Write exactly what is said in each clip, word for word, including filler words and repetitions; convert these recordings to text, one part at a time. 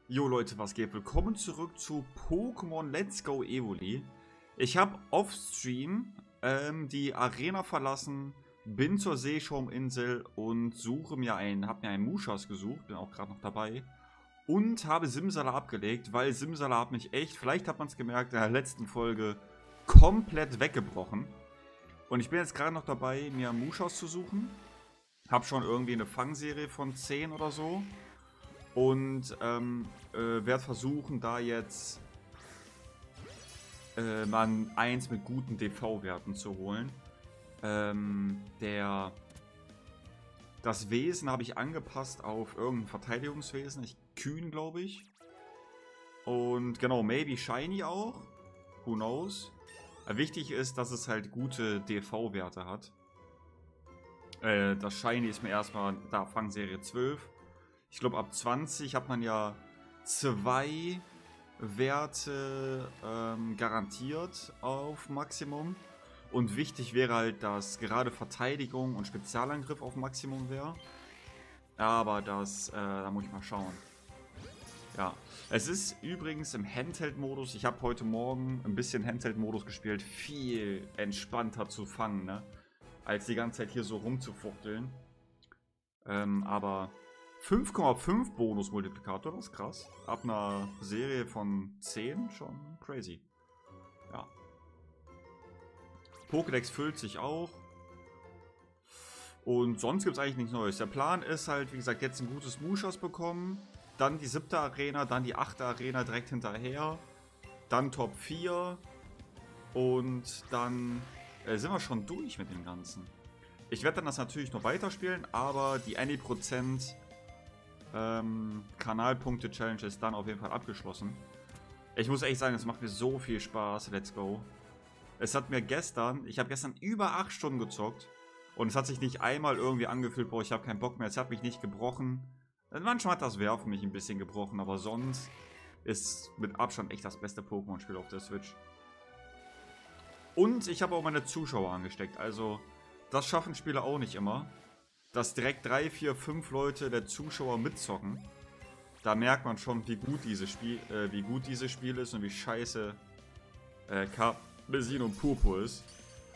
Jo Leute, was geht? Willkommen zurück zu Pokémon Let's Go Evoli. Ich habe offstream ähm, die Arena verlassen, bin zur Seeschauminsel und suche mir einen, habe mir einen Mushas gesucht, bin auch gerade noch dabei. Und habe Simsala abgelegt, weil Simsala hat mich echt, vielleicht hat man es gemerkt, in der letzten Folge komplett weggebrochen. Und ich bin jetzt gerade noch dabei, mir Mushas zu suchen. Habe schon irgendwie eine Fangserie von zehn oder so. Und ähm, äh, werde versuchen, da jetzt äh, mal eins mit guten D V-Werten zu holen. Ähm, der, das Wesen habe ich angepasst auf irgendein Verteidigungswesen. Ich, Kühn, glaube ich. Und genau, maybe Shiny auch. Who knows. Aber wichtig ist, dass es halt gute D V-Werte hat. Äh, das Shiny ist mir erstmal da, Fangserie zwölf. Ich glaube, ab zwanzig hat man ja zwei Werte ähm, garantiert auf Maximum. Und wichtig wäre halt, dass gerade Verteidigung und Spezialangriff auf Maximum wäre. Aber das, äh, da muss ich mal schauen. Ja, es ist übrigens im Handheld-Modus. Ich habe heute Morgen ein bisschen Handheld-Modus gespielt. Viel entspannter zu fangen, ne? Als die ganze Zeit hier so rumzufuchteln. Ähm, aber... fünf Komma fünf Bonus-Multiplikator, das ist krass. Ab einer Serie von zehn schon crazy. Ja. Pokédex füllt sich auch. Und sonst gibt es eigentlich nichts Neues. Der Plan ist halt, wie gesagt, jetzt ein gutes Mushas bekommen. Dann die siebte Arena, dann die achte Arena direkt hinterher. Dann Top vier. Und dann äh, sind wir schon durch mit dem Ganzen. Ich werde dann das natürlich noch weiterspielen, aber die einige Prozent... Ähm, Kanalpunkte-Challenge ist dann auf jeden Fall abgeschlossen. Ich muss echt sagen, es macht mir so viel Spaß, Let's Go. Es hat mir gestern, ich habe gestern über acht Stunden gezockt und es hat sich nicht einmal irgendwie angefühlt, boah, ich habe keinen Bock mehr, es hat mich nicht gebrochen. Manchmal hat das Werfen mich ein bisschen gebrochen, aber sonst ist mit Abstand echt das beste Pokémon-Spiel auf der Switch. Und ich habe auch meine Zuschauer angesteckt, also das schaffen Spieler auch nicht immer. Dass direkt drei, vier, fünf Leute der Zuschauer mitzocken, da merkt man schon, wie gut dieses Spiel, äh, wie gut dieses Spiel ist und wie scheiße äh, Karmesin und Purpur ist.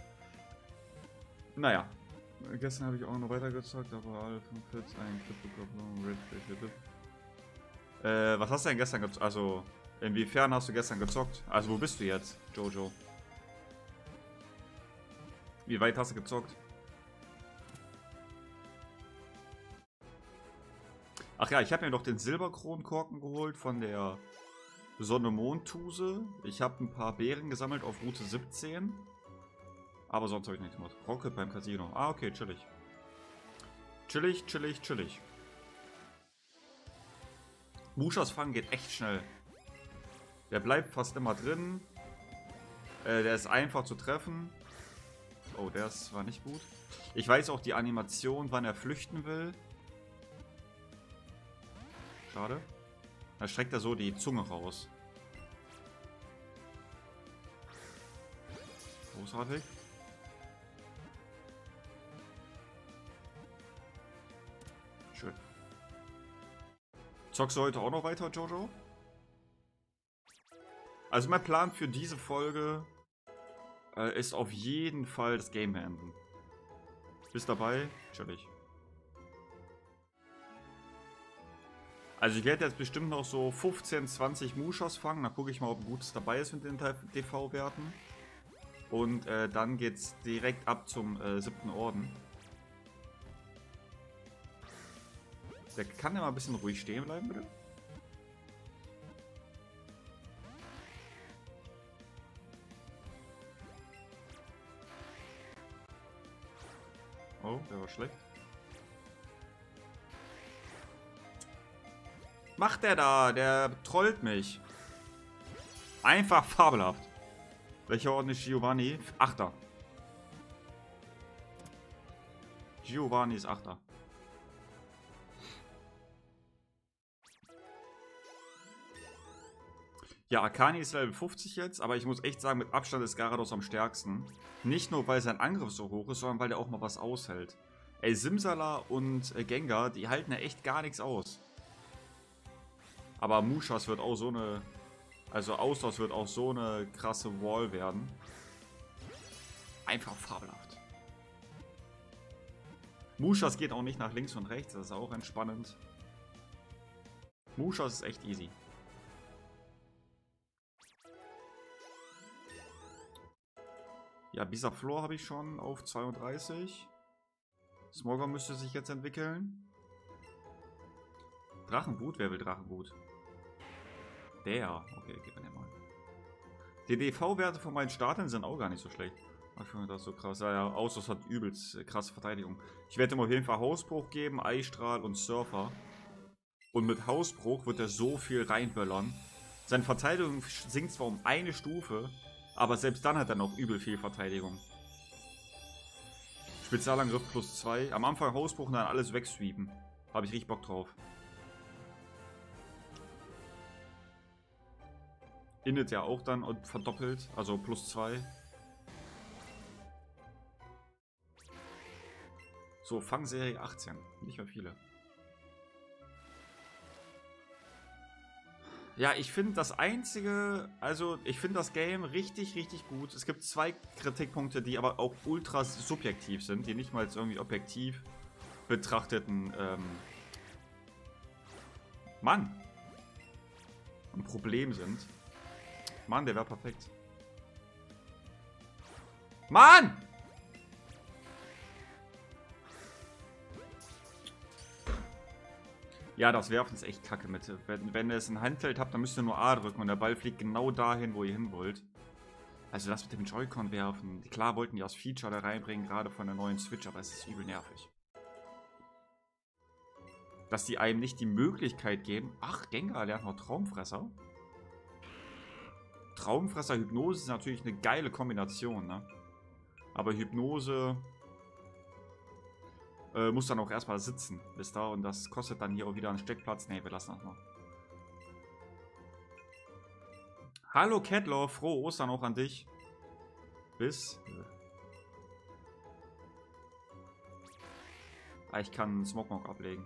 Naja, gestern habe ich auch noch weitergezockt, aber alle fünfundvierzig, ein Clip bekommen, Äh, was hast du denn gestern gezockt? Also, inwiefern hast du gestern gezockt? Also, wo bist du jetzt, Jojo? Wie weit hast du gezockt? Ach ja, ich habe mir noch den Silberkronkorken geholt von der Sonne-Mond-Tuse. Ich habe ein paar Beeren gesammelt auf Route siebzehn. Aber sonst habe ich nichts gemacht. Rocket beim Casino. Ah, okay, chillig. Chillig, chillig, chillig. Mushas fangen geht echt schnell. Der bleibt fast immer drin. Äh, der ist einfach zu treffen. Oh, der war nicht gut. Ich weiß auch die Animation, wann er flüchten will. Schade. Da streckt er so die Zunge raus. Großartig. Schön. Zockst du heute auch noch weiter, Jojo? Also mein Plan für diese Folge äh, ist auf jeden Fall das Game beenden. Bist dabei? Chillig. Also ich werde jetzt bestimmt noch so fünfzehn, zwanzig Mushas fangen. Dann gucke ich mal, ob ein gutes dabei ist mit den D V-Werten. Und äh, dann geht's direkt ab zum äh, siebten Orden. Der kann ja mal ein bisschen ruhig stehen bleiben, bitte. Oh, der war schlecht. Macht der da? Der trollt mich. Einfach fabelhaft. Welcher Orden ist Giovanni? Achter. Giovanni ist Achter. Ja, Akani ist Level fünfzig jetzt, aber ich muss echt sagen, mit Abstand ist Gyarados am stärksten. Nicht nur, weil sein Angriff so hoch ist, sondern weil der auch mal was aushält. Ey, Simsala und äh, Gengar, die halten ja echt gar nichts aus. Aber Mushas wird auch so eine... Also Austausch wird auch so eine krasse Wall werden. Einfach fabelhaft. Mushas geht auch nicht nach links und rechts, das ist auch entspannend. Mushas ist echt easy. Ja, Bisaflor habe ich schon auf zweiunddreißig. Smogger müsste sich jetzt entwickeln. Drachenboot? Wer will Drachenboot? Der. Okay, gib mir den mal. Die D V-Werte von meinen Startern sind auch gar nicht so schlecht. Ich finde das so krass. Ja, ja, Ausos hat übelst krasse Verteidigung. Ich werde ihm auf jeden Fall Hausbruch geben, Eistrahl und Surfer. Und mit Hausbruch wird er so viel reinböllern. Seine Verteidigung sinkt zwar um eine Stufe, aber selbst dann hat er noch übel viel Verteidigung. Spezialangriff plus zwei. Am Anfang Hausbruch und dann alles wegsweepen. Habe ich richtig Bock drauf. Innet ja auch dann und verdoppelt. Also plus zwei. So, Fangserie achtzehn. Nicht mehr viele. Ja, ich finde das einzige, also ich finde das Game richtig, richtig gut. Es gibt zwei Kritikpunkte, die aber auch ultra subjektiv sind, die nicht mal als irgendwie objektiv betrachteten, ähm, Mann, ein Problem sind. Mann, der wäre perfekt. Mann! Ja, das Werfen ist echt kacke mit. Wenn, wenn ihr es in Handfeld habt, dann müsst ihr nur A drücken und der Ball fliegt genau dahin, wo ihr hin wollt. Also das mit dem Joy-Con werfen. Klar wollten die das Feature da reinbringen, gerade von der neuen Switch, aber es ist übel nervig. Dass die einem nicht die Möglichkeit geben. Ach, Gengar lernt noch Traumfresser. Traumfresser, Hypnose ist natürlich eine geile Kombination, ne? Aber Hypnose... Äh, muss dann auch erstmal sitzen, bis da, und das kostet dann hier auch wieder einen Steckplatz. Ne, wir lassen das mal. Hallo Catlaw, frohe Ostern auch an dich. Bis. Ah, ich kann Smogmog ablegen.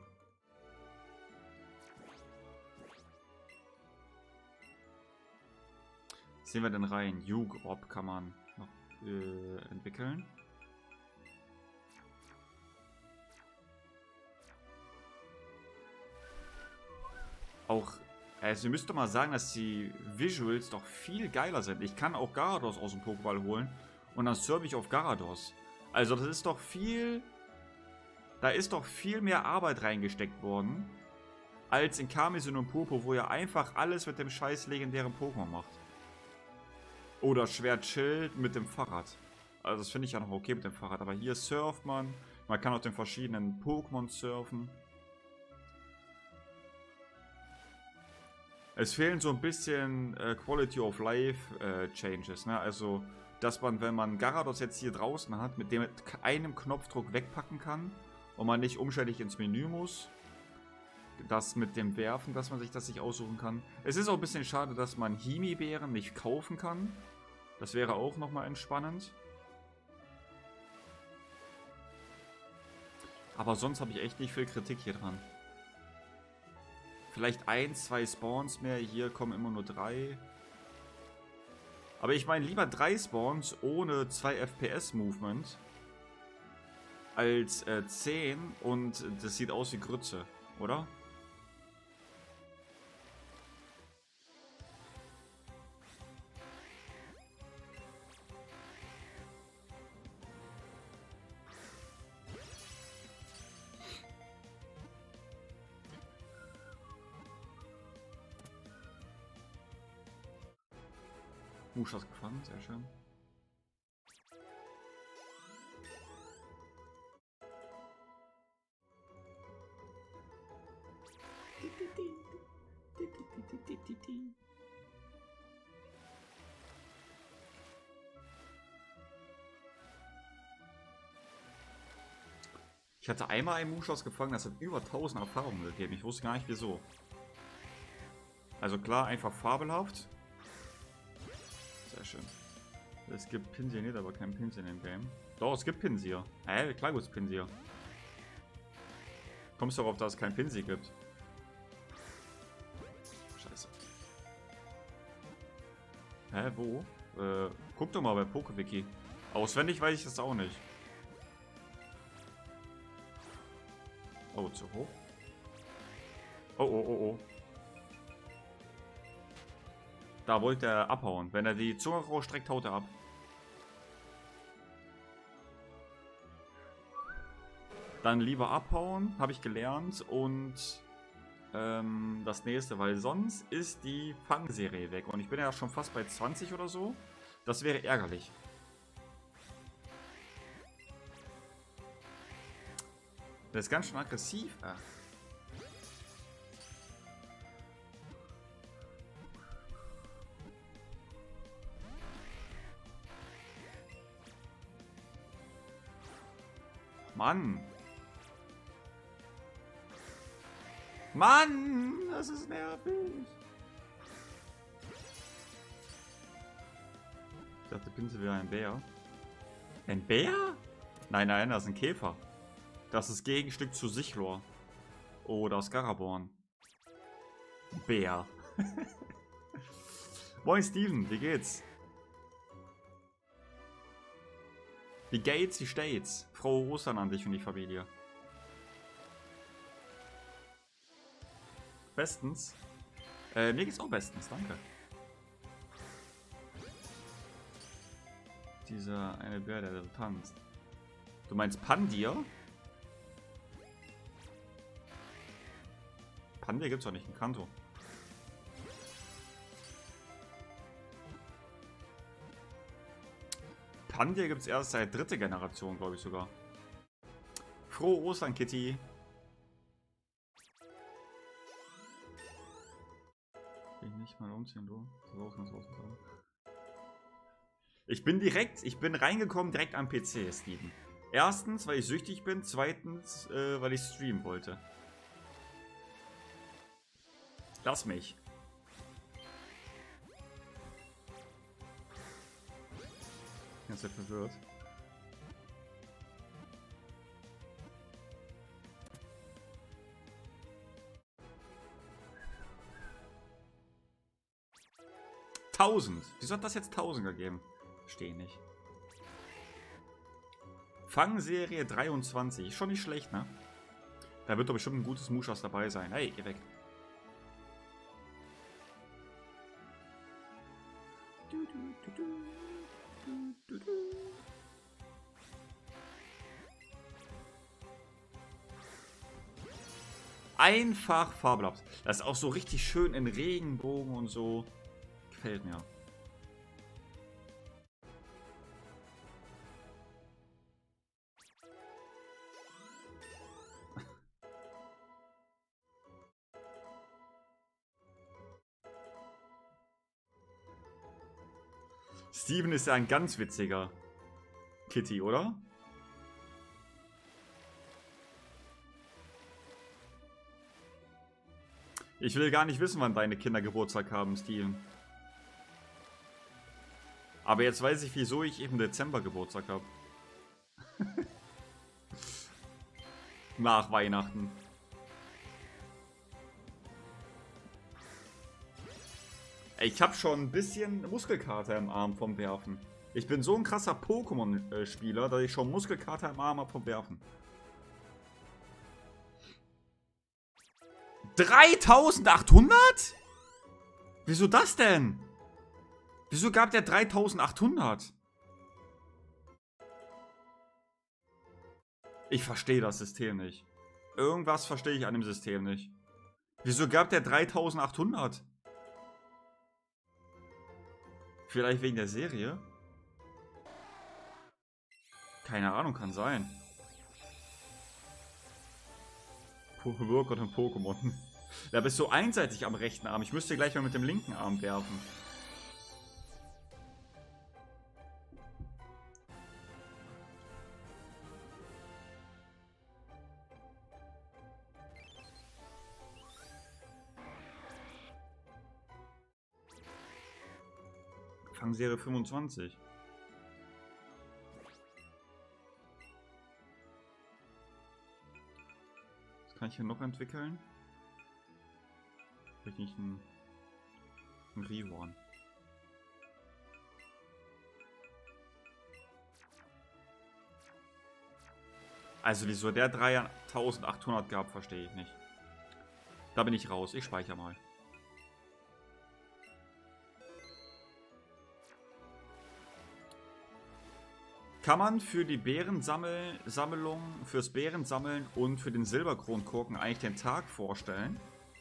Sehen wir denn rein? Yugrob kann man noch äh, entwickeln. Auch, also ihr müsst doch mal sagen, dass die Visuals doch viel geiler sind. Ich kann auch Garados aus dem Pokéball holen und dann serve ich auf Garados. Also das ist doch viel, da ist doch viel mehr Arbeit reingesteckt worden, als in Karmesin und Purpur, wo ihr einfach alles mit dem scheiß legendären Pokémon macht. Oder Schwertschild mit dem Fahrrad. Also das finde ich ja noch okay mit dem Fahrrad, aber hier surft man, man kann auf den verschiedenen Pokémon surfen. Es fehlen so ein bisschen äh, Quality of Life äh, Changes, ne? Also, dass man, wenn man Garados jetzt hier draußen hat, mit dem mit einem Knopfdruck wegpacken kann und man nicht umständlich ins Menü muss. Das mit dem Werfen, dass man sich das nicht aussuchen kann. Es ist auch ein bisschen schade, dass man Himi-Beeren nicht kaufen kann. Das wäre auch nochmal entspannend. Aber sonst habe ich echt nicht viel Kritik hier dran. Vielleicht ein, zwei Spawns mehr. Hier kommen immer nur drei. Aber ich meine, lieber drei Spawns ohne zwei F P S-Movement als äh, zehn und das sieht aus wie Grütze, oder? Mushas gefangen, sehr schön. Ich hatte einmal einen Mushas gefangen, das hat über tausend Erfahrungen gegeben. Ich wusste gar nicht wieso. Also klar, einfach fabelhaft. Sehr schön. Es gibt Pinsir nicht, aber kein Pinsir im Game. Doch, es gibt Pinsir. Hä, klar gibt es Pinsir. Kommst du darauf, dass es kein Pinsir gibt? Hä, wo? Äh, guck doch mal bei PokeWiki. Auswendig weiß ich das auch nicht. Oh, zu hoch. Oh, oh, oh, oh. Da wollte er abhauen. Wenn er die Zunge rausstreckt, haut er ab. Dann lieber abhauen, habe ich gelernt. Und ähm, das nächste, weil sonst ist die Fangserie weg. Und ich bin ja schon fast bei zwanzig oder so. Das wäre ärgerlich. Das ist ganz schön aggressiv. Ach. Mann. Mann, das ist nervig. Ich dachte, Pinsel wäre ein Bär. Ein Bär? Nein, nein, das ist ein Käfer. Das ist Gegenstück zu Sichlor. Oder Scaraborn. Bär. Moin Steven, wie geht's? Wie geht's, wie steht's? Frohe Ostern an dich und die Familie. Bestens. Äh, mir geht's auch bestens, danke. Dieser eine Bär, der da tanzt. Du meinst Pandir? Pandir gibt's doch nicht in Kanto. Pandir gibt's erst seit dritte Generation, glaube ich sogar. Frohe Ostern, Kitty. Ich nicht mal umziehen, du. Ich bin direkt, ich bin reingekommen direkt am P C, Steven. Erstens, weil ich süchtig bin. Zweitens, äh, weil ich streamen wollte. Lass mich. Ganz verwirrt. tausend. Wieso hat das jetzt tausend gegeben? Verstehe nicht. Fangserie dreiundzwanzig. Ist schon nicht schlecht, ne? Da wird doch bestimmt ein gutes Muschas dabei sein. Hey, geh weg. Einfach fabelhaft. Das ist auch so richtig schön in Regenbogen und so. Gefällt mir. Steven ist ja ein ganz witziger Kitty, oder? Ich will gar nicht wissen, wann deine Kinder Geburtstag haben, Steven. Aber jetzt weiß ich, wieso ich im Dezember Geburtstag habe. Nach Weihnachten. Ich habe schon ein bisschen Muskelkater im Arm vom Werfen. Ich bin so ein krasser Pokémon-Spieler, dass ich schon Muskelkater im Arm habe vom Werfen. dreitausendachthundert? Wieso das denn? Wieso gab der dreitausendachthundert? Ich verstehe das System nicht. Irgendwas verstehe ich an dem System nicht. Wieso gab der dreitausendachthundert? Vielleicht wegen der Serie? Keine Ahnung, kann sein. Workout und Pokémon. Da bist du einseitig am rechten Arm. Ich müsste gleich mal mit dem linken Arm werfen. Fangserie fünfundzwanzig. Was kann ich hier noch entwickeln? Vielleicht nicht ein, ein Rihorn. Also wieso der dreitausendachthundert gab, verstehe ich nicht. Da bin ich raus. Ich speichere mal. Kann man für die Beerensammlung, fürs Beerensammeln und für den Silberkronkorken eigentlich den Tag vorstellen?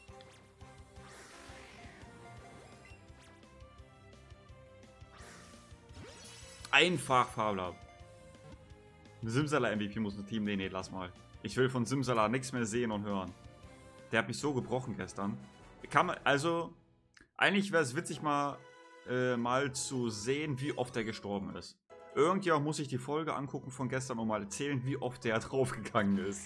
Einfach Fabler. Simsala M V P muss ein Team. Nee, nee, lass mal. Ich will von Simsala nichts mehr sehen und hören. Der hat mich so gebrochen gestern. Kann man, also, eigentlich wäre es witzig, mal, äh, mal zu sehen, wie oft er gestorben ist. Irgendjemand muss sich die Folge angucken von gestern und mal erzählen, wie oft der draufgegangen ist.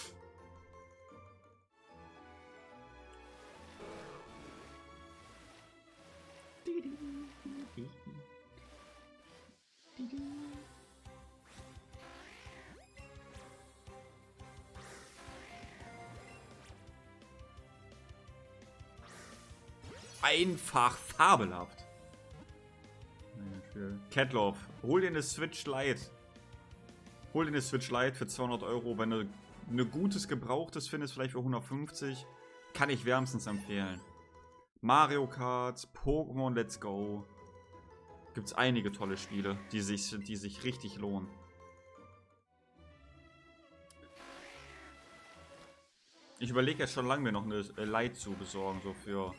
Einfach fabelhaft. Catlove, hol dir eine Switch Lite. Hol dir eine Switch Lite für zweihundert Euro. Wenn du eine gutes Gebrauchtes findest, vielleicht für hundertfünfzig, kann ich wärmstens empfehlen. Mario Kart, Pokémon Let's Go. Gibt es einige tolle Spiele, die sich, die sich richtig lohnen. Ich überlege jetzt schon lange, mir noch eine Lite zu besorgen, so für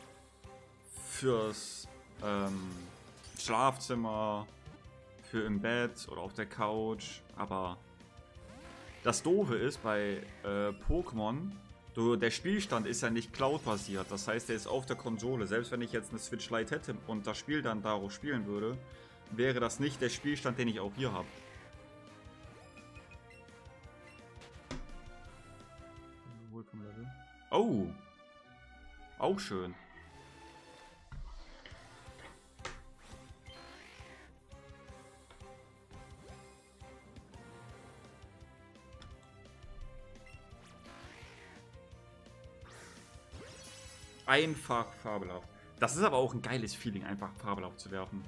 fürs ähm, Schlafzimmer, für im Bett oder auf der Couch. Aber das Doofe ist bei äh, Pokémon, du, der Spielstand ist ja nicht Cloud-basiert. Das heißt, der ist auf der Konsole. Selbst wenn ich jetzt eine Switch Lite hätte und das Spiel dann darauf spielen würde, wäre das nicht der Spielstand, den ich auch hier habe. Oh! Auch schön. Einfach fabelhaft. Das ist aber auch ein geiles Feeling, einfach fabelhaft zu werfen.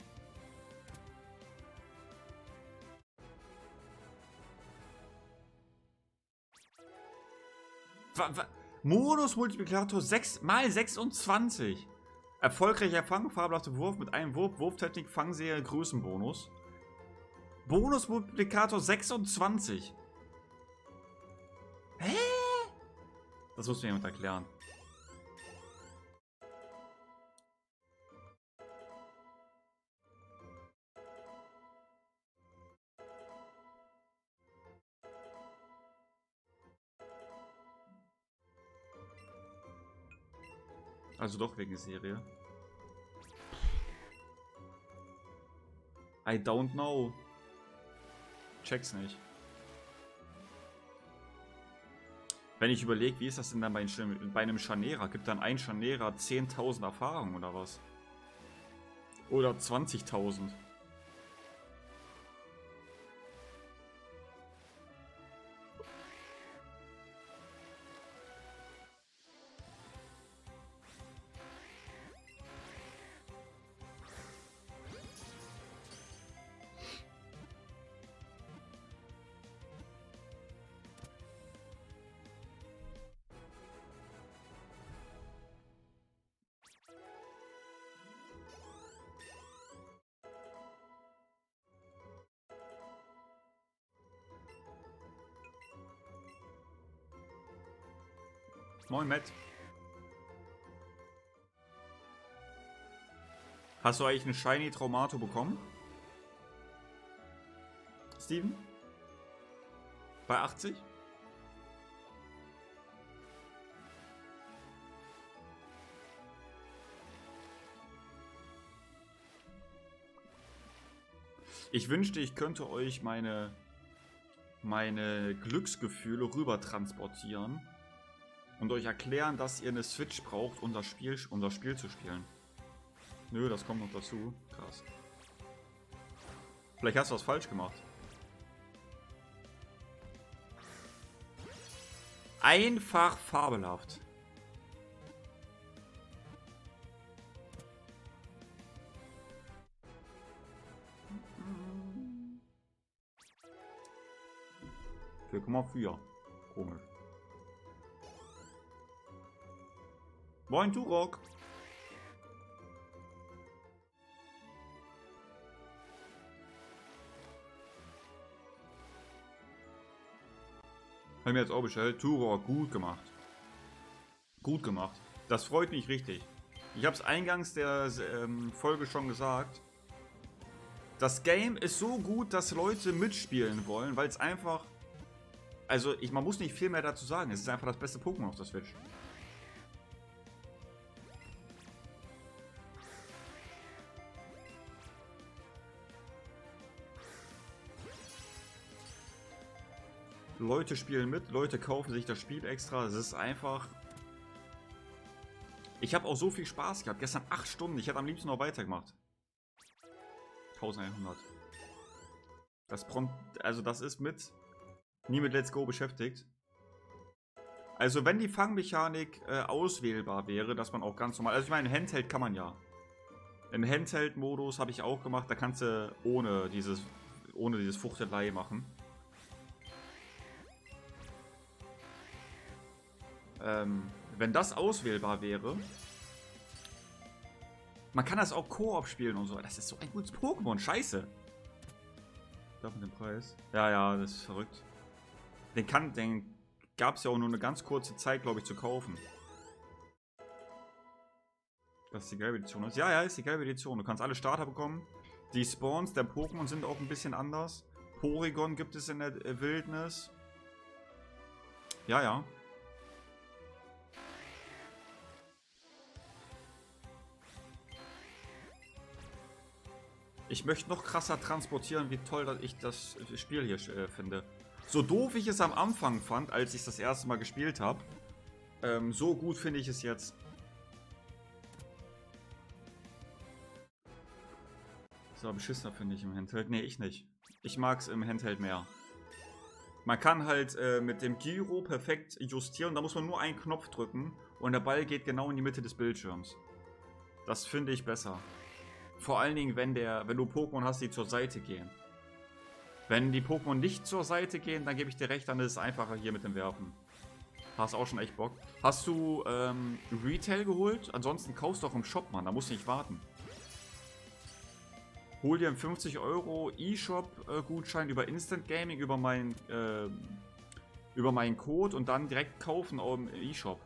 Modus-Multiplikator sechs mal sechsundzwanzig. Erfolgreicher Fang, fabelhafter Wurf mit einem Wurf, Wurftechnik, Fangserie, Größenbonus. Bonus-Multiplikator sechsundzwanzig. Hä? Das muss mir jemand erklären. Also doch wegen Serie. I don't know. Check's nicht. Wenn ich überlege, wie ist das denn dann bei, bei einem Scharnierer? Gibt dann ein Scharnierer zehntausend Erfahrung oder was? Oder zwanzigtausend? Moin, Matt. Hast du eigentlich einen Shiny Traumato bekommen? Steven? Bei achtzig? Ich wünschte, ich könnte euch meine, meine Glücksgefühle rüber transportieren und euch erklären, dass ihr eine Switch braucht, um das Spiel, um das Spiel zu spielen. Nö, das kommt noch dazu. Krass. Vielleicht hast du was falsch gemacht. Einfach fabelhaft. vier Komma vier. Komisch. Moin, Turok. Haben wir jetzt auch bestellt. Turok, gut gemacht. Gut gemacht. Das freut mich richtig. Ich habe es eingangs der ähm, Folge schon gesagt. Das Game ist so gut, dass Leute mitspielen wollen, weil es einfach... Also, ich, man muss nicht viel mehr dazu sagen. Es ist einfach das beste Pokémon auf der Switch. Leute spielen mit, Leute kaufen sich das Spiel extra. Es ist einfach... Ich habe auch so viel Spaß gehabt. Gestern acht Stunden. Ich hätte am liebsten noch weitergemacht. elfhundert. Das, also das ist mit... Nie mit Let's Go beschäftigt. Also wenn die Fangmechanik äh, auswählbar wäre, dass man auch ganz normal... Also ich meine, Handheld kann man ja. Im Handheld-Modus habe ich auch gemacht. Da kannst du ohne dieses, ohne dieses Fuchtelei machen. Ähm, wenn das auswählbar wäre... Man kann das auch Koop spielen und so. Das ist so ein gutes Pokémon. Scheiße. Da mit dem Preis. Ja, ja, das ist verrückt. Den, kann, den gab es ja auch nur eine ganz kurze Zeit, glaube ich, zu kaufen. Das ist die gelbe Edition. Ist. Ja, ja, ist die gelbe Edition. Du kannst alle Starter bekommen. Die Spawns der Pokémon sind auch ein bisschen anders. Porygon gibt es in der Wildnis. Ja, ja. Ich möchte noch krasser transportieren, wie toll ich das Spiel hier äh, finde. So doof ich es am Anfang fand, als ich es das erste Mal gespielt habe, ähm, so gut finde ich es jetzt. So, beschissener finde ich im Handheld. Nee, ich nicht. Ich mag es im Handheld mehr. Man kann halt äh, mit dem Gyro perfekt justieren. Da muss man nur einen Knopf drücken und der Ball geht genau in die Mitte des Bildschirms. Das finde ich besser. Vor allen Dingen, wenn, der, wenn du Pokémon hast, die zur Seite gehen. Wenn die Pokémon nicht zur Seite gehen, dann gebe ich dir recht, dann ist es einfacher hier mit dem Werfen. Hast auch schon echt Bock. Hast du ähm, Retail geholt? Ansonsten kaufst du doch im Shop, Mann. Da musst du nicht warten. Hol dir einen fünfzig Euro E-Shop-Gutschein über Instant Gaming, über, mein, äh, über meinen Code und dann direkt kaufen im E-Shop.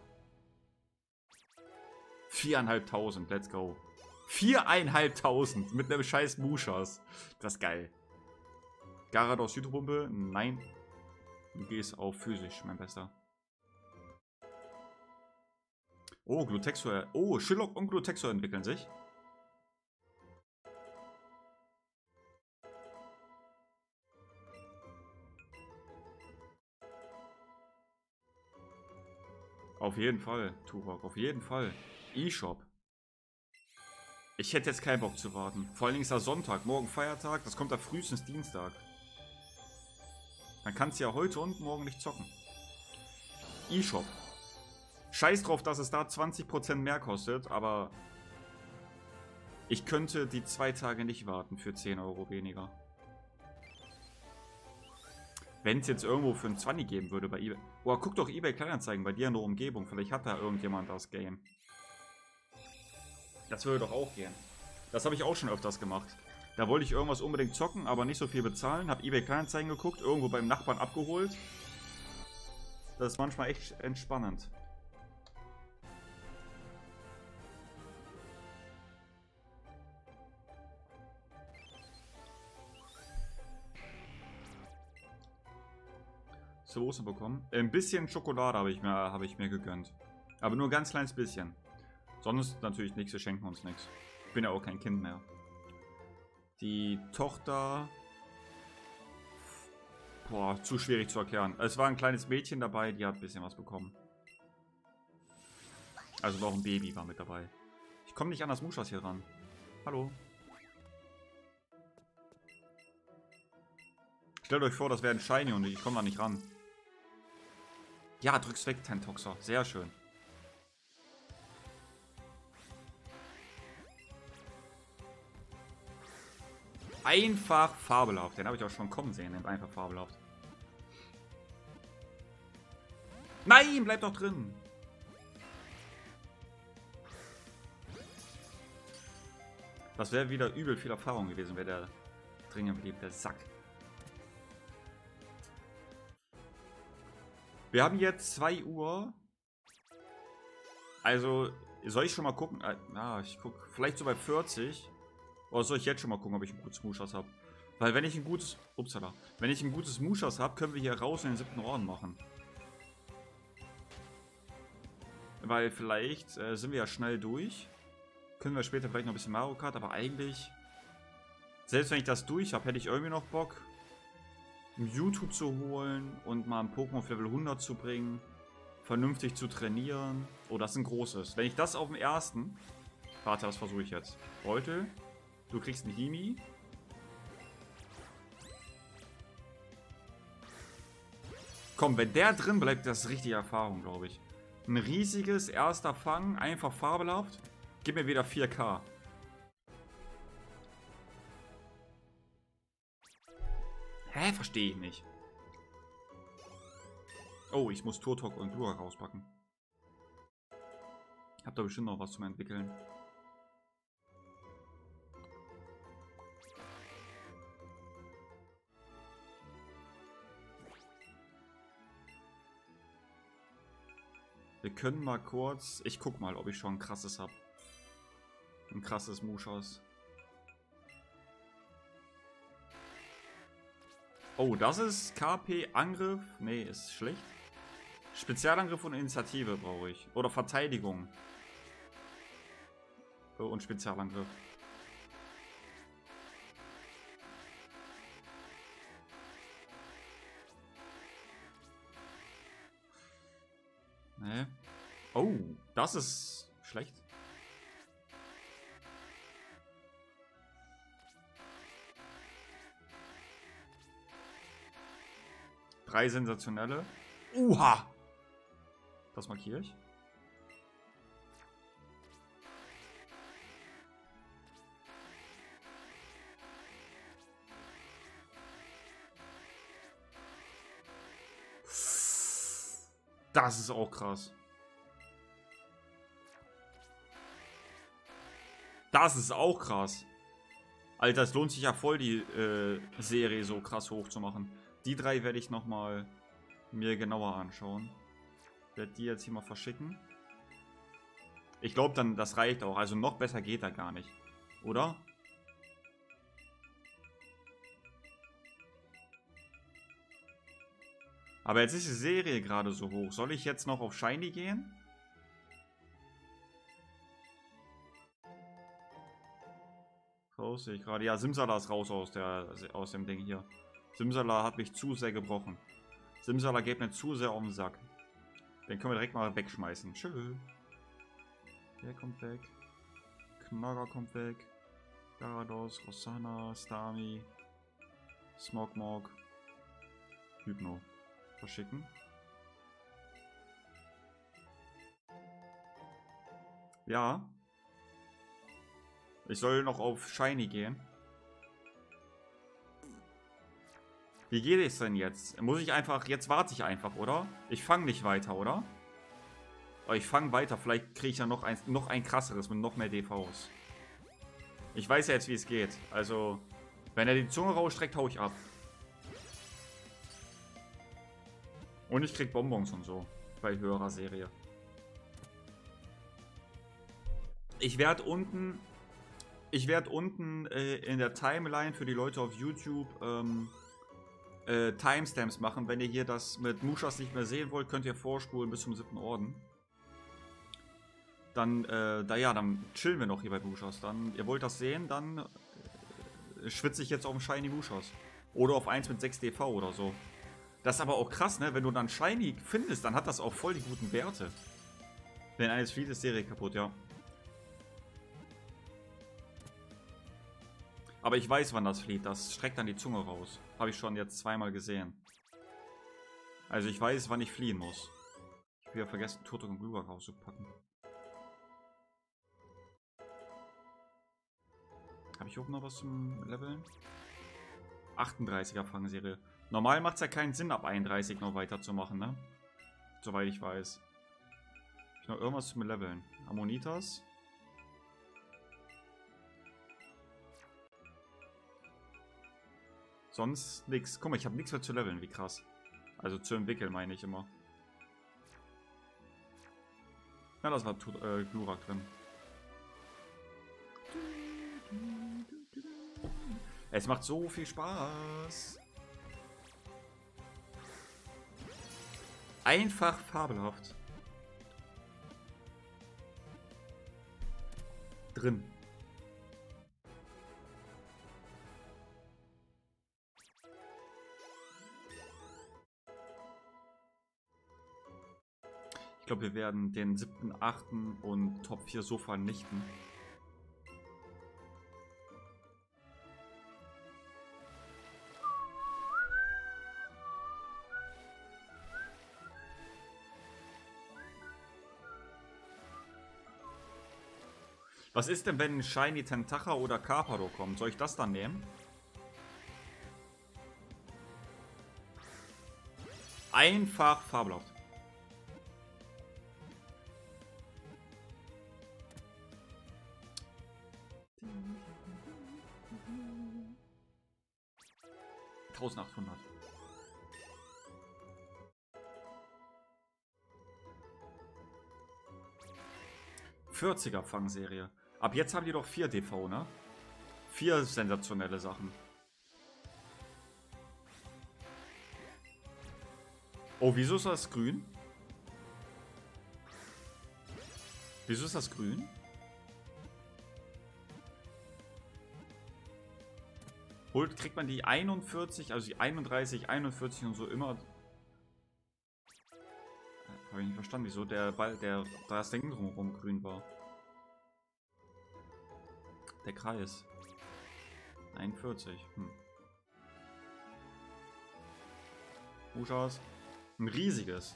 viertausendfünfhundert, let's go. viertausendfünfhundert mit einem scheiß Mushas. Das ist geil. Garados Hydropumpe? Nein. Du gehst auf physisch, mein Bester. Oh, Glutexor. Oh, Shillock und Glutexor entwickeln sich. Auf jeden Fall, Turok. Auf jeden Fall. E-Shop. Ich hätte jetzt keinen Bock zu warten. Vor allen Dingen ist da Sonntag, morgen Feiertag. Das kommt da frühestens Dienstag. Dann kannst du ja heute und morgen nicht zocken. E-Shop. Scheiß drauf, dass es da zwanzig Prozent mehr kostet, aber ich könnte die zwei Tage nicht warten für zehn Euro weniger. Wenn es jetzt irgendwo für einen zwanzig geben würde bei eBay. Boah, guck doch eBay Kleinanzeigen bei dir in der Umgebung. Vielleicht hat da irgendjemand das Game. Das würde doch auch gehen. Das habe ich auch schon öfters gemacht. Da wollte ich irgendwas unbedingt zocken, aber nicht so viel bezahlen. Habe eBay Kleinanzeigen geguckt, irgendwo beim Nachbarn abgeholt. Das ist manchmal echt entspannend. Soße bekommen. Ein bisschen Schokolade habe ich, hab ich mir gegönnt. Aber nur ein ganz kleines bisschen. Sonst natürlich nichts, wir schenken uns nichts. Ich bin ja auch kein Kind mehr. Die Tochter... Boah, zu schwierig zu erklären. Es war ein kleines Mädchen dabei, die hat ein bisschen was bekommen. Also noch ein Baby war mit dabei. Ich komme nicht an das Mushas hier ran. Hallo. Stellt euch vor, das wäre ein Shiny und ich komme da nicht ran. Ja, drück's weg, Tentoxer. Sehr schön. Einfach fabelhaft. Den habe ich auch schon kommen sehen, einfach fabelhaft. Nein, bleib doch drin. Das wäre wieder übel viel Erfahrung gewesen, wäre der dringend blieb, der Sack. Wir haben jetzt zwei Uhr. Also, soll ich schon mal gucken? Ah, ich gucke vielleicht so bei vierzig. Oder soll ich jetzt schon mal gucken, ob ich ein gutes Muschas habe? Weil wenn ich ein gutes... Upsala. Wenn ich ein gutes Muschas habe, können wir hier raus in den siebten Orden machen. Weil vielleicht äh, sind wir ja schnell durch. Können wir später vielleicht noch ein bisschen Mario Kart, aber eigentlich... Selbst wenn ich das durch habe, hätte ich irgendwie noch Bock, Mewtwo zu holen und mal ein Pokémon auf Level hundert zu bringen. Vernünftig zu trainieren. Oh, das ist ein großes. Wenn ich das auf dem ersten... Warte, das versuche ich jetzt. Beutel. Du kriegst einen Himi. Komm, wenn der drin bleibt, das ist richtige Erfahrung, glaube ich. Ein riesiges erster Fang, einfach fabelhaft. Gib mir wieder vier K. Hä? Verstehe ich nicht. Oh, ich muss Turtok und Glurak rauspacken. Hab da bestimmt noch was zum Entwickeln. Wir können mal kurz... Ich guck mal, ob ich schon ein krasses habe. Ein krasses Muschas. Oh, das ist K P Angriff. Nee, ist schlecht. Spezialangriff und Initiative brauche ich. Oder Verteidigung. Oh, und Spezialangriff. Nee. Oh, das ist schlecht. Drei sensationelle. Uha! Das markiere ich. Das ist auch krass. Das ist auch krass. Alter, es lohnt sich ja voll, die äh, Serie so krass hoch zu machen. Die drei werde ich nochmal mir genauer anschauen. Ich werde die jetzt hier mal verschicken. Ich glaube dann, das reicht auch. Also noch besser geht da gar nicht. Oder? Aber jetzt ist die Serie gerade so hoch. Soll ich jetzt noch auf Shiny gehen? Raus sehe ich gerade. Ja, Simsala ist raus aus, der, aus dem Ding hier. Simsala hat mich zu sehr gebrochen. Simsala geht mir zu sehr auf den Sack. Den können wir direkt mal wegschmeißen. Tschö. Der kommt weg. Knager kommt weg. Garados, Rosanna, Starmie, Smogmog, Hypno. Verschicken. Ja. Ich soll noch auf Shiny gehen. Wie geht es denn jetzt? Muss ich einfach... Jetzt warte ich einfach, oder? Ich fange nicht weiter, oder? Aber ich fange weiter. Vielleicht kriege ich ja noch ein, noch ein krasseres mit noch mehr D Vs. Ich weiß ja jetzt, wie es geht. Also, wenn er die Zunge rausstreckt, hau ich ab. Und ich krieg Bonbons und so. Bei höherer Serie. Ich werde unten... Ich werde unten äh, in der Timeline für die Leute auf YouTube... Ähm, Äh, Timestamps machen. Wenn ihr hier das mit Muschas nicht mehr sehen wollt, könnt ihr vorspulen bis zum siebten Orden. Dann, äh, da ja, dann chillen wir noch hier bei Muschas. Dann, ihr wollt das sehen, dann äh, schwitze ich jetzt auf dem Shiny Muschas. Oder auf eins mit sechs D V oder so. Das ist aber auch krass, ne? Wenn du dann Shiny findest, dann hat das auch voll die guten Werte. Wenn eines flieht, ist Serie kaputt, ja. Aber ich weiß, wann das flieht. Das streckt dann die Zunge raus. Habe ich schon jetzt zweimal gesehen. Also ich weiß, wann ich fliehen muss. Ich habe ja vergessen, Turtok und Glurak rauszupacken. Habe ich oben noch was zum Leveln? achtunddreißiger Fangserie. Normal macht es ja keinen Sinn, ab einunddreißig noch weiterzumachen, ne? Soweit ich weiß. Ich noch irgendwas zum Leveln. Ammonitas. Sonst nix. Guck mal, ich habe nichts mehr zu leveln. Wie krass. Also zu entwickeln, meine ich immer. Ja, das war äh, Glurak drin. Es macht so viel Spaß. Einfach fabelhaft. Drin. Ich glaube, wir werden den siebten, achten und Top vier so vernichten. Was ist denn, wenn Shiny Tentacha oder Carpador kommt? Soll ich das dann nehmen? Einfach fabelhaft. eintausendachthundert. vierziger Fangserie. Ab jetzt haben die doch vier D V, ne? Vier sensationelle Sachen. Oh, wieso ist das grün? Wieso ist das grün? Holt, kriegt man die einundvierzig, also die einunddreißig, einundvierzig und so immer. Habe ich nicht verstanden, wieso der Ball, der das Ding drumherum grün war. Der Kreis. einundvierzig. Hm. Uschas. Ein riesiges.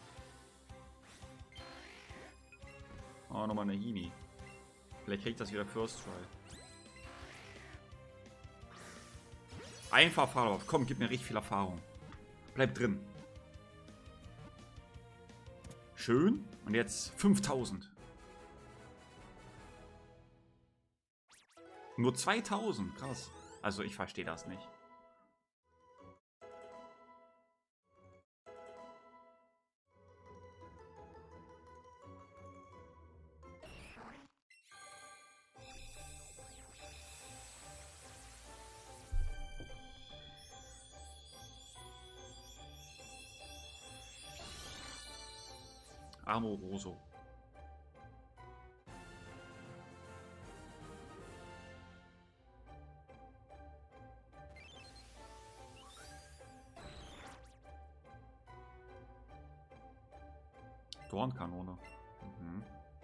Oh, nochmal eine Hini. Vielleicht kriegt das wieder First Try. Einfach Fahrrad. Komm, gib mir richtig viel Erfahrung. Bleib drin. Schön. Und jetzt fünftausend. Nur zweitausend. Krass. Also ich verstehe das nicht. Amoroso. Dornkanone. Mhm.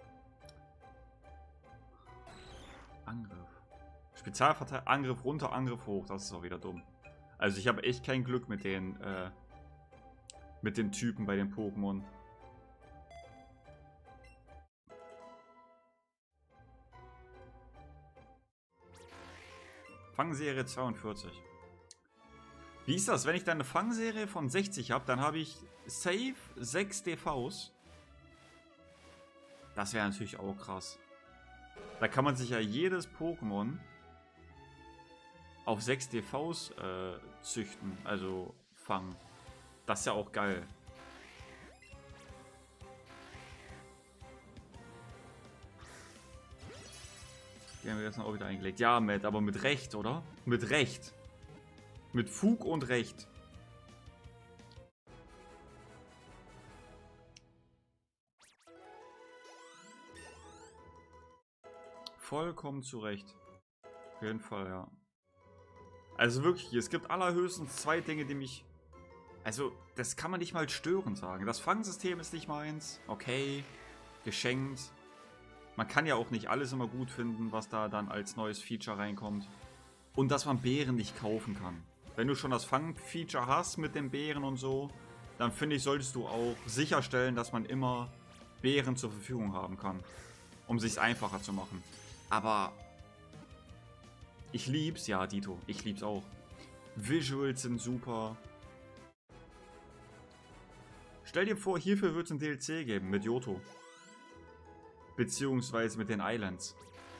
Angriff. Spezialverteidigung. Angriff runter, Angriff hoch. Das ist auch wieder dumm. Also ich habe echt kein Glück mit den äh, mit den Typen bei den Pokémon. Fangserie zweiundvierzig. Wie ist das? Wenn ich dann eine Fangserie von sechzig habe, dann habe ich safe sechs D Vs. Das wäre natürlich auch krass. Da kann man sich ja jedes Pokémon auf sechs D Vs äh, züchten, also fangen. Das ist ja auch geil. Die haben wir jetzt noch auch wieder eingelegt. Ja, Matt, aber mit Recht, oder? Mit Recht. Mit Fug und Recht. Vollkommen zu Recht. Auf jeden Fall, ja. Also wirklich, es gibt allerhöchstens zwei Dinge, die mich... Also, das kann man nicht mal störend sagen. Das Fangsystem ist nicht meins. Okay, geschenkt. Man kann ja auch nicht alles immer gut finden, was da dann als neues Feature reinkommt. Und dass man Beeren nicht kaufen kann. Wenn du schon das Fang-Feature hast mit den Beeren und so, dann finde ich, solltest du auch sicherstellen, dass man immer Beeren zur Verfügung haben kann. Um es sich einfacher zu machen. Aber ich lieb's, ja, Dito. Ich lieb's auch. Visuals sind super. Stell dir vor, hierfür wird es ein D L C geben mit Johto. Beziehungsweise mit den Islands.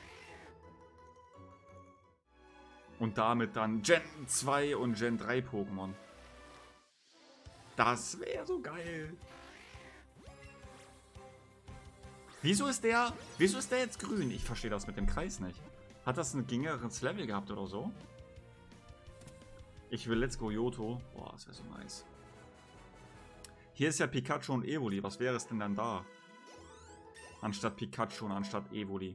Und damit dann Gen zwei und Gen drei Pokémon. Das wäre so geil. Wieso ist der, wieso ist der jetzt grün? Ich verstehe das mit dem Kreis nicht. Hat das ein geringeres Level gehabt oder so? Ich will Let's Go Johto. Boah, das wäre so nice. Hier ist ja Pikachu und Evoli. Was wäre es denn dann da? Anstatt Pikachu und anstatt Evoli.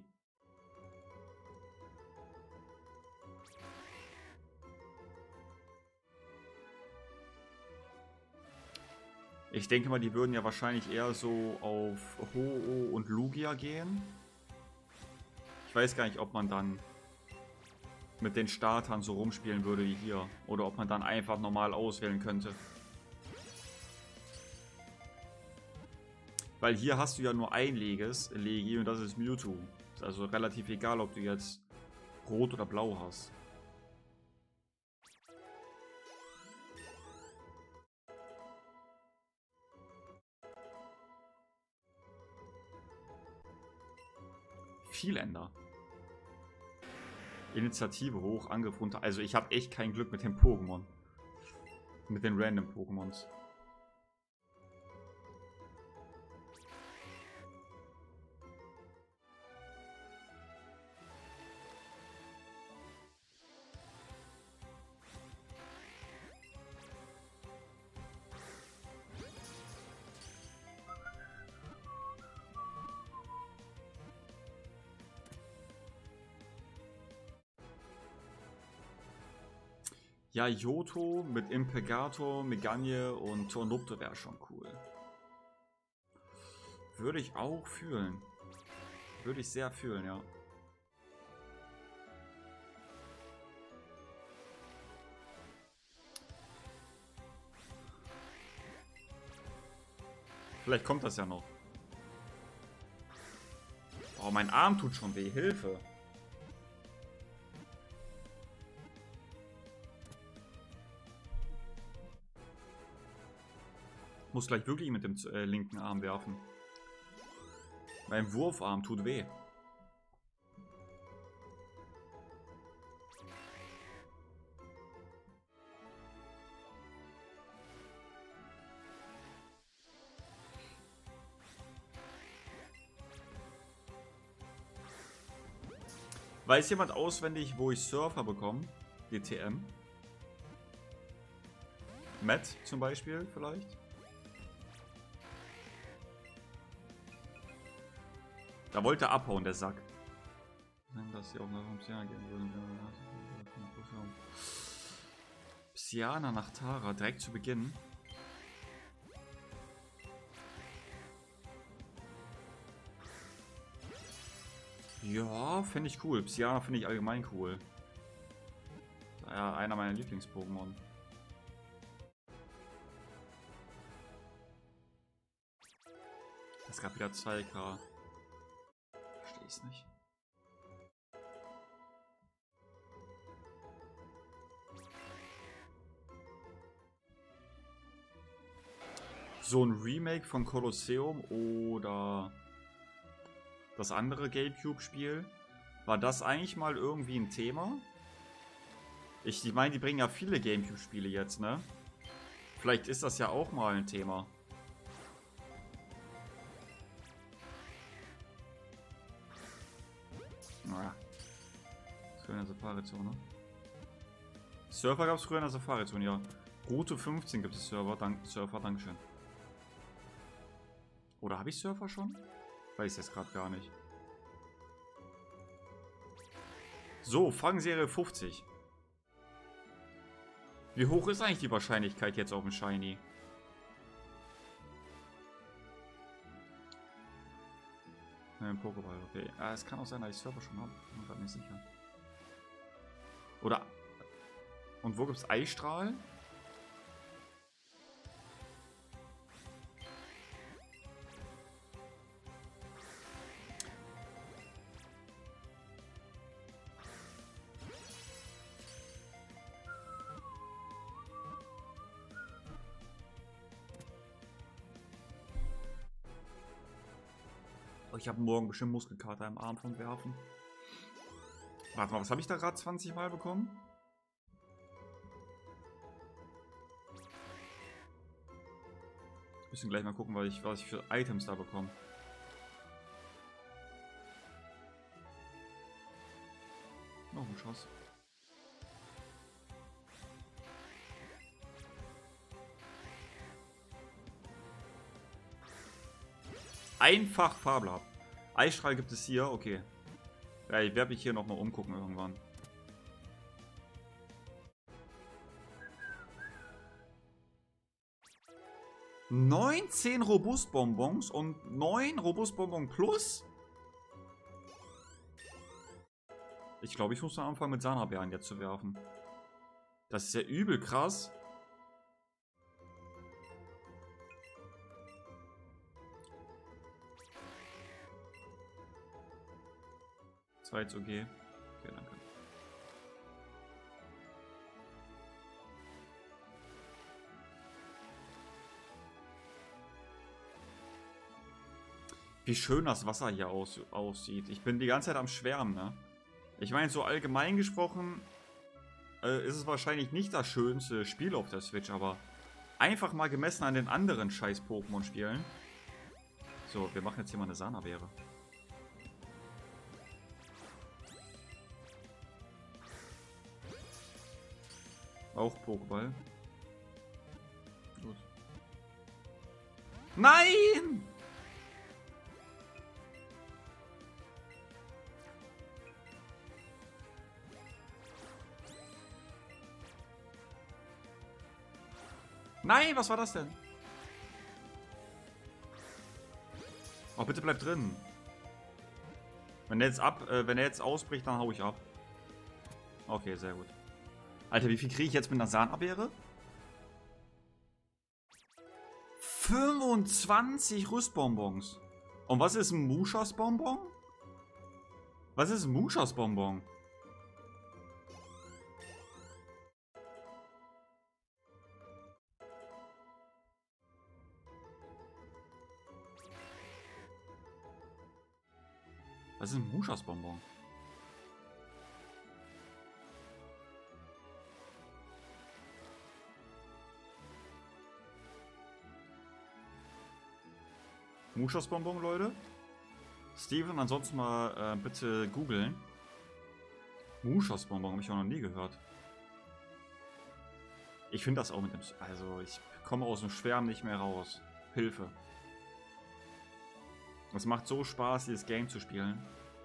Ich denke mal, die würden ja wahrscheinlich eher so auf Ho-Oh und Lugia gehen. Ich weiß gar nicht, ob man dann mit den Startern so rumspielen würde wie hier. Oder ob man dann einfach normal auswählen könnte. Weil hier hast du ja nur ein Leges, Legi, und das ist Mewtwo. Ist also relativ egal, ob du jetzt Rot oder Blau hast. Vieländer. Initiative hoch, Angriff runter. Also ich habe echt kein Glück mit den Pokémon. Mit den random Pokémons. Ja, Johto mit Impegator, Megagne und Tornupto wäre schon cool. Würde ich auch fühlen. Würde ich sehr fühlen, ja. Vielleicht kommt das ja noch. Oh, mein Arm tut schon weh. Hilfe. Muss gleich wirklich mit dem äh, linken Arm werfen. Mein Wurfarm tut weh. Weiß jemand auswendig, wo ich Surfer bekomme? G T M? Matt zum Beispiel vielleicht? Da wollte er abhauen, der Sack. Dass sie auch nach Psyana gehen würden. Psyana nach Tara, direkt zu Beginn. Ja, finde ich cool. Psyana finde ich allgemein cool. Ja, einer meiner Lieblings-Pokémon. Es gab wieder zwei K. Verstehe ich nicht. So ein Remake von Colosseum oder das andere GameCube-Spiel. War das eigentlich mal irgendwie ein Thema? Ich, ich meine, die bringen ja viele GameCube-Spiele jetzt, ne? Vielleicht ist das ja auch mal ein Thema. Naja. Früher in der Safari-Zone. Surfer gab es früher in der Safari-Zone, ja. Route fünfzehn gibt es Server, dank, Surfer, dankeschön. Oder habe ich Surfer schon? Weiß ich jetzt gerade gar nicht. So, Fangserie fünfzig. Wie hoch ist eigentlich die Wahrscheinlichkeit jetzt auf dem Shiny? Ein Pokéball, okay. Ah, es kann auch sein, dass ich Surfer schon habe. Bin mir gerade nicht sicher. Oder. Und wo gibt es Eisstrahl? Ich habe morgen bestimmt Muskelkater im Arm vom Werfen. Warte mal, was habe ich da gerade zwanzig Mal bekommen? Müssen gleich mal gucken, was ich, was ich für Items da bekomme. Noch ein Schuss. Einfach fabelhaft. Eisstrahl gibt es hier, okay. Ja, ich werde mich hier nochmal umgucken irgendwann. neunzehn Robustbonbons und neun Robustbonbon plus? Ich glaube, ich muss mal anfangen mit Sana-Bären jetzt zu werfen. Das ist ja übel krass. Das war jetzt okay. Okay, danke. Wie schön das Wasser hier aus, aussieht. Ich bin die ganze Zeit am Schwärmen, ne? Ich meine, so allgemein gesprochen äh, ist es wahrscheinlich nicht das schönste Spiel auf der Switch, aber einfach mal gemessen an den anderen scheiß Pokémon-Spielen. So, wir machen jetzt hier mal eine Sana-Beere. Auch Pokéball. Gut. Nein! Nein, was war das denn? Oh, bitte bleib drin. Wenn er jetzt ab, äh, wenn er jetzt ausbricht, dann hau ich ab. Okay, sehr gut. Alter, wie viel kriege ich jetzt mit einer Sana-Beere? fünfundzwanzig Rüstbonbons. Und was ist ein Mushas-Bonbon? Was ist ein Mushas-Bonbon? Was ist ein Mushas-Bonbon? Mushas-Bonbon, Leute. Steven, ansonsten mal äh, bitte googeln. Mushas-Bonbon habe ich auch noch nie gehört. Ich finde das auch mit dem... Also, ich komme aus dem Schwärmen nicht mehr raus. Hilfe. Es macht so Spaß, dieses Game zu spielen.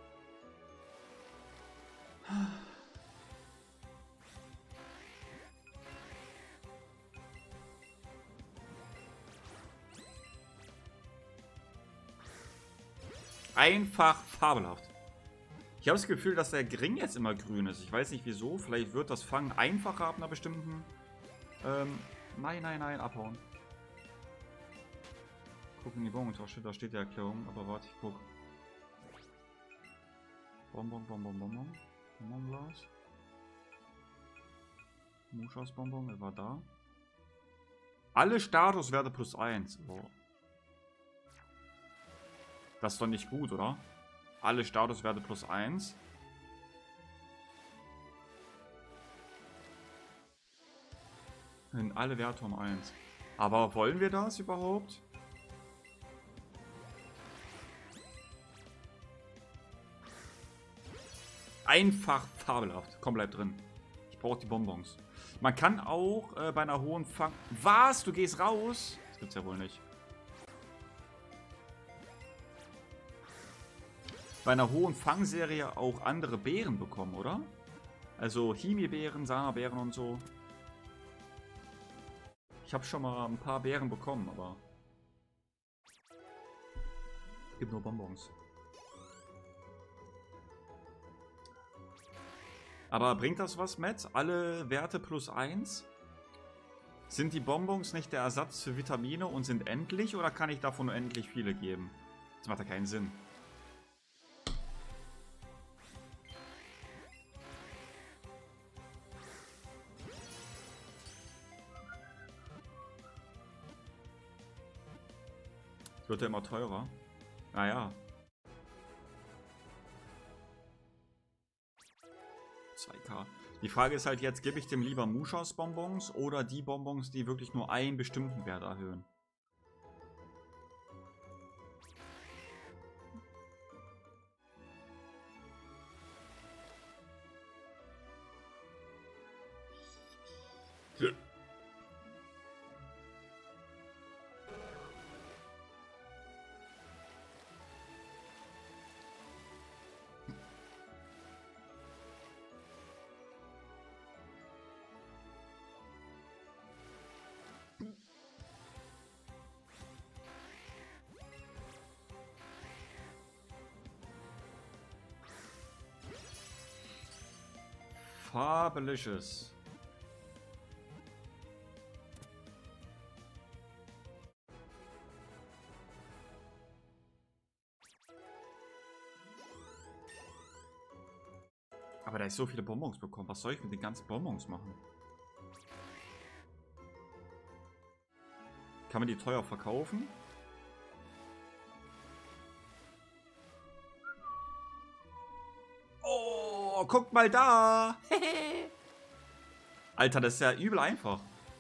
Einfach fabelhaft. Ich habe das Gefühl, dass der Ring jetzt immer grün ist. Ich weiß nicht wieso. Vielleicht wird das Fangen einfacher ab einer bestimmten... Ähm, nein, nein, nein, abhauen. Guck in die Bonbontasche, da steht die Erklärung. Aber warte, ich guck. Bonbon, Bonbon, Bonbon. Bonbonglas. Mushas Bonbon, er war da. Alle Statuswerte plus eins. Oh. Das ist doch nicht gut, oder? Alle Statuswerte plus eins. In alle Werte um eins. Aber wollen wir das überhaupt? Einfach fabelhaft. Komm, bleib drin. Ich brauche die Bonbons. Man kann auch äh, bei einer hohen Fang... Was? Du gehst raus? Das gibt's ja wohl nicht. Bei einer hohen Fangserie auch andere Beeren bekommen, oder? Also Himi-Beeren, Sana-Beeren und so. Ich habe schon mal ein paar Beeren bekommen, aber... Gibt nur Bonbons. Aber bringt das was, Matt? Alle Werte plus eins? Sind die Bonbons nicht der Ersatz für Vitamine und sind endlich? Oder kann ich davon nur endlich viele geben? Das macht ja keinen Sinn. Das wird ja immer teurer. Naja. zwei K. Die Frage ist halt jetzt, gebe ich dem lieber Mushas Bonbons oder die Bonbons, die wirklich nur einen bestimmten Wert erhöhen? Fabelicious. Aber da ich so viele Bonbons bekommen, was soll ich mit den ganzen Bonbons machen? Kann man die teuer verkaufen? Oh, guckt mal da! Alter, das ist ja übel einfach.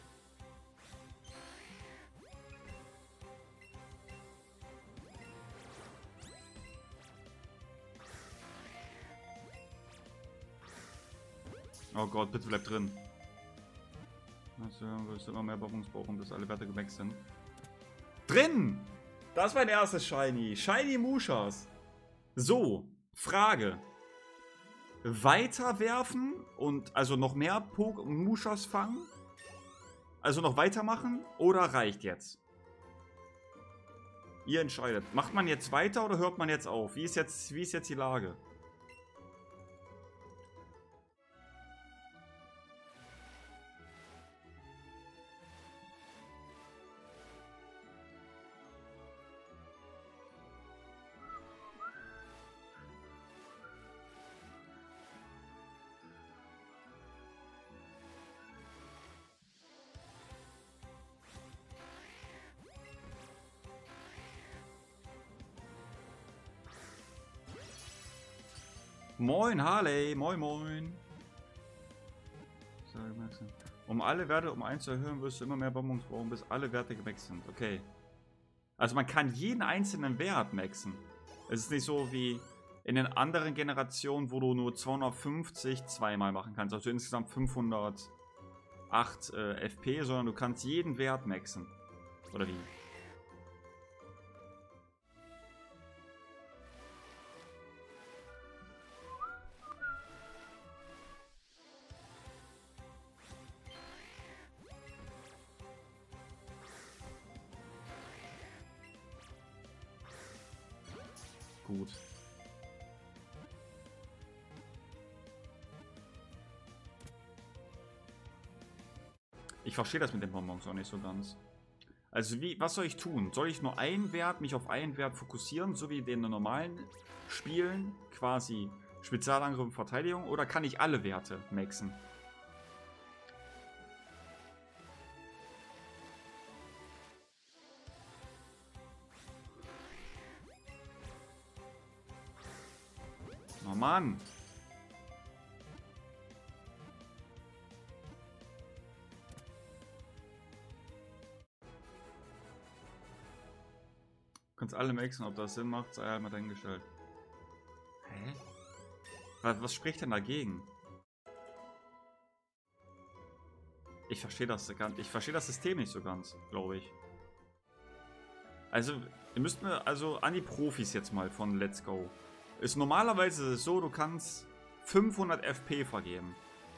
Oh Gott, bitte bleib drin. Also, wir müssen immer mehr Bonbons brauchen, bis alle Werte gewechselt sind. Drin! Das ist mein erstes Shiny. Shiny Mushas. So, Frage. Weiterwerfen und also noch mehr Pok Mushas fangen? Also noch weitermachen oder reicht jetzt? Ihr entscheidet. Macht man jetzt weiter oder hört man jetzt auf? Wie ist jetzt, wie ist jetzt die Lage? Moin, Harley. Moin, moin. Um alle Werte um eins zu erhöhen, wirst du immer mehr Bonbons brauchen, bis alle Werte gewechselt sind. Okay. Also man kann jeden einzelnen Wert maxen. Es ist nicht so wie in den anderen Generationen, wo du nur zweihundertfünfzig zweimal machen kannst. Also insgesamt fünfhundertacht äh, F P, sondern du kannst jeden Wert maxen. Oder wie? Gut. Ich verstehe das mit den Bonbons auch nicht so ganz. Also wie, was soll ich tun? Soll ich nur einen Wert, mich auf einen Wert fokussieren, so wie in den normalen Spielen, quasi Spezialangriff und Verteidigung, oder kann ich alle Werte maxen? Oh Mann! Du kannst alle maxen, ob das Sinn macht, sei halt mal dahingestellt. Hä? Was, was spricht denn dagegen? Ich verstehe das ganz, ich verstehe das System nicht so ganz, glaube ich. Also, ihr müsst mir, also an die Profis jetzt mal von Let's Go. Ist normalerweise so, du kannst fünfhundert F P vergeben.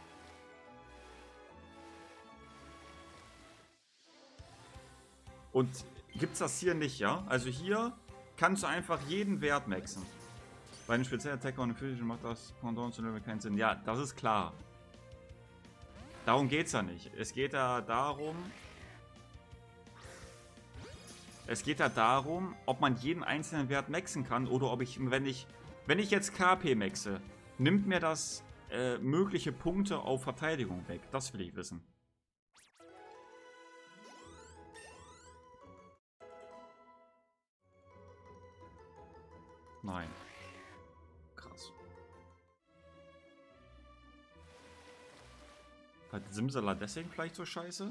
Und gibt's das hier nicht, ja? Also hier kannst du einfach jeden Wert maxen. Bei einem speziellen Attacker und einem physischen macht das Pendant zu Level keinen Sinn. Ja, das ist klar. Darum geht's ja nicht. Es geht ja darum... Es geht ja darum, ob man jeden einzelnen Wert maxen kann oder ob ich, wenn ich, wenn ich jetzt K P maxe, nimmt mir das äh, mögliche Punkte auf Verteidigung weg. Das will ich wissen. Nein. Krass. Hat Simsala deswegen vielleicht so scheiße?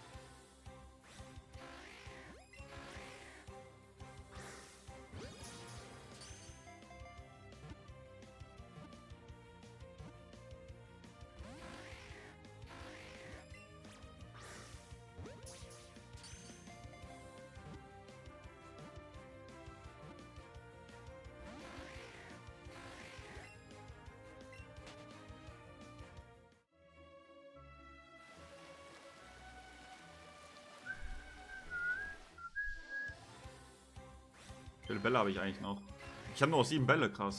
Wie viele Bälle habe ich eigentlich noch? Ich habe nur noch sieben Bälle, krass.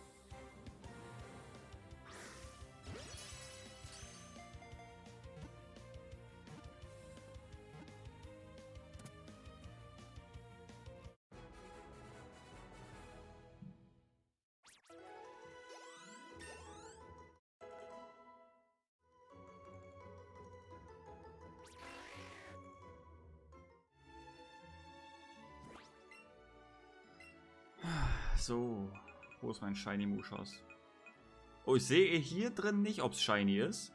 So, wo ist mein Shiny Mushas? Oh, ich sehe hier drin nicht, ob es Shiny ist.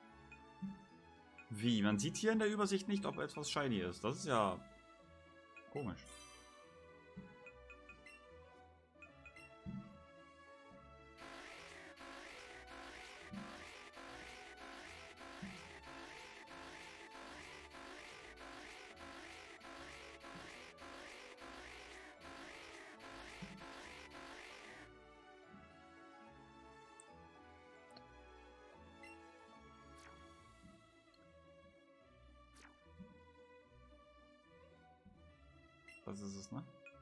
Wie? Man sieht hier in der Übersicht nicht, ob etwas Shiny ist. Das ist ja komisch. Das ist es, ne?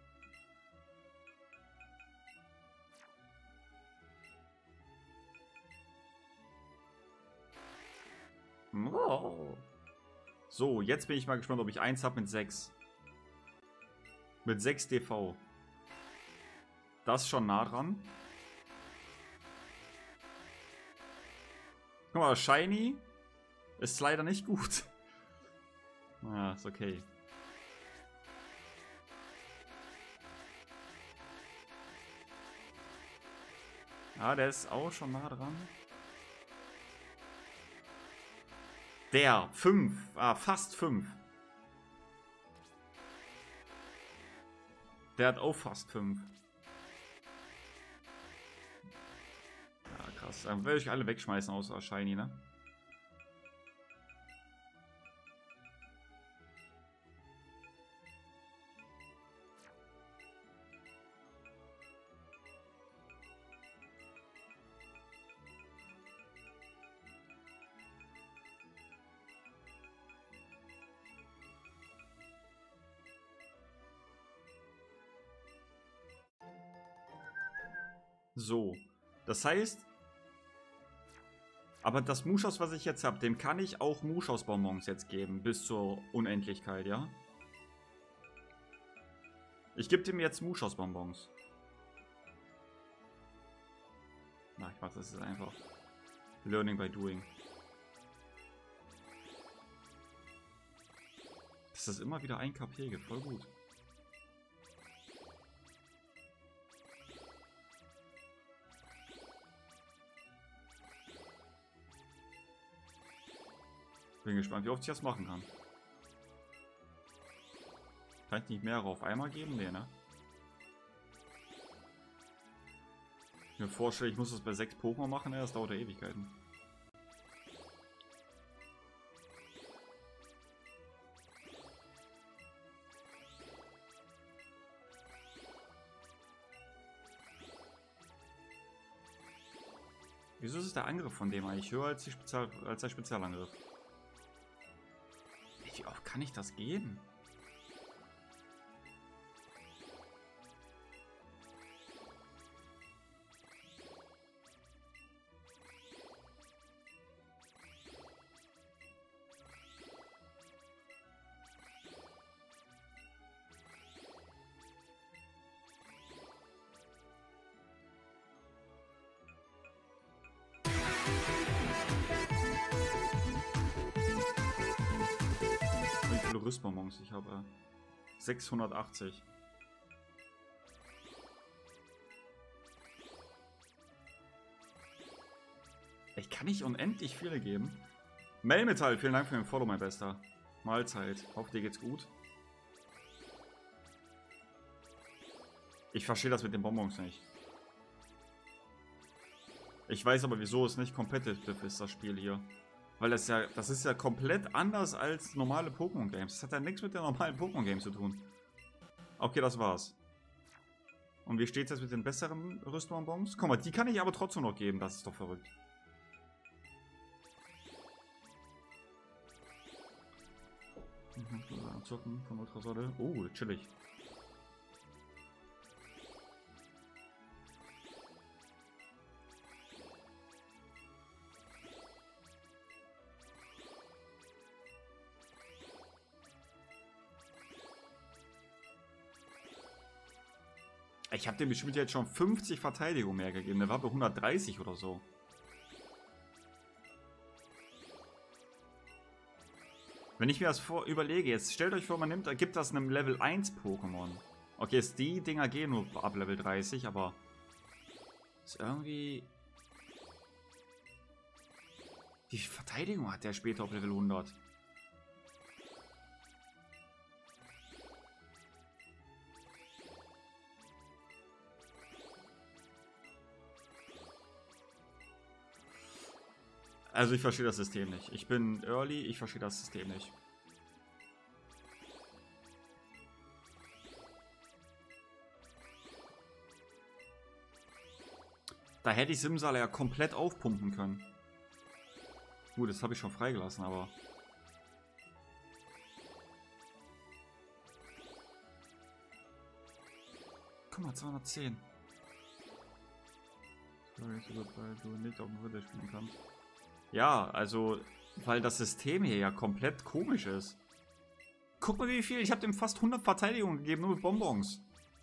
Oh. So, jetzt bin ich mal gespannt, ob ich eins habe mit sechs. Mit sechs D V. Das ist schon nah dran. Guck mal, Shiny ist leider nicht gut. Ja, ist okay. Ah, der ist auch schon nah dran. Der, fünf. Ah, fast fünf. Der hat auch fast fünf. Ja, krass. Dann werde ich alle wegschmeißen außer Shiny, ne? So, das heißt, aber das Mushas, was ich jetzt habe, dem kann ich auch Mushas-Bonbons jetzt geben, bis zur Unendlichkeit, ja? Ich gebe dem jetzt Mushas-Bonbons. Na, ich mach das jetzt einfach. Learning by doing. Das ist immer wieder ein K P gibt, voll gut. Bin gespannt, wie oft ich das machen kann. Kann ich nicht mehrere auf einmal geben? Nee, ne? Ich mir vorstelle, ich muss das bei sechs Pokémon machen, ja, das dauert ja Ewigkeiten. Wieso ist der Angriff von dem eigentlich höher als, die Spezial als der Spezialangriff? Wie oft kann ich das geben? Rüstbonbons, ich habe äh, sechshundertachtzig. Ich kann nicht unendlich viele geben. Melmetall, vielen Dank für den Follow, mein Bester. Mahlzeit. Hoffe, dir geht's gut. Ich verstehe das mit den Bonbons nicht. Ich weiß aber, wieso es nicht competitive ist, das Spiel hier. Weil das ja, das ist ja komplett anders als normale Pokémon-Games. Das hat ja nichts mit den normalen Pokémon-Games zu tun. Okay, das war's. Und wie steht's jetzt mit den besseren Rüstbonbons? Guck mal, die kann ich aber trotzdem noch geben. Das ist doch verrückt. Zocken von Ultrasolle. Oh, chillig. Ich habe dem bestimmt jetzt schon fünfzig Verteidigung mehr gegeben. Der war bei hundertdreißig oder so. Wenn ich mir das vor überlege, jetzt stellt euch vor, man nimmt, gibt das einem Level eins Pokémon. Okay, jetzt die Dinger gehen nur ab Level dreißig, aber ist irgendwie... Die Verteidigung hat der später auf Level hundert. Also ich verstehe das System nicht. Ich bin early, ich verstehe das System nicht. Da hätte ich Simsala ja komplett aufpumpen können. Gut, das habe ich schon freigelassen, aber... Guck mal, zweihundertzehn. Sorry, weil du nicht auf dem Ritter spielen kannst. Ja, also, weil das System hier ja komplett komisch ist. Guck mal, wie viel. Ich habe dem fast hundert Verteidigungen gegeben, nur mit Bonbons.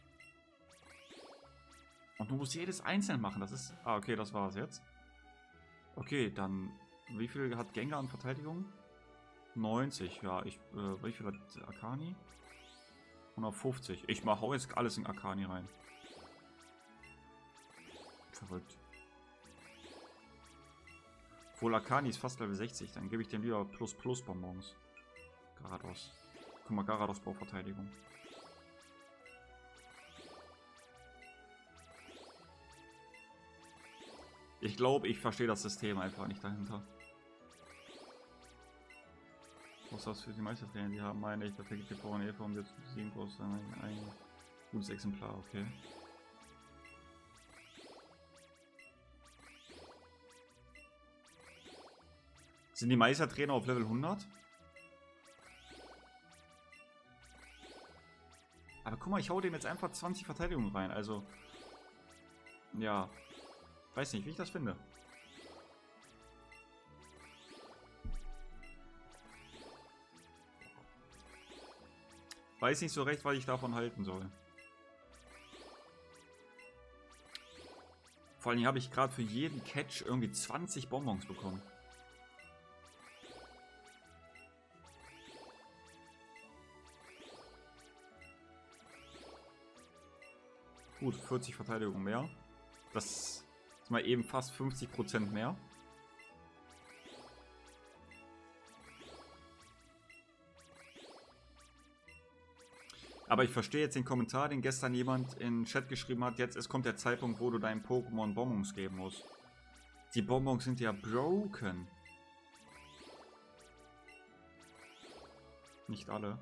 Und du musst jedes einzeln machen. Das ist... Ah, okay, das war's jetzt. Okay, dann... Wie viel hat Gengar an Verteidigung? neunzig, ja. Ich, äh, wie viel hat Akani? hundertfünfzig. Ich mach, hau jetzt alles in Akani rein. Verrückt. Wohl Akani ist fast Level sechzig, dann gebe ich dem lieber Plus Plus Bonbons. Garados. Guck mal, Garados braucht Verteidigung. Ich glaube, ich verstehe das System einfach nicht dahinter. Was ist das für die Meistertrainer? Die haben eine echte perfekte V und E-Form, jetzt sieben groß ein, ein gutes Exemplar, okay. Sind die Meistertrainer auf Level hundert? Aber guck mal, ich hau dem jetzt einfach zwanzig Verteidigungen rein, also... Ja... Weiß nicht, wie ich das finde. Weiß nicht so recht, was ich davon halten soll. Vor allem habe ich gerade für jeden Catch irgendwie zwanzig Bonbons bekommen. Gut, vierzig Verteidigung mehr. Das ist mal eben fast fünfzig Prozent mehr. Aber ich verstehe jetzt den Kommentar, den gestern jemand in den Chat geschrieben hat. Jetzt es kommt der Zeitpunkt, wo du deinem Pokémon Bonbons geben musst. Die Bonbons sind ja broken. Nicht alle.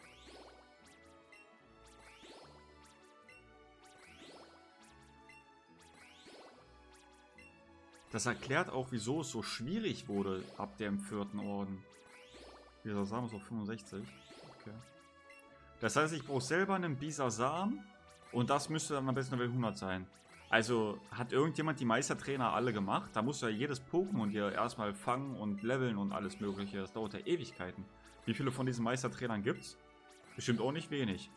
Das erklärt auch, wieso es so schwierig wurde ab dem vierten Orden. Dieser Samen ist auf fünfundsechzig. Okay. Das heißt, ich brauche selber einen Bisasam und das müsste dann am besten Level hundert sein. Also hat irgendjemand die Meistertrainer alle gemacht? Da musst du ja jedes Pokémon dir erstmal fangen und leveln und alles mögliche. Das dauert ja Ewigkeiten. Wie viele von diesen Meistertrainern gibt's? Bestimmt auch nicht wenig.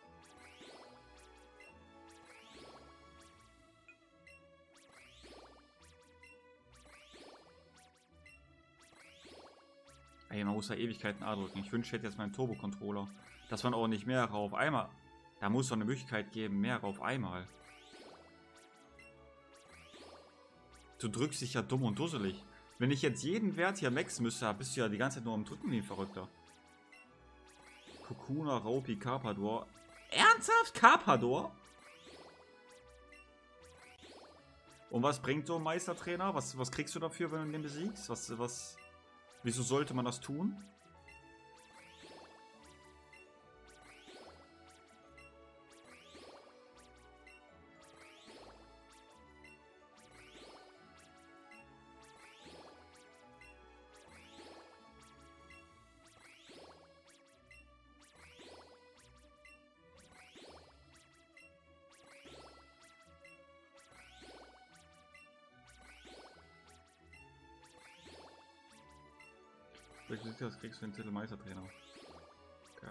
Ey, man muss ja Ewigkeiten A drücken. Ich wünsche, ich hätte jetzt meinen Turbo-Controller. Dass man auch nicht mehrere auf einmal... Da muss es doch eine Möglichkeit geben, mehrere auf einmal. Du drückst dich ja dumm und dusselig. Wenn ich jetzt jeden Wert hier maxen müsste, bist du ja die ganze Zeit nur am Drücken wie ein Verrückter. Kokuna, Raupi, Carpador. Ernsthaft? Carpador? Und was bringt so ein Meistertrainer? Was, was kriegst du dafür, wenn du den besiegst? Was, was, wieso sollte man das tun? Das kriegst du den Titel Meistertrainer. Okay.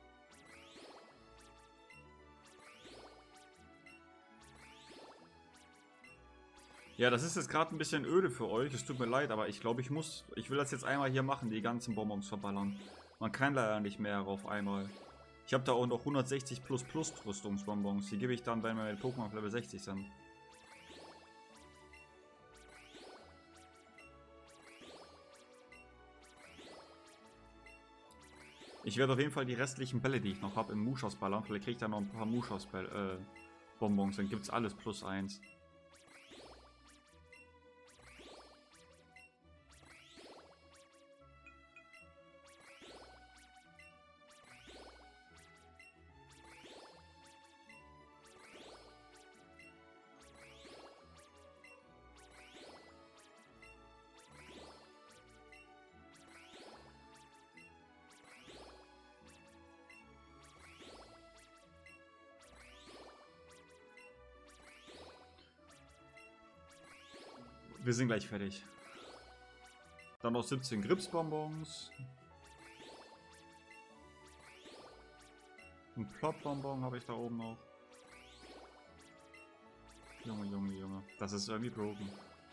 Ja, das ist jetzt gerade ein bisschen öde für euch. Es tut mir leid, aber ich glaube, ich muss. Ich will das jetzt einmal hier machen, die ganzen Bonbons verballern. Man kann leider nicht mehr auf einmal. Ich habe da auch noch hundertsechzig plus plus Rüstungsbonbons. Die gebe ich dann, wenn wir mit Pokémon auf Level sechzig sind. Ich werde auf jeden Fall die restlichen Bälle, die ich noch habe, im Muschos ballern. Vielleicht kriege ich da noch ein paar Muschos äh, Bonbons. Dann gibt es alles plus eins. Wir sind gleich fertig. Dann noch siebzehn Gripsbonbons. Ein Plot-Bonbon habe ich da oben noch. Junge, Junge, Junge. Das ist irgendwie broken.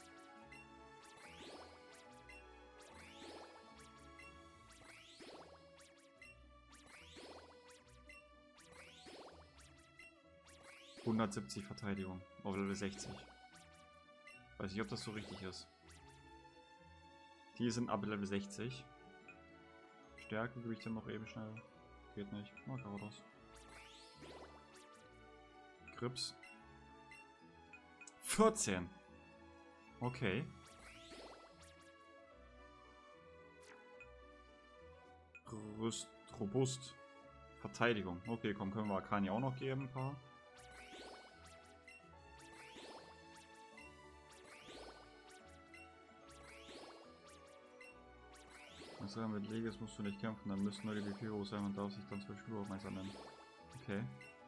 hundertsiebzig Verteidigung auf Level sechzig. Weiß nicht, ob das so richtig ist. Die sind ab Level sechzig. Stärke gebe ich dann noch eben schnell. Geht nicht. Mal Garados. Grips. vierzehn. Okay. Rüst, robust. Verteidigung. Okay, komm, können wir Akani auch noch geben, ein paar. Also mit Legis musst du nicht kämpfen, dann müssen nur die Befehle sein und darf sich dann zwölf Schulmeister nennen. Okay.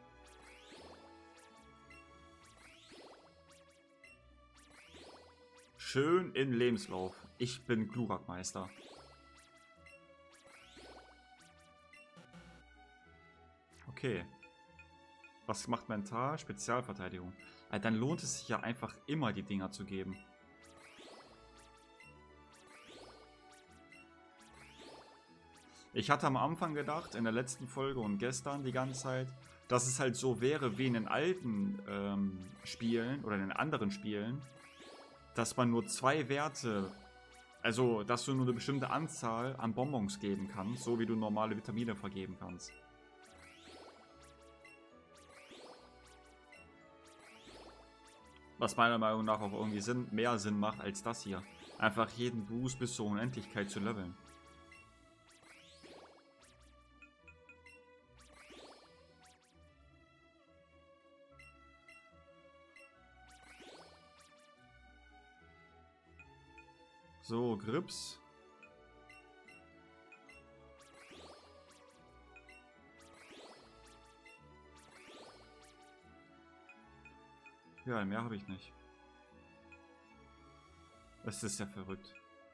Schön im Lebenslauf. Ich bin Glurak-Meister. Okay. Was macht mental? Spezialverteidigung. Also dann lohnt es sich ja einfach immer die Dinger zu geben. Ich hatte am Anfang gedacht, in der letzten Folge und gestern die ganze Zeit, dass es halt so wäre wie in den alten ähm, Spielen oder in den anderen Spielen, dass man nur zwei Werte, also dass du nur eine bestimmte Anzahl an Bonbons geben kannst, so wie du normale Vitamine vergeben kannst. Was meiner Meinung nach auch irgendwie Sinn, mehr Sinn macht als das hier. Einfach jeden Boost bis zur Unendlichkeit zu leveln. So, Grips. Ja, mehr habe ich nicht. Das ist ja verrückt.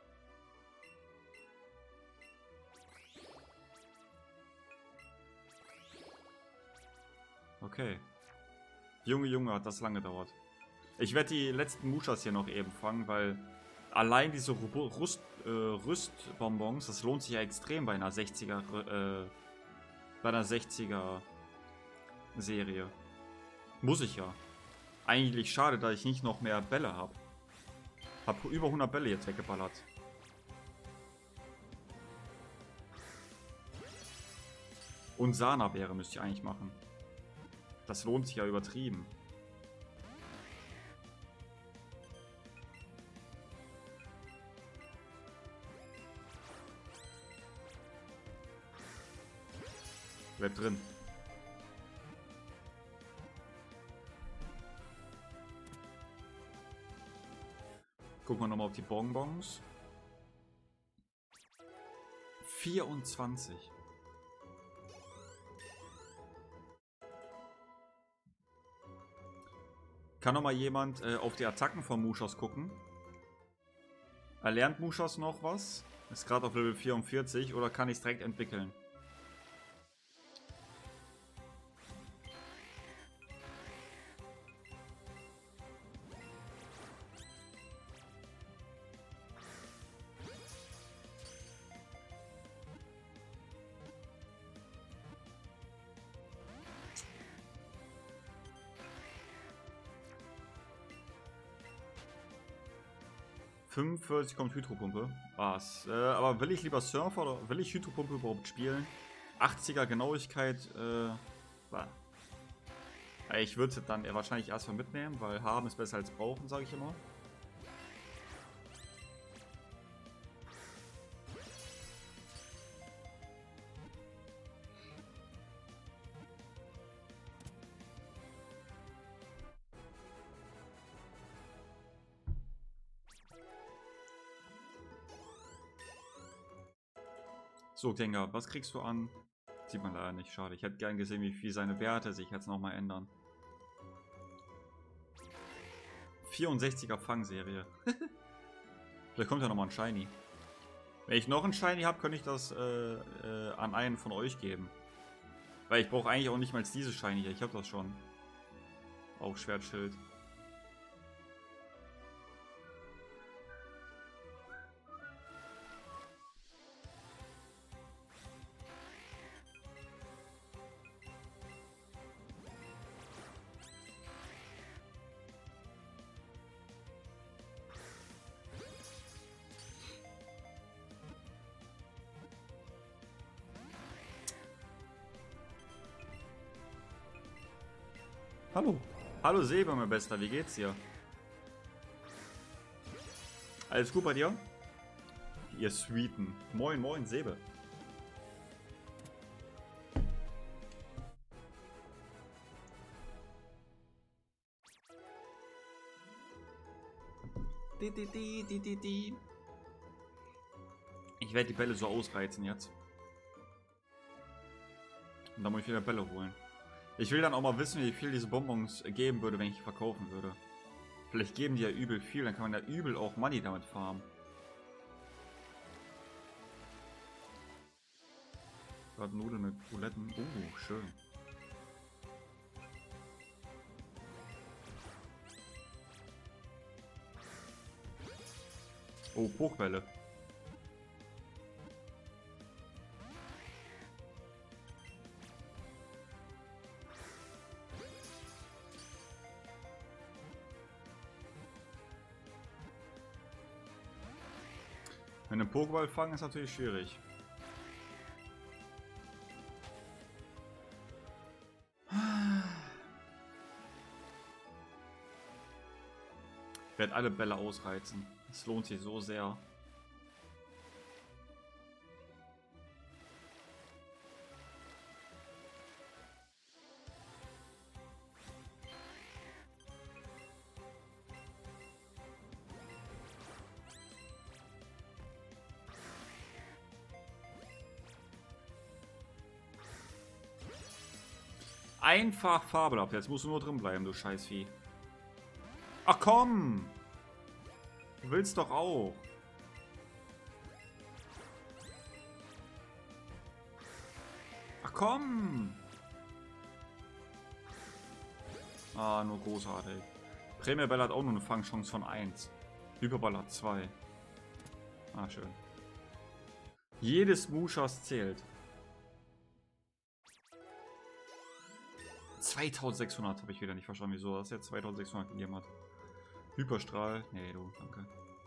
Okay. Junge, Junge, hat das lange gedauert. Ich werde die letzten Mushas hier noch eben fangen, weil allein diese Rüst, äh, Rüstbonbons, das lohnt sich ja extrem bei einer sechziger, äh, bei einer sechziger Serie. Muss ich ja. Eigentlich schade, dass ich nicht noch mehr Bälle habe. Hab über hundert Bälle jetzt weggeballert. Und Sana-Beere müsste ich eigentlich machen. Das lohnt sich ja übertrieben. Bleib drin. Gucken wir nochmal auf die Bonbons. vierundzwanzig. Kann noch mal jemand äh, auf die Attacken von Mushos gucken? Erlernt Mushos noch was? Ist gerade auf Level vierundvierzig oder kann ich es direkt entwickeln? fünfundvierzig kommt Hydropumpe. Was? Äh, aber will ich lieber Surfer oder will ich Hydropumpe überhaupt spielen? achtziger Genauigkeit. Äh, ich würde es dann wahrscheinlich erstmal mitnehmen, weil haben ist besser als brauchen, sage ich immer. So, Gengar, was kriegst du an? Sieht man leider nicht, schade. Ich hätte gern gesehen, wie viel seine Werte sich jetzt nochmal ändern. vierundsechziger Fangserie. Vielleicht kommt ja nochmal ein Shiny. Wenn ich noch ein Shiny habe, könnte ich das äh, äh, an einen von euch geben. Weil ich brauche eigentlich auch nicht mal diese Shiny hier. Ich habe das schon. Auch Schwertschild. Hallo. Hallo Sebe, mein Bester, wie geht's dir? Alles gut bei dir? Ihr Sweeten. Moin, moin, Sebe. Die, die, die, die, die, die. Ich werde die Bälle so ausreizen jetzt. Und dann muss ich wieder Bälle holen. Ich will dann auch mal wissen, wie viel diese Bonbons geben würde, wenn ich die verkaufen würde. Vielleicht geben die ja übel viel, dann kann man ja übel auch Money damit farmen. Gerade Nudeln mit Buletten. Oh, schön. Oh, Pokebälle. Wenn ein Pokéball fangen ist natürlich schwierig. Ich werde alle Bälle ausreizen. Es lohnt sich so sehr. Einfach fabelhaft. Jetzt musst du nur drin bleiben, du Scheißvieh. Ach komm! Du willst doch auch. Ach komm! Ah, nur großartig. Prämieball hat auch nur eine Fangchance von eins. Hyperball hat zwei. Ah, schön. Jedes Mushas zählt. zweitausendsechshundert habe ich wieder nicht verstanden, wieso das jetzt zweitausendsechshundert gegeben hat. Hyperstrahl. Nee, du, danke.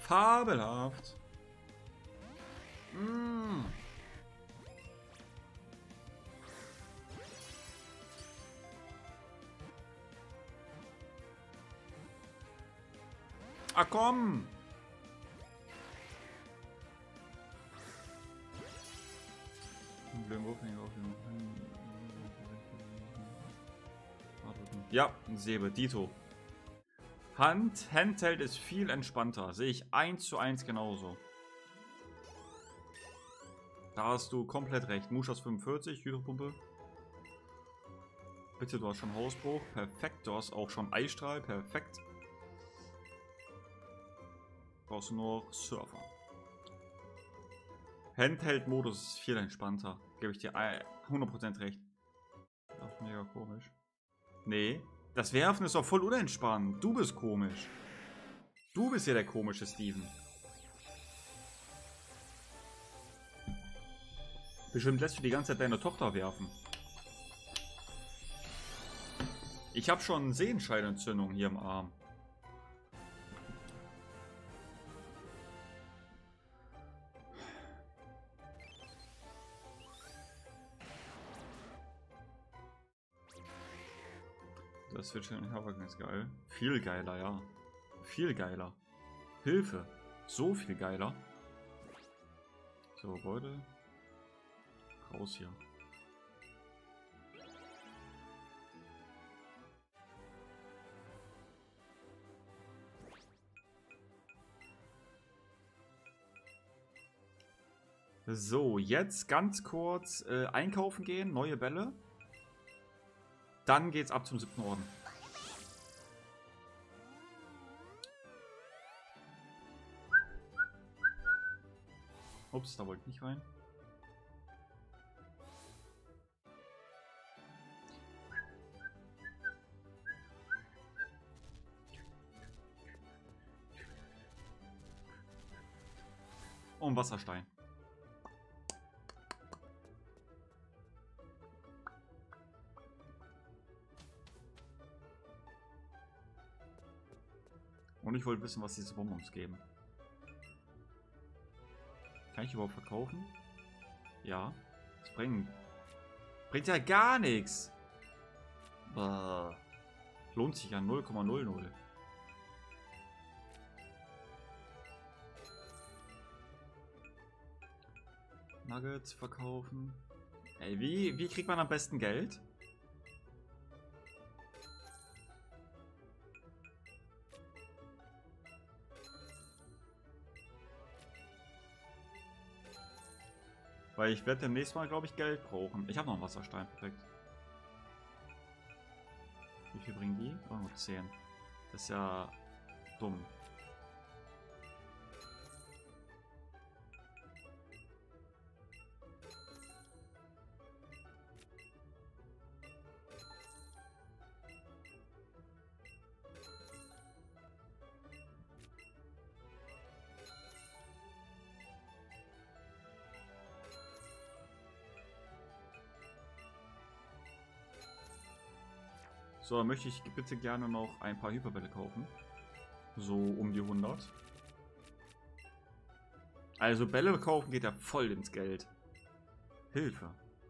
Fabelhaft. Mm. Ah, komm! Ja, ein Säbe, Dito. Hand, Handheld ist viel entspannter. Sehe ich eins zu eins genauso. Da hast du komplett recht. Muschas fünfundvierzig, Hydropumpe. Bitte, du hast schon Hausbruch. Perfekt. Du hast auch schon Eisstrahl. Perfekt. Brauchst du nur Surfer. Handheld-Modus ist viel entspannter. Gebe ich dir hundert Prozent recht. Das ist mega komisch. Nee. Das Werfen ist doch voll unentspannt. Du bist komisch. Du bist ja der komische Steven. Bestimmt lässt du die ganze Zeit deine Tochter werfen. Ich habe schon Sehenscheidenentzündung hier im Arm. Das wird schon ganz geil. Viel geiler, ja. Viel geiler. Hilfe. So viel geiler. So, Leute. Raus hier. So, jetzt ganz kurz äh, einkaufen gehen. Neue Bälle. Dann geht's ab zum siebten Orden. Ups, da wollte ich nicht rein. Und Wasserstein. Und ich wollte wissen, was diese Bonbons geben. Kann ich überhaupt verkaufen? Ja. Das bringt, bringt ja gar nichts. Bah. Lohnt sich ja null Komma null null. Nuggets verkaufen. Ey, wie, wie kriegt man am besten Geld? Weil ich werde demnächst mal, glaube ich, Geld brauchen. Ich habe noch einen Wasserstein, perfekt. Wie viel bringen die? Oh, nur zehn. Das ist ja dumm. So, dann möchte ich bitte gerne noch ein paar Hyperbälle kaufen. So um die hundert. Also Bälle kaufen geht ja voll ins Geld. Hilfe.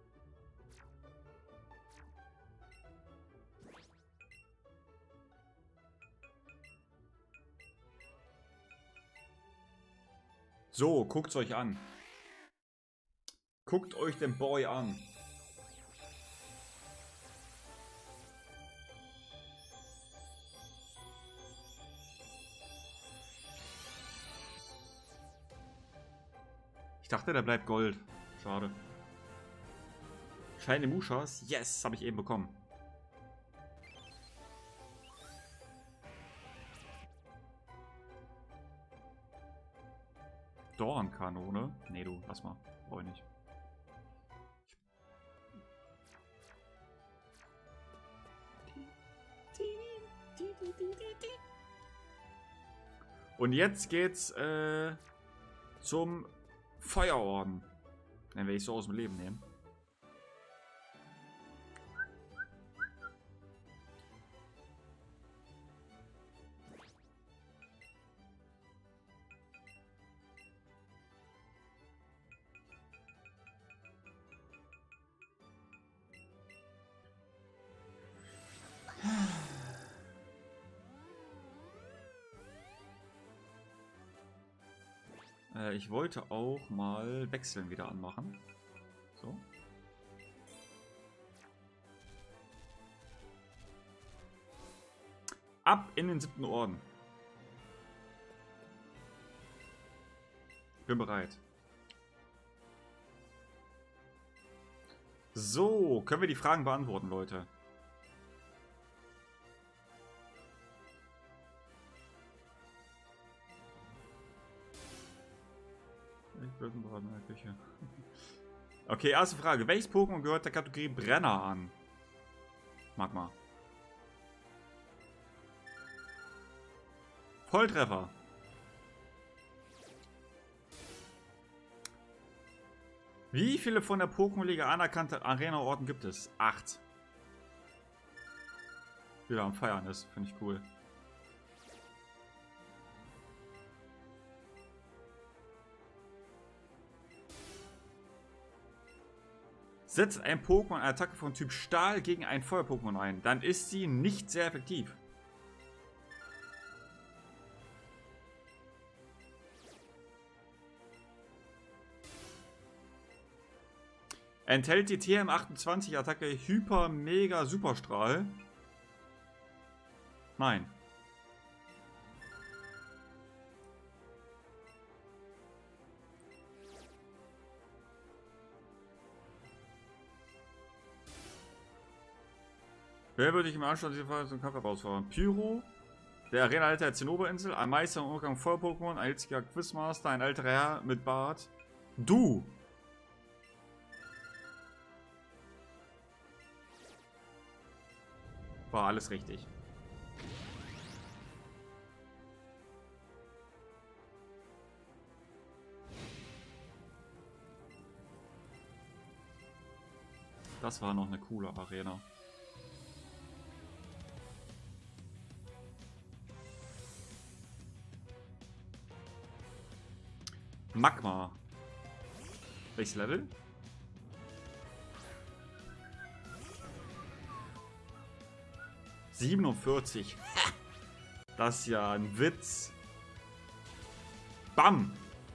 So, guckt's euch an. Guckt euch den Boy an. Ich dachte, der bleibt Gold. Schade. Shiny Mushas. Yes, habe ich eben bekommen. Dornkanone. Nee, du, lass mal. Brauch ich nicht. Und jetzt geht's äh, zum Feuerorden. Den werde ich so aus dem Leben nehmen. Äh, ich wollte auch mal Wechseln wieder anmachen. So. Ab in den siebten Orden. Bin bereit. So, können wir die Fragen beantworten, Leute? Birkenbraten in der Küche. Okay, erste Frage. Welches Pokémon gehört der Kategorie Brenner an? Magma. Volltreffer. Wie viele von der Pokémon-Liga anerkannte Arena-Orten gibt es? Acht. Wieder am Feiern ist, finde ich cool. Setzt ein Pokémon eine Attacke von Typ Stahl gegen ein Feuer-Pokémon ein, dann ist sie nicht sehr effektiv. Enthält die T M achtundzwanzig Attacke Hyper Mega Superstrahl? Nein. Wer würde ich im Anschluss dieser Frage zum Kampf herausfordern? Pyro, der Arenaleiter der Zinnoberinsel, ein Meister im Umgang Feuer-Pokémon, ein hitziger Quizmaster, ein älterer Herr mit Bart. Du! War alles richtig. Das war noch eine coole Arena. Magma. Welches Level? siebenundvierzig. Das ist ja ein Witz. Bam.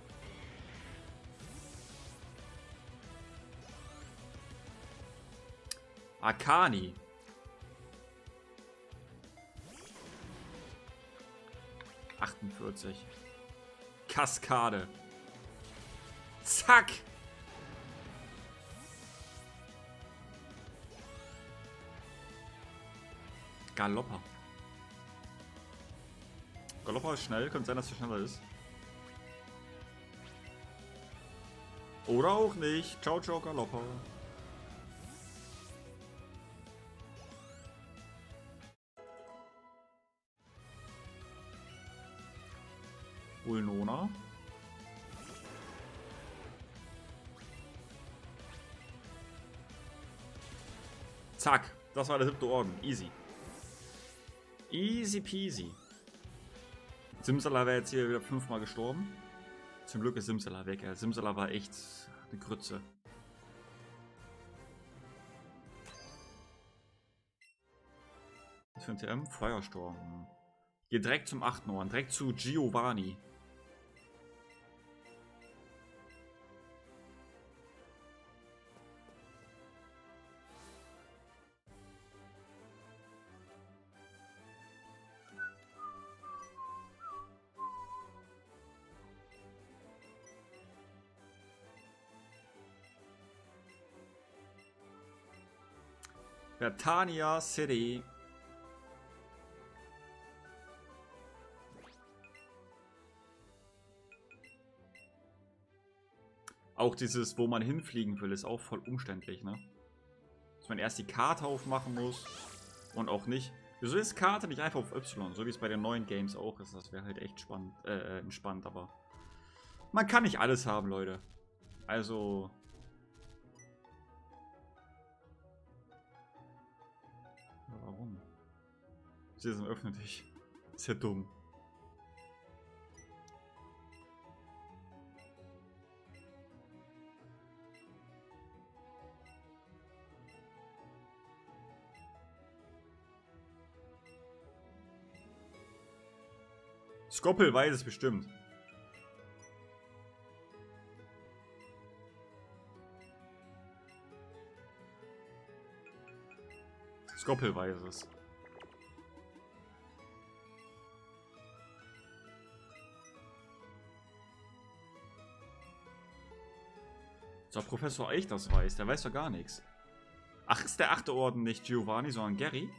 Akani. achtundvierzig. Kaskade. Zack. Galoppa. Galoppa ist schnell, könnte sein, dass er schneller ist. Oder auch nicht. Ciao, ciao, Galoppa. Ulnona. Zack. Das war der siebte Orden. Easy. Easy peasy. Simsala wäre jetzt hier wieder fünfmal gestorben. Zum Glück ist Simsala weg. Ja. Simsala war echt eine Grütze. Was für ein T M? Feuersturm. Geht direkt zum achten Orden. Direkt zu Giovanni. Vertania City. Auch dieses, wo man hinfliegen will, ist auch voll umständlich, ne? Dass man erst die Karte aufmachen muss und auch nicht. Wieso ist Karte nicht einfach auf Y, so wie es bei den neuen Games auch ist? Das wäre halt echt spannend, äh, entspannt, aber man kann nicht alles haben, Leute. Also. Warum? Sie sind öffne dich. Ist ja dumm. Skoppel weiß es bestimmt. Skoppel weiß es. So, Professor Eich das weiß, der weiß doch gar nichts. Ach, ist der achte Orden nicht Giovanni, sondern Gary?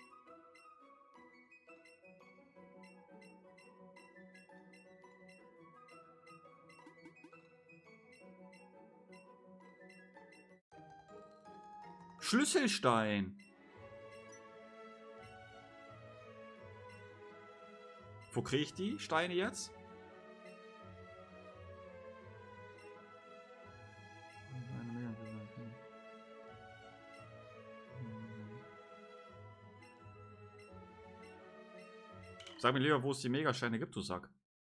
Schlüsselstein. Wo kriege ich die Steine jetzt? Sag mir lieber, wo es die Megasteine gibt, du Sack.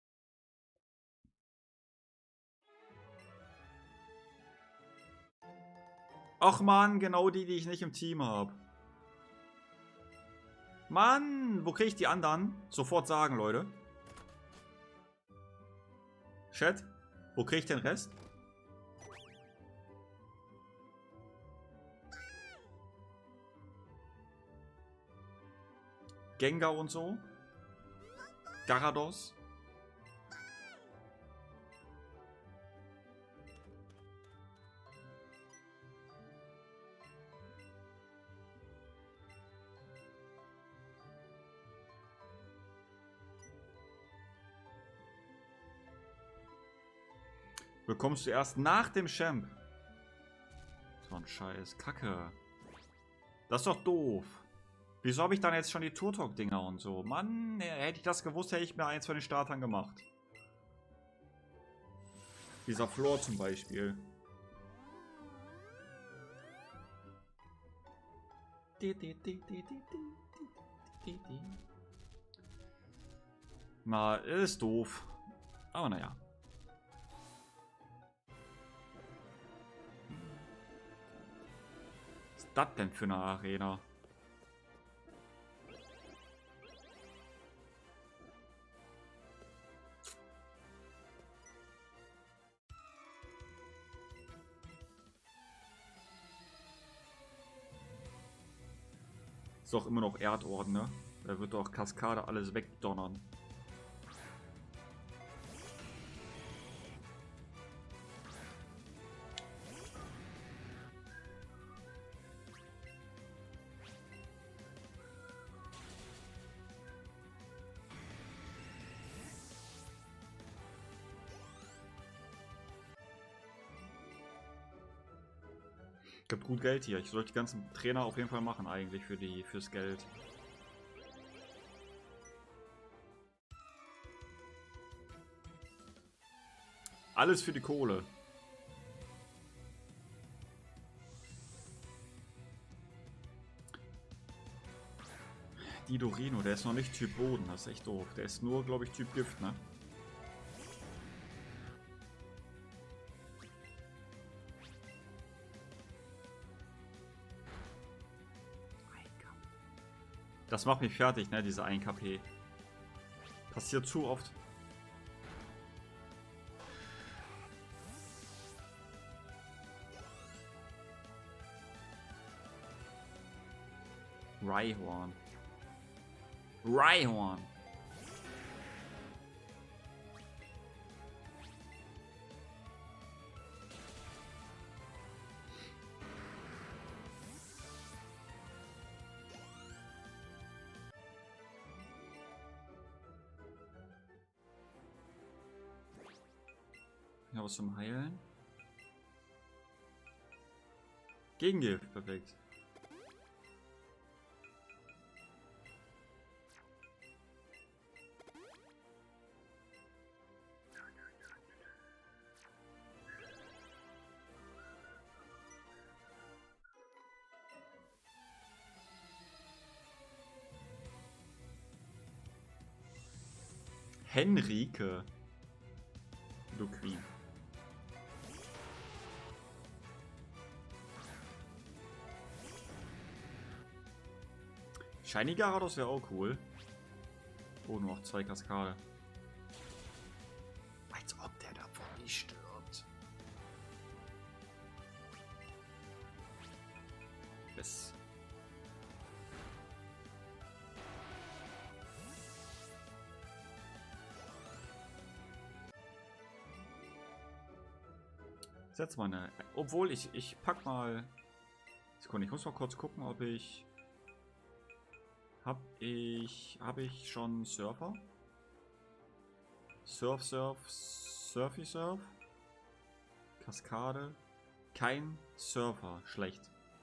Ach Mann, genau die, die ich nicht im Team habe. Mann, wo kriege ich die anderen? Sofort sagen, Leute. Chat, wo kriege ich den Rest? Gengar und so. Garados. Bekommst du erst nach dem Champ. So ein Scheiß. Kacke. Das ist doch doof. Wieso habe ich dann jetzt schon die Turtok-Dinger und so? Mann, hätte ich das gewusst, hätte ich mir eins von den Startern gemacht. Dieser Floor zum Beispiel. Na, ist doof. Aber naja. Was ist das denn für eine Arena? Ist doch immer noch Erdorden, ne? Da wird doch Kaskade alles wegdonnern. Gibt gut Geld hier. Ich sollte die ganzen Trainer auf jeden Fall machen eigentlich für die fürs Geld. Alles für die Kohle. Didorino, der ist noch nicht Typ Boden, das ist echt doof. Der ist nur, glaube ich, Typ Gift, ne? Das macht mich fertig, ne, diese ein K P. Passiert zu oft. Rhyhorn. Rhyhorn. Ja, was zum Heilen? Gegengift, perfekt. Henrike. Du Queen. Shiny Garados wäre auch cool. Oh, nur noch zwei Kaskade. Als ob der davon nicht stirbt. Bis. Setz mal eine. Obwohl, ich, ich pack mal. Sekunde, ich muss mal kurz gucken, ob ich. Hab ich. Habe ich schon Surfer? Surf, Surf, Surfy Surf? Kaskade. Kein Surfer. Schlecht.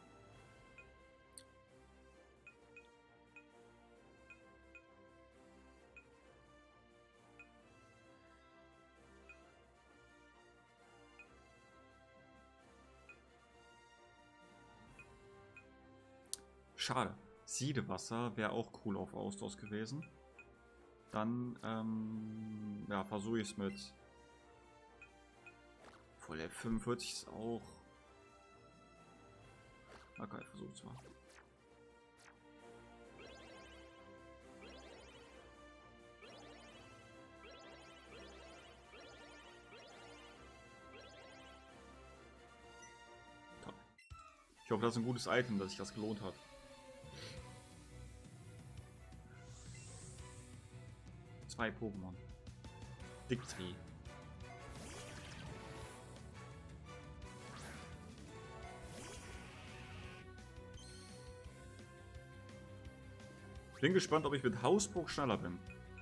Schade. Siedewasser wäre auch cool auf Ausdauer gewesen. Dann, ähm, ja, versuche ich es mit. Voll der fünfundvierzig ist auch. Okay, ich versuche es mal. Top. Ich hoffe, das ist ein gutes Item, dass sich das gelohnt hat. Zwei Pokémon. Dictri. Ich bin gespannt, ob ich mit Hausbruch schneller bin.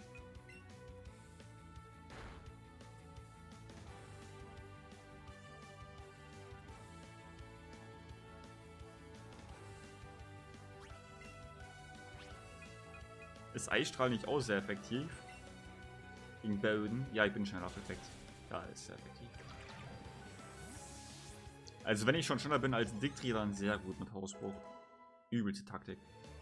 Ist Eisstrahl nicht auch sehr effektiv? Gegen Böden? Ja, ich bin schneller, perfekt. Ja, ist sehr effektiv. Also wenn ich schon schneller bin als Dictri, dann sehr gut mit Hausbruch. Übelste Taktik.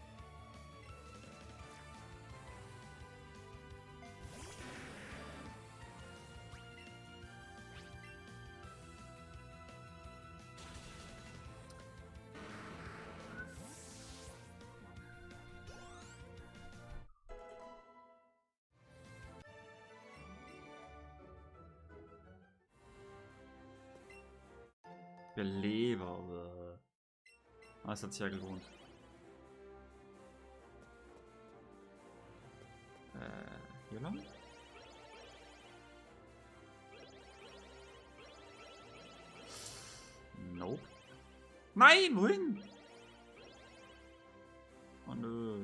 Beleber. Ah, das hat sich ja gelohnt. Äh, hier lang? Nope. Nein, wohin? Oh nö.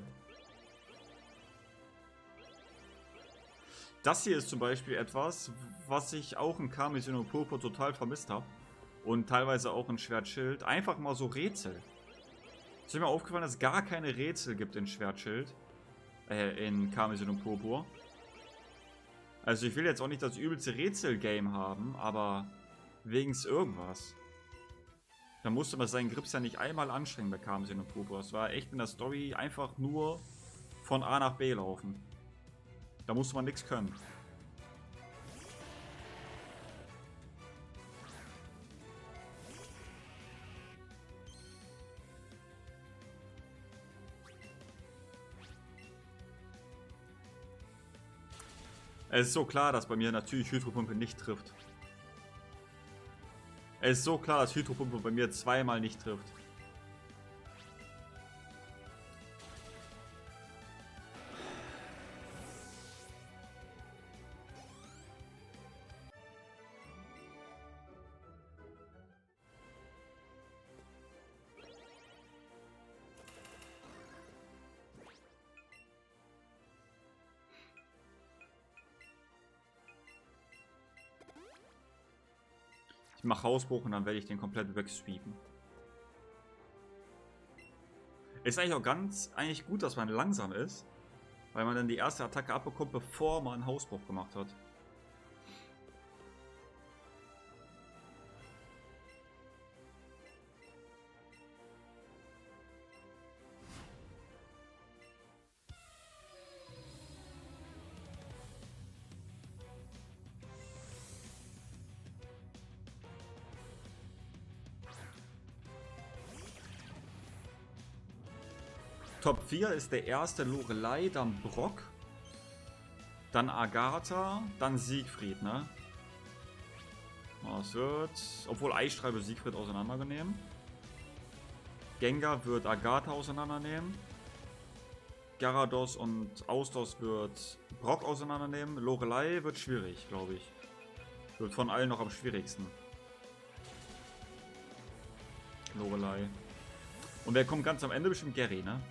Das hier ist zum Beispiel etwas, was ich auch in Karmesin und Purpur total vermisst habe. Und teilweise auch in Schwertschild. Einfach mal so Rätsel. Es ist mir aufgefallen, dass es gar keine Rätsel gibt in Schwertschild. Äh, in Karmesin und Purpur. Also ich will jetzt auch nicht das übelste Rätsel-Game haben, aber wegen irgendwas. Da musste man seinen Grips ja nicht einmal anstrengen bei Karmesin und Purpur. Es war echt in der Story einfach nur von A nach B laufen. Da musste man nichts können. Es ist so klar, dass bei mir natürlich Hydropumpe nicht trifft. Es ist so klar, dass Hydropumpe bei mir zweimal nicht trifft. Ich mache Hausbruch und dann werde ich den komplett wegsweepen. Ist eigentlich auch ganz eigentlich gut, dass man langsam ist, weil man dann die erste Attacke abbekommt, bevor man einen Hausbruch gemacht hat. Top vier ist der erste Lorelei, dann Brock, dann Agatha, dann Siegfried, ne? Das wird, obwohl Eisstrahl wird Siegfried auseinandernehmen. Gengar wird Agatha auseinandernehmen. Gyarados und Austos wird Brock auseinandernehmen. Lorelei wird schwierig, glaube ich. Wird von allen noch am schwierigsten. Lorelei. Und wer kommt ganz am Ende? Bestimmt Gary, ne?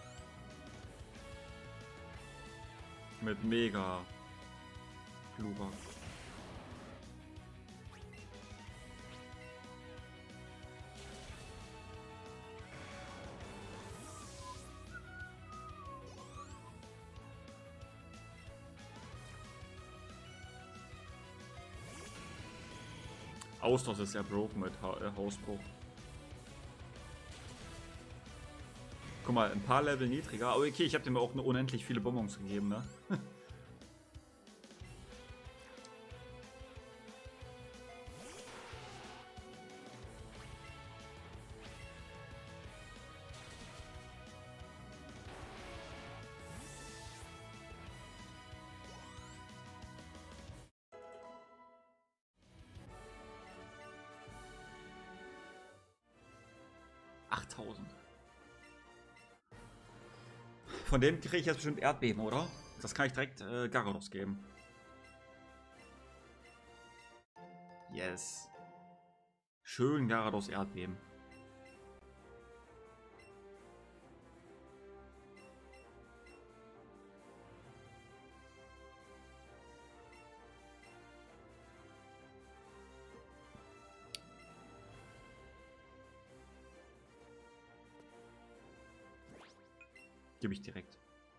Mit mega Glurak. Austausch ist ja broken mit ha äh, Hausbruch. Guck mal, ein paar Level niedriger. Aber okay, ich habe dem auch nur unendlich viele Bonbons gegeben, ne? achttausend. Von dem kriege ich jetzt bestimmt Erdbeben, oder? Das kann ich direkt äh, Gyarados geben. Yes. Schön Gyarados Erdbeben. Gebe ich direkt.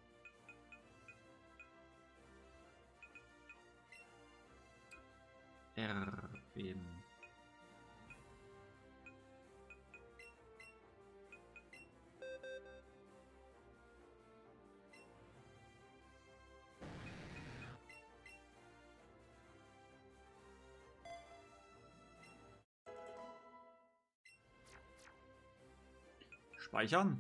Erdbeben. Speichern.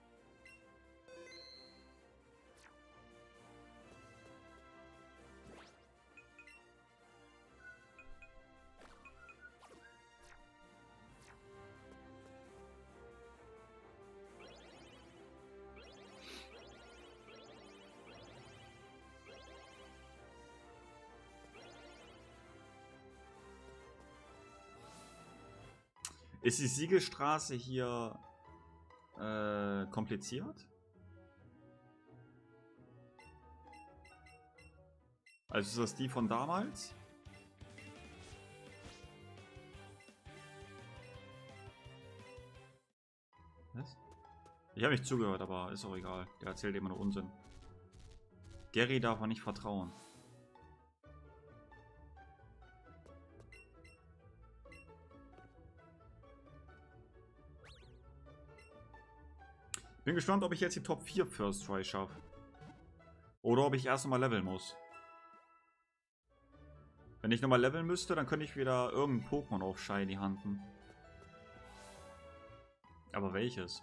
Ist die Siegelstraße hier äh, kompliziert? Also ist das die von damals? Was? Ich habe nicht zugehört, aber ist auch egal. Der erzählt immer nur Unsinn. Gary darf man nicht vertrauen. Bin gespannt, ob ich jetzt die Top vier First Try schaffe. Oder ob ich erst nochmal leveln muss. Wenn ich nochmal leveln müsste, dann könnte ich wieder irgendein Pokémon auf Shiny handen. Aber welches?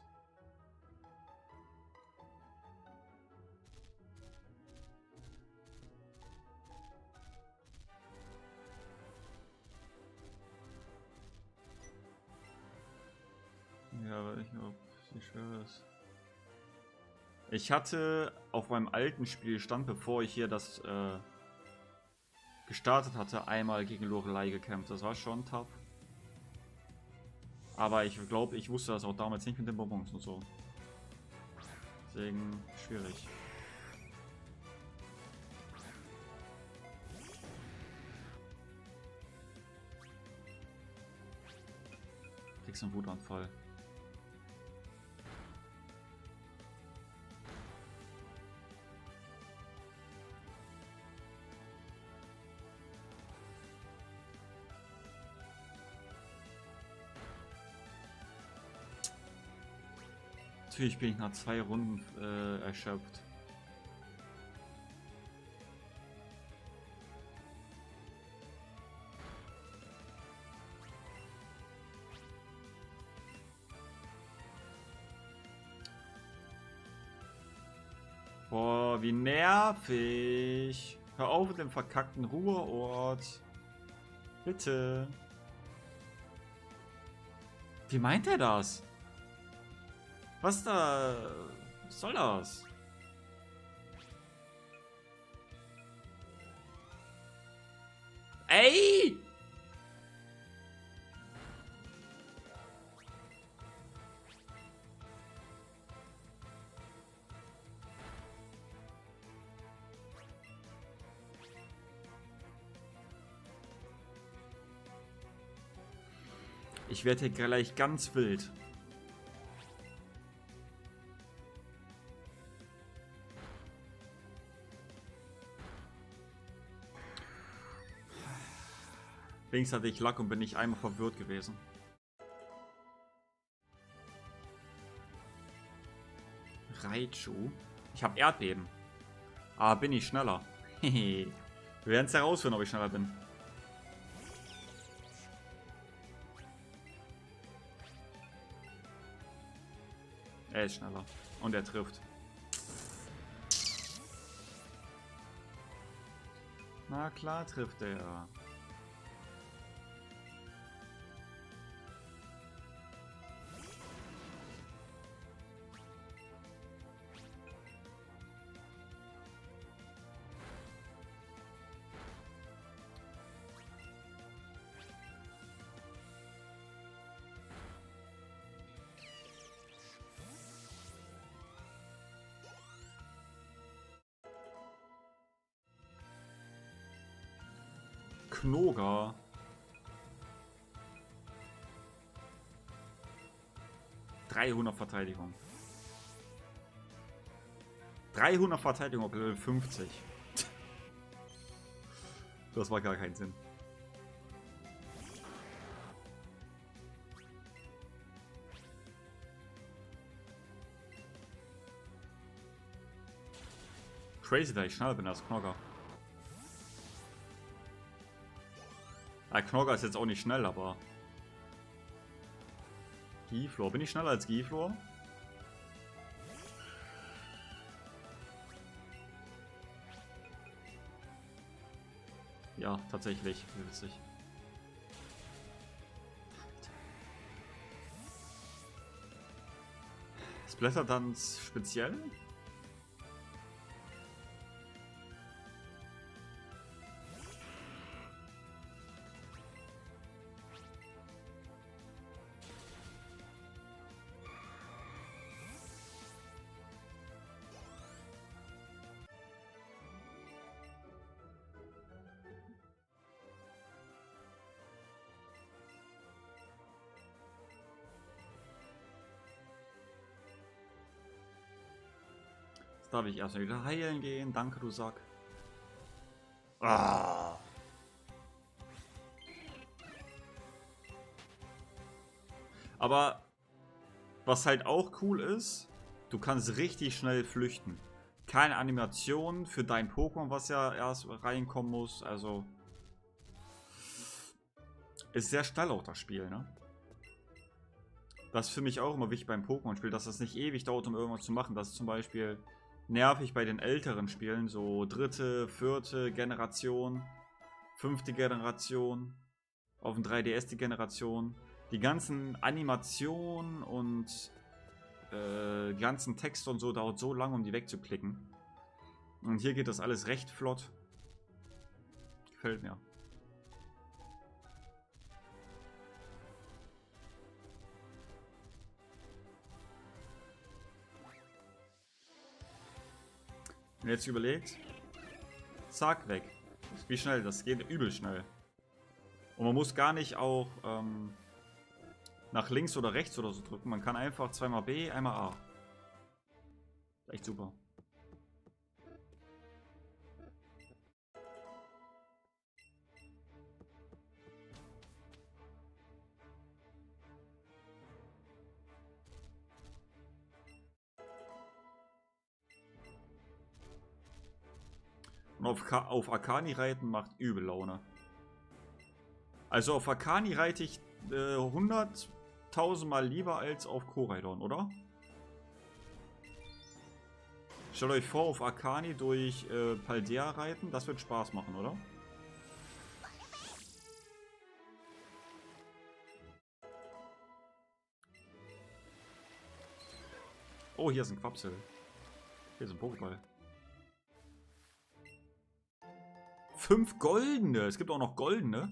Ja, weiß nicht, ob sie schwer ist. Ich hatte auf meinem alten Spielstand, bevor ich hier das äh, gestartet hatte, einmal gegen Lorelei gekämpft. Das war schon tough. Aber ich glaube, ich wusste das auch damals nicht mit den Bonbons und so. Deswegen schwierig. Kriegst einen Wutanfall. Natürlich bin ich nach zwei Runden äh, erschöpft. Boah, wie nervig. Hör auf mit dem verkackten Ruheort. Bitte. Wie meint er das? Was da? Was soll das? Ey! Ich werde hier gleich ganz wild. Links hatte ich Lack und bin nicht einmal verwirrt gewesen. Raichu. Ich habe Erdbeben. Aber bin ich schneller. Wir werden es herausfinden, ob ich schneller bin. Er ist schneller. Und er trifft. Na klar trifft er. Knoga. dreihundert Verteidigung. dreihundert Verteidigung auf Level fünfzig. Das war gar keinen Sinn. Crazy, da ich schneller bin als Knogger. Ja, Knogger ist jetzt auch nicht schnell, aber... Giflor. Bin ich schneller als Giflor? Ja, tatsächlich. Wie witzig. Ist Blätterdance speziell? Darf ich erstmal wieder heilen gehen? Danke, du Sack. Ah. Aber was halt auch cool ist, du kannst richtig schnell flüchten. Keine Animation für dein Pokémon, was ja erst reinkommen muss. Also ist sehr schnell auch das Spiel, ne? Das ist für mich auch immer wichtig beim Pokémon-Spiel, dass das nicht ewig dauert, um irgendwas zu machen. Das ist zum Beispiel nervig bei den älteren Spielen, so dritte, vierte Generation, fünfte Generation, auf dem drei D S die Generation. Die ganzen Animationen und äh, ganzen Texte und so dauert so lange, um die wegzuklicken. Und hier geht das alles recht flott. Gefällt mir. Und jetzt überlegt, zack, weg. Wie schnell, das geht übel schnell. Und man muss gar nicht auch ähm, nach links oder rechts oder so drücken. Man kann einfach zweimal B, einmal A. Echt super. Und auf, Ka auf Akani reiten macht übel Laune. Also auf Akani reite ich äh, hunderttausend Mal lieber als auf Koraidon, oder? Stellt euch vor, auf Akani durch äh, Paldea reiten, das wird Spaß machen, oder? Oh, hier ist ein Quapsel. Hier ist ein Pokéball. Fünf goldene. Es gibt auch noch goldene.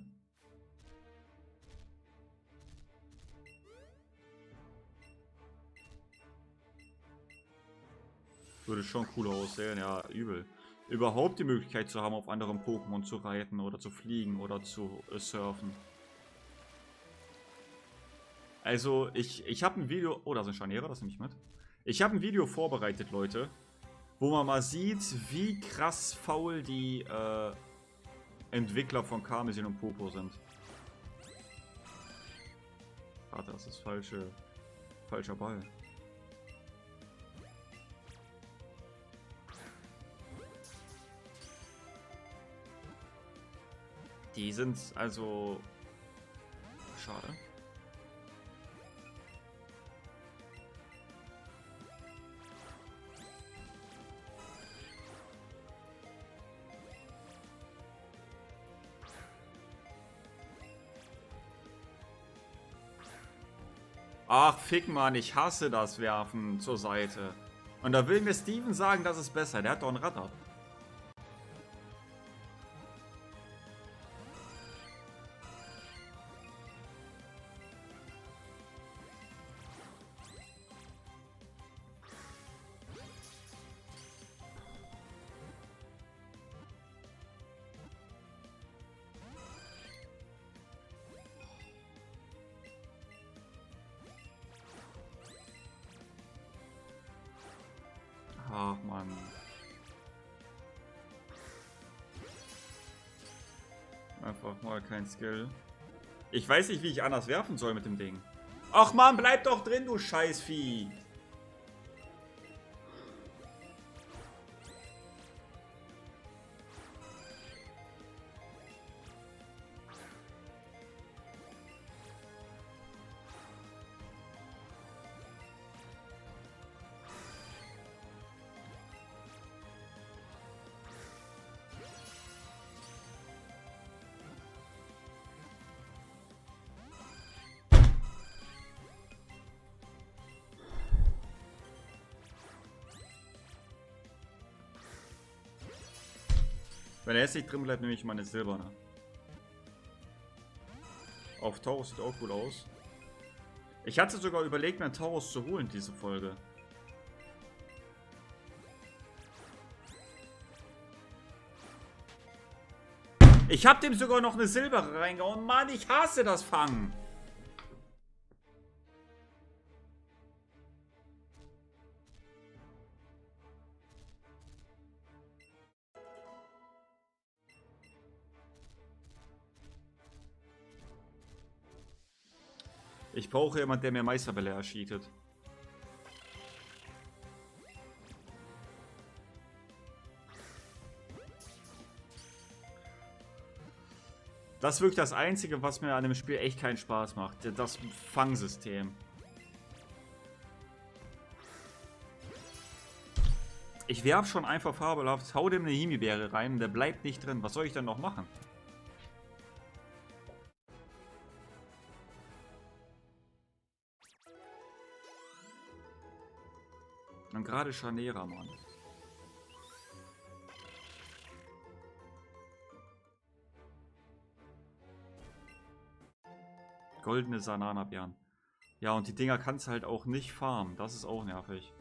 Würde schon cooler aussehen, ja, übel. Überhaupt die Möglichkeit zu haben, auf anderen Pokémon zu reiten oder zu fliegen oder zu äh, surfen. Also, ich, ich habe ein Video... Oh, da ist ein Scharnierer, das nehme ich mit. Ich habe ein Video vorbereitet, Leute, wo man mal sieht, wie krass faul die äh, Entwickler von Karmesin und Popo sind. Warte, das ist falsche, falscher Ball. Die sind also... Schade. Ach, fick man, ich hasse das Werfen zur Seite. Und da will mir Steven sagen, das ist besser. Der hat doch ein Rad ab. Ach, Mann. Einfach mal kein Skill. Ich weiß nicht, wie ich anders werfen soll mit dem Ding. Ach, Mann, bleib doch drin, du Scheißvieh. Wenn er jetzt nicht drin bleibt, nehme ich meine silberne. Auf Taurus sieht auch gut aus. Ich hatte sogar überlegt, mir einen Taurus zu holen, diese Folge. Ich habe dem sogar noch eine silbere reingehauen. Mann, ich hasse das Fangen. Ich brauche jemanden, der mir Meisterbälle erschießt. Das ist wirklich das Einzige, was mir an dem Spiel echt keinen Spaß macht. Das Fangsystem. Ich werf schon einfach fabelhaft, hau dem eine Himbeere rein und der bleibt nicht drin. Was soll ich denn noch machen? Und gerade Scharnierer, Mann. Goldene Sananabeeren. Ja, und die Dinger kannst du halt auch nicht farmen. Das ist auch nervig.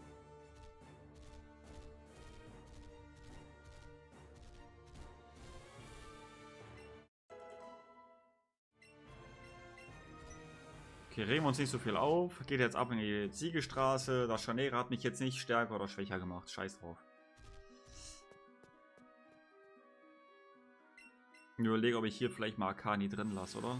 Okay, regen wir uns nicht so viel auf. Geht jetzt ab in die Siegestraße. Das Scharnierer hat mich jetzt nicht stärker oder schwächer gemacht. Scheiß drauf. Ich überlege, ob ich hier vielleicht mal Akani drin lasse, oder?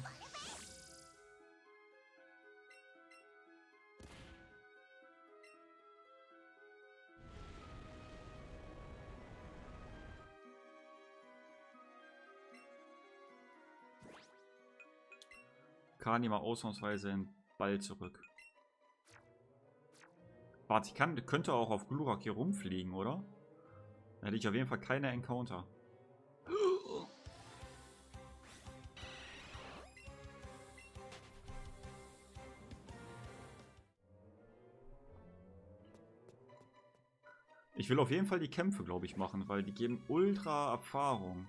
Akani mal ausnahmsweise den Ball zurück. Warte, ich kann, könnte auch auf Glurak hier rumfliegen, oder? Da hätte ich auf jeden Fall keine Encounter. Ich will auf jeden Fall die Kämpfe, glaube ich, machen, weil die geben ultra Erfahrung.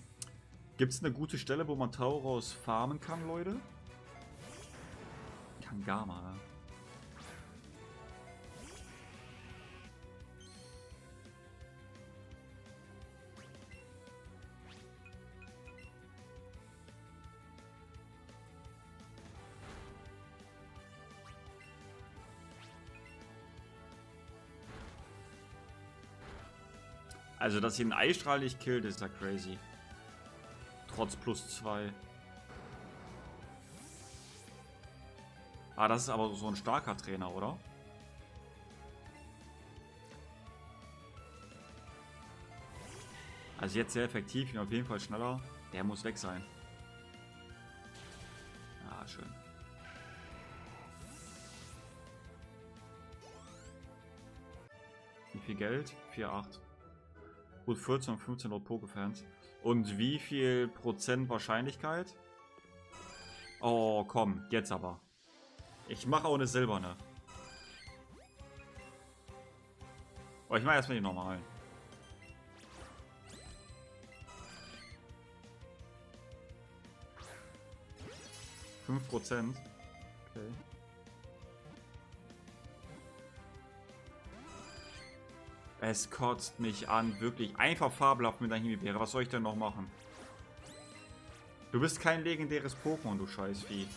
Gibt es eine gute Stelle, wo man Tauros farmen kann, Leute? Ja, Tangama, ne? Also, dass sie einen Eisstrahl nicht killt, ist ja crazy. Trotz plus zwei. Ah, das ist aber so ein starker Trainer, oder? Also jetzt sehr effektiv, ihn auf jeden Fall schneller. Der muss weg sein. Ah, schön. Wie viel Geld? vier Komma acht. Gut, vierzehn und fünfzehn laut Pokefans. Und wie viel Prozent Wahrscheinlichkeit? Oh, komm, jetzt aber. Ich mache auch eine silberne. Oh, ich mache erstmal die normalen. fünf Prozent. Okay. Es kotzt mich an, wirklich. Einfach fabelhaft mit deinem Himbeere. Was soll ich denn noch machen? Du bist kein legendäres Pokémon, du Scheißvieh.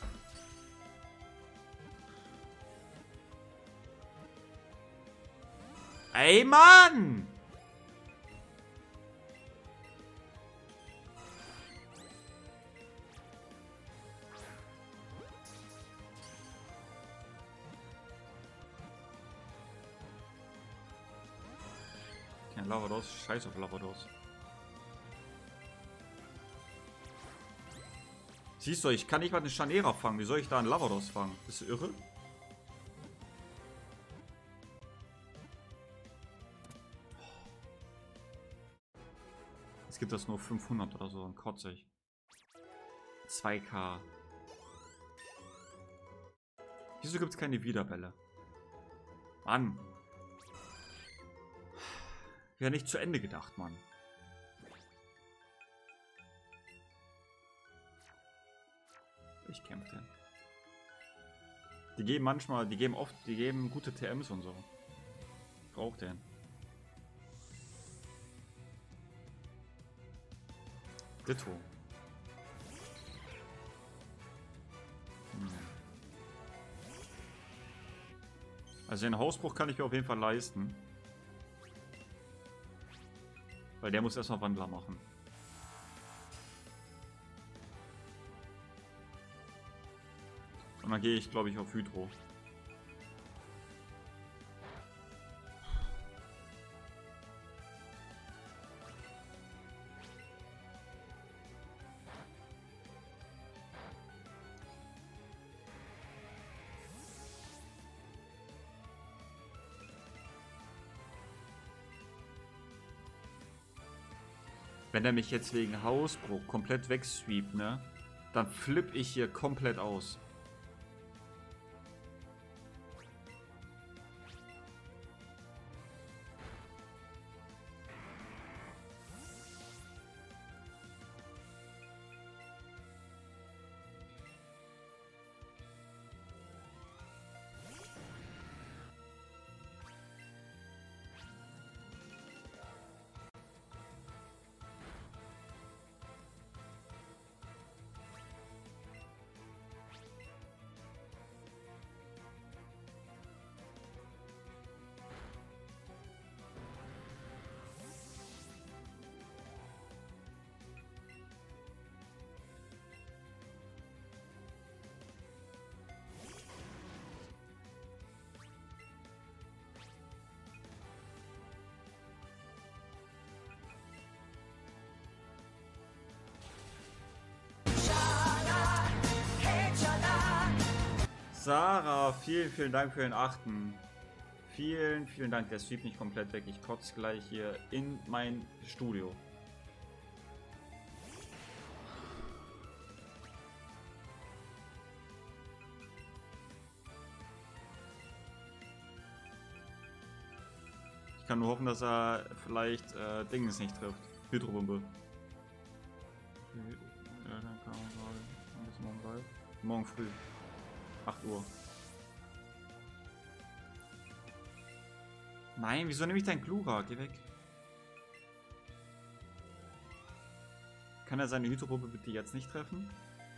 Ey, Mann! Kein Lavados. Scheiß auf Lavados. Siehst du, ich kann nicht mal den Chanera fangen. Wie soll ich da einen Lavados fangen? Bist du irre? Es gibt das nur fünfhundert oder so, dann kotze ich. zwei K. Wieso gibt es keine Wiederbälle? Mann. Wäre nicht zu Ende gedacht, Mann. Ich kämpfe den. Die geben manchmal, die geben oft, die geben gute T Ms und so. Braucht den. Ditto. Hm. Also den Hausbruch kann ich mir auf jeden Fall leisten. Weil der muss erstmal Wandler machen. Und dann gehe ich, glaube ich, auf Hydro. Wenn er mich jetzt wegen Hausbruch komplett wegsweept, ne? Dann flippe ich hier komplett aus. Sarah, vielen, vielen Dank für den achten. Vielen, vielen Dank. Der sweept nicht komplett weg. Ich kotze gleich hier in mein Studio. Ich kann nur hoffen, dass er vielleicht äh, Dinges nicht trifft. Hydrobombe. Ja, dann kann man morgen, morgen früh. acht Uhr. Nein, wieso nehme ich dein Glurak? Geh weg. Kann er seine Hydropumpe bitte jetzt nicht treffen?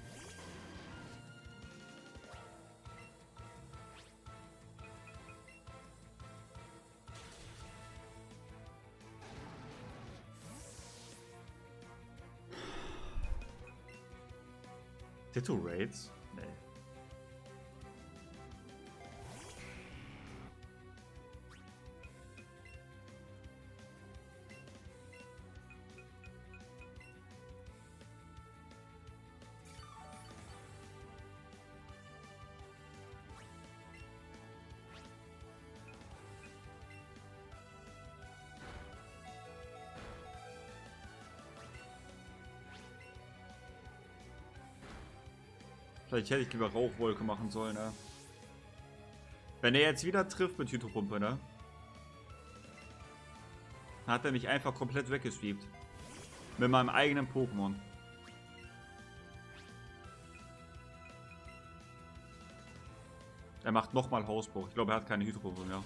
Ditto Raids? Nee. Vielleicht hätte ich lieber Rauchwolke machen sollen, ne? Wenn er jetzt wieder trifft mit Hydropumpe, ne? Hat er mich einfach komplett weggesweept. Mit meinem eigenen Pokémon. Er macht nochmal Hausbruch. Ich glaube, er hat keine Hydropumpe mehr.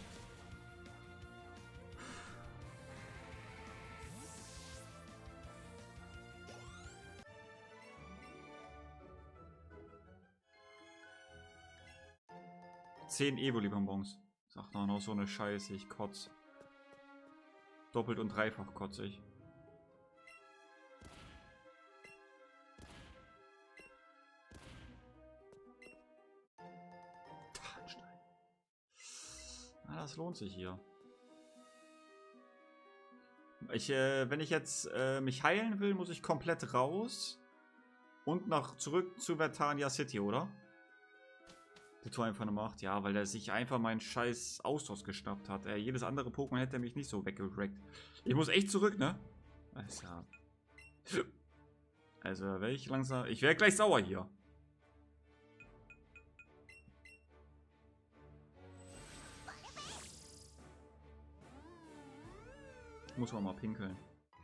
zehn Evoli-Bonbons. Sagt noch, noch so eine Scheiße, ich kotz. Doppelt und dreifach kotze ich. Tarnstein. Ah, das lohnt sich hier. Ich, äh, wenn ich jetzt äh, mich heilen will, muss ich komplett raus und nach zurück zu Vertania City, oder? Der Tor einfach eine Macht, ja, weil er sich einfach meinen scheiß Austausch geschnappt hat. Äh, jedes andere Pokémon hätte mich nicht so weggerackt. Ich muss echt zurück, ne? Also, also wäre ich langsam... Ich wäre gleich sauer hier. Muss man mal pinkeln.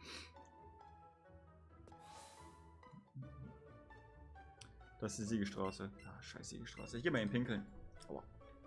Das ist die Siegestraße. Ah, scheiß Siegestraße. Ich geh mal in pinkeln. Aua.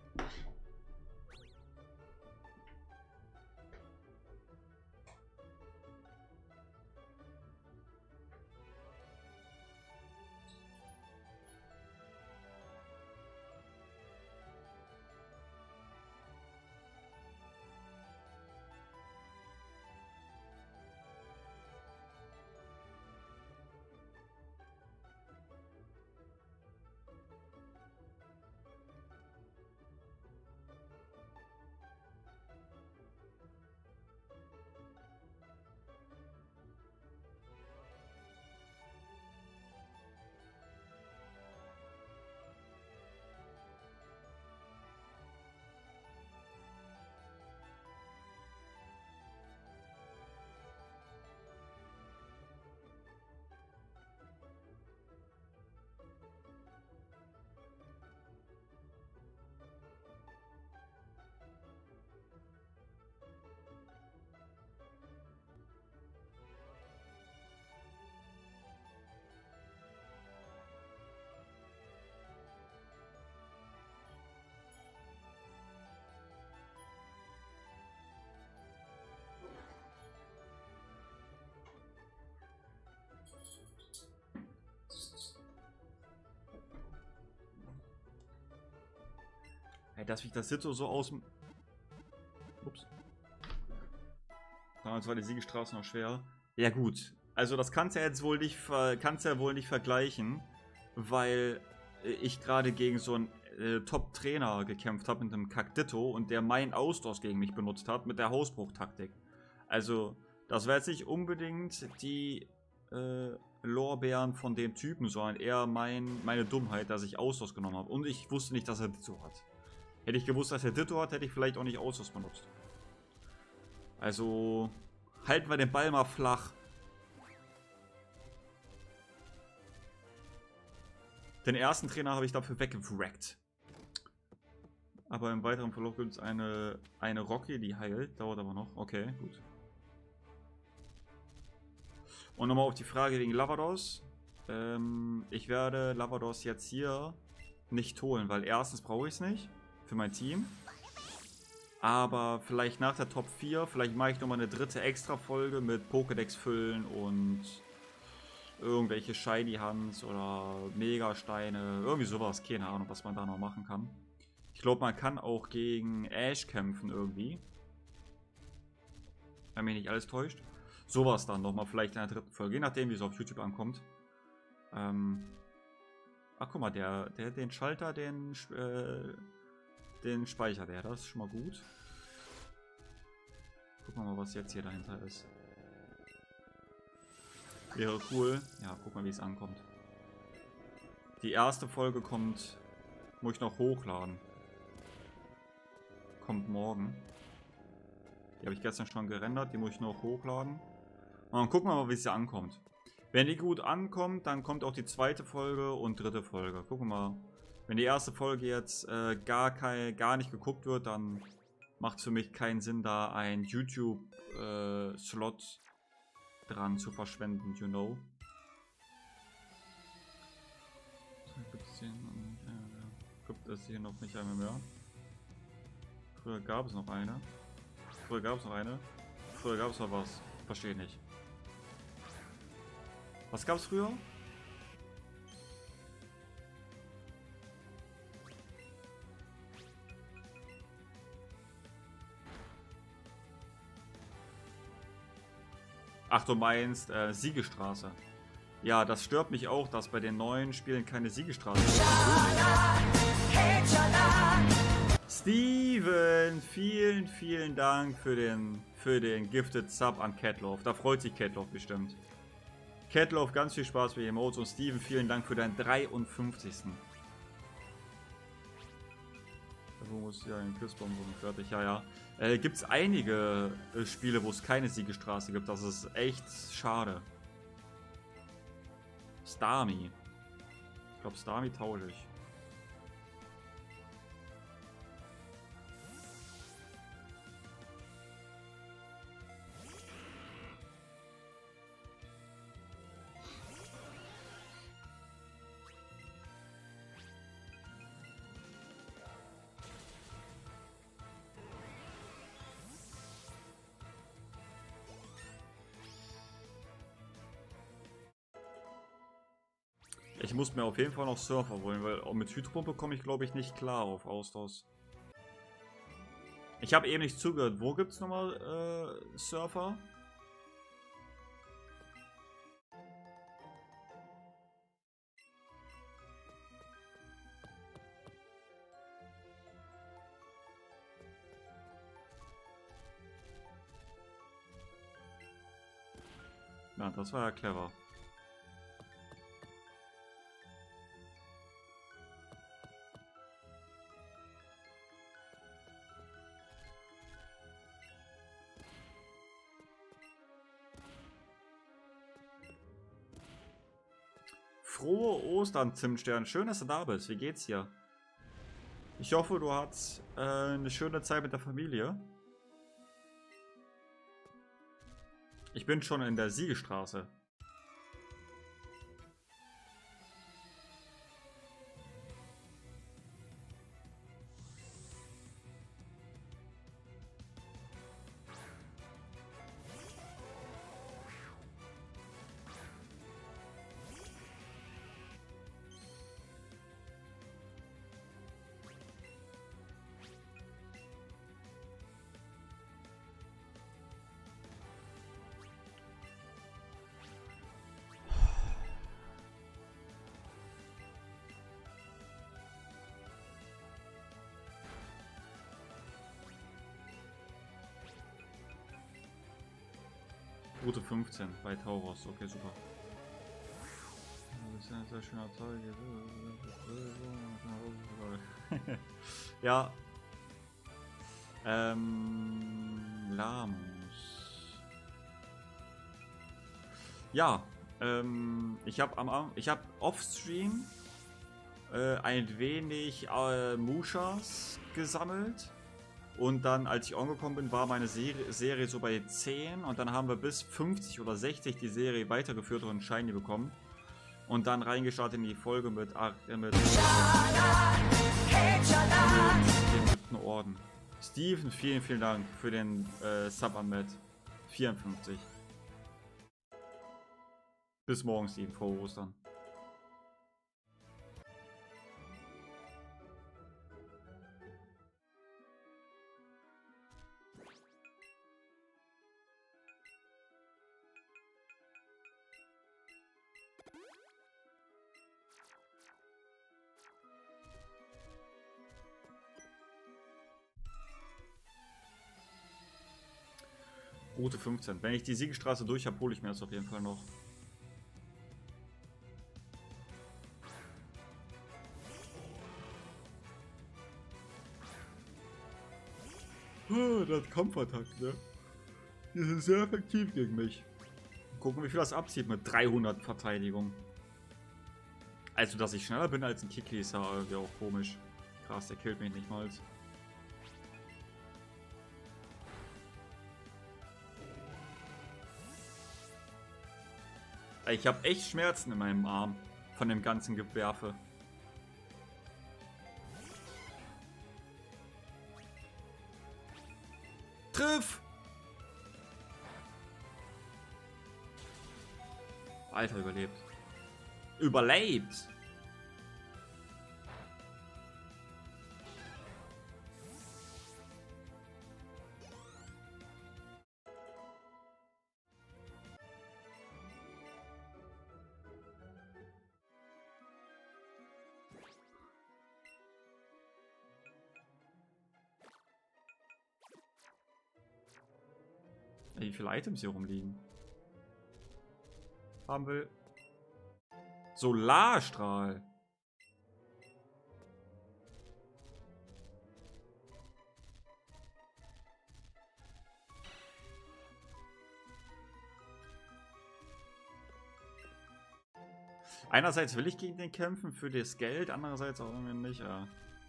Hey, dass ich das Sitzo so aus dem... Ups. Damals war die Siegestraße noch schwer. Ja gut, also das kannst du ja jetzt wohl nicht, kannst ja wohl nicht vergleichen, weil ich gerade gegen so einen äh, Top-Trainer gekämpft habe mit einem Kack-Ditto und der meinen Austausch gegen mich benutzt hat mit der Hausbruch-Taktik. Also, das war jetzt nicht unbedingt die äh, Lorbeeren von dem Typen, sondern eher mein, meine Dummheit, dass ich Austausch genommen habe. Und ich wusste nicht, dass er Ditto hat. Hätte ich gewusst, dass er Ditto hat, hätte ich vielleicht auch nicht Austausch benutzt. Also, halten wir den Ball mal flach. Den ersten Trainer habe ich dafür weggewrackt. Aber im weiteren Verlauf gibt es eine, eine Rocky, die heilt. Dauert aber noch. Okay, gut. Und nochmal auf die Frage wegen Lavados. Ähm, ich werde Lavados jetzt hier nicht holen, weil erstens brauche ich es nicht für mein Team. Aber vielleicht nach der Top vier, vielleicht mache ich nochmal eine dritte Extra-Folge mit Pokédex füllen und irgendwelche Shiny Hands oder Megasteine, irgendwie sowas, keine Ahnung, was man da noch machen kann. Ich glaube, man kann auch gegen Ash kämpfen irgendwie. Wenn mich nicht alles täuscht. Sowas dann nochmal vielleicht in der dritten Folge, je nachdem wie es auf YouTube ankommt. Ähm Ach guck mal, der, der den Schalter, den, äh, den speichert er, das ist schon mal gut. Gucken wir mal, was jetzt hier dahinter ist. Wäre cool. Ja, guck mal, wie es ankommt. Die erste Folge kommt, muss ich noch hochladen. Kommt morgen. Die habe ich gestern schon gerendert, die muss ich noch hochladen. Und dann gucken wir mal, wie es hier ankommt. Wenn die gut ankommt, dann kommt auch die zweite Folge und dritte Folge. Gucken wir mal. Wenn die erste Folge jetzt äh, gar, kein, gar nicht geguckt wird, dann macht es für mich keinen Sinn, da ein YouTube-Slot äh, dran zu verschwenden, you know. Gibt es hier noch nicht einmal mehr? Früher gab es noch eine. Früher gab es noch eine. Früher gab es noch was. Verstehe nicht. Was gab es früher? Ach, du meinst äh, Siegestraße. Ja, das stört mich auch, dass bei den neuen Spielen keine Siegestraße ist. Steven, vielen, vielen Dank für den, für den Gifted Sub an Catlove. Da freut sich Catlove bestimmt. Catlove, ganz viel Spaß mit Emotes und Steven, vielen Dank für deinen dreiundfünfzigsten. Wo muss ja ein Küssbaum fertig? Ja, ja. Äh, Gibt es einige äh, Spiele, wo es keine Siegestraße gibt. Das ist echt schade. Starmie. Ich glaube, Starmie tausche ich. Ich muss mir auf jeden Fall noch Surfer holen, weil auch mit Hydropumpe komme ich, glaube ich, nicht klar auf Austausch. Ich habe eben nicht zugehört. Wo gibt es nochmal äh, Surfer? Ja, das war ja clever. Frohe Ostern, Zimtstern. Schön, dass du da bist. Wie geht's dir? Ich hoffe, du hattest äh, eine schöne Zeit mit der Familie. Ich bin schon in der Siegestraße. Route fünfzehn bei Tauros, okay, super. Das ist ein sehr schöner Tag. Ja. Ähm. Lamus. Ja. Ähm. Ich habe am ich habe Offstream äh, ein wenig äh, Mushas gesammelt. Und dann, als ich angekommen bin, war meine Serie, Serie so bei zehn. Und dann haben wir bis fünfzig oder sechzig die Serie weitergeführt und Shiny bekommen. Und dann reingestartet in die Folge mit, äh, mit, mit dem siebten Orden. Steven, vielen, vielen Dank für den äh, Sub an Matt. vierundfünfzig. Bis morgen, Steven. Frohe Ostern. Route fünfzehn. Wenn ich die Siegestraße durch habe, hole ich mir das auf jeden Fall noch. Oh, das Kampfattack, ne? Die sind sehr effektiv gegen mich. Gucken, wie viel das abzieht mit dreihundert Verteidigung. Also, dass ich schneller bin als ein Kikli, ist ja irgendwie auch komisch. Krass, der killt mich nicht mal. Ich habe echt Schmerzen in meinem Arm von dem ganzen Gewerfe. Triff! Alter, überlebt. Überlebt! Wie viele Items hier rumliegen? Haben will. Solarstrahl. Einerseits will ich gegen den kämpfen für das Geld, andererseits auch irgendwie nicht. Ja.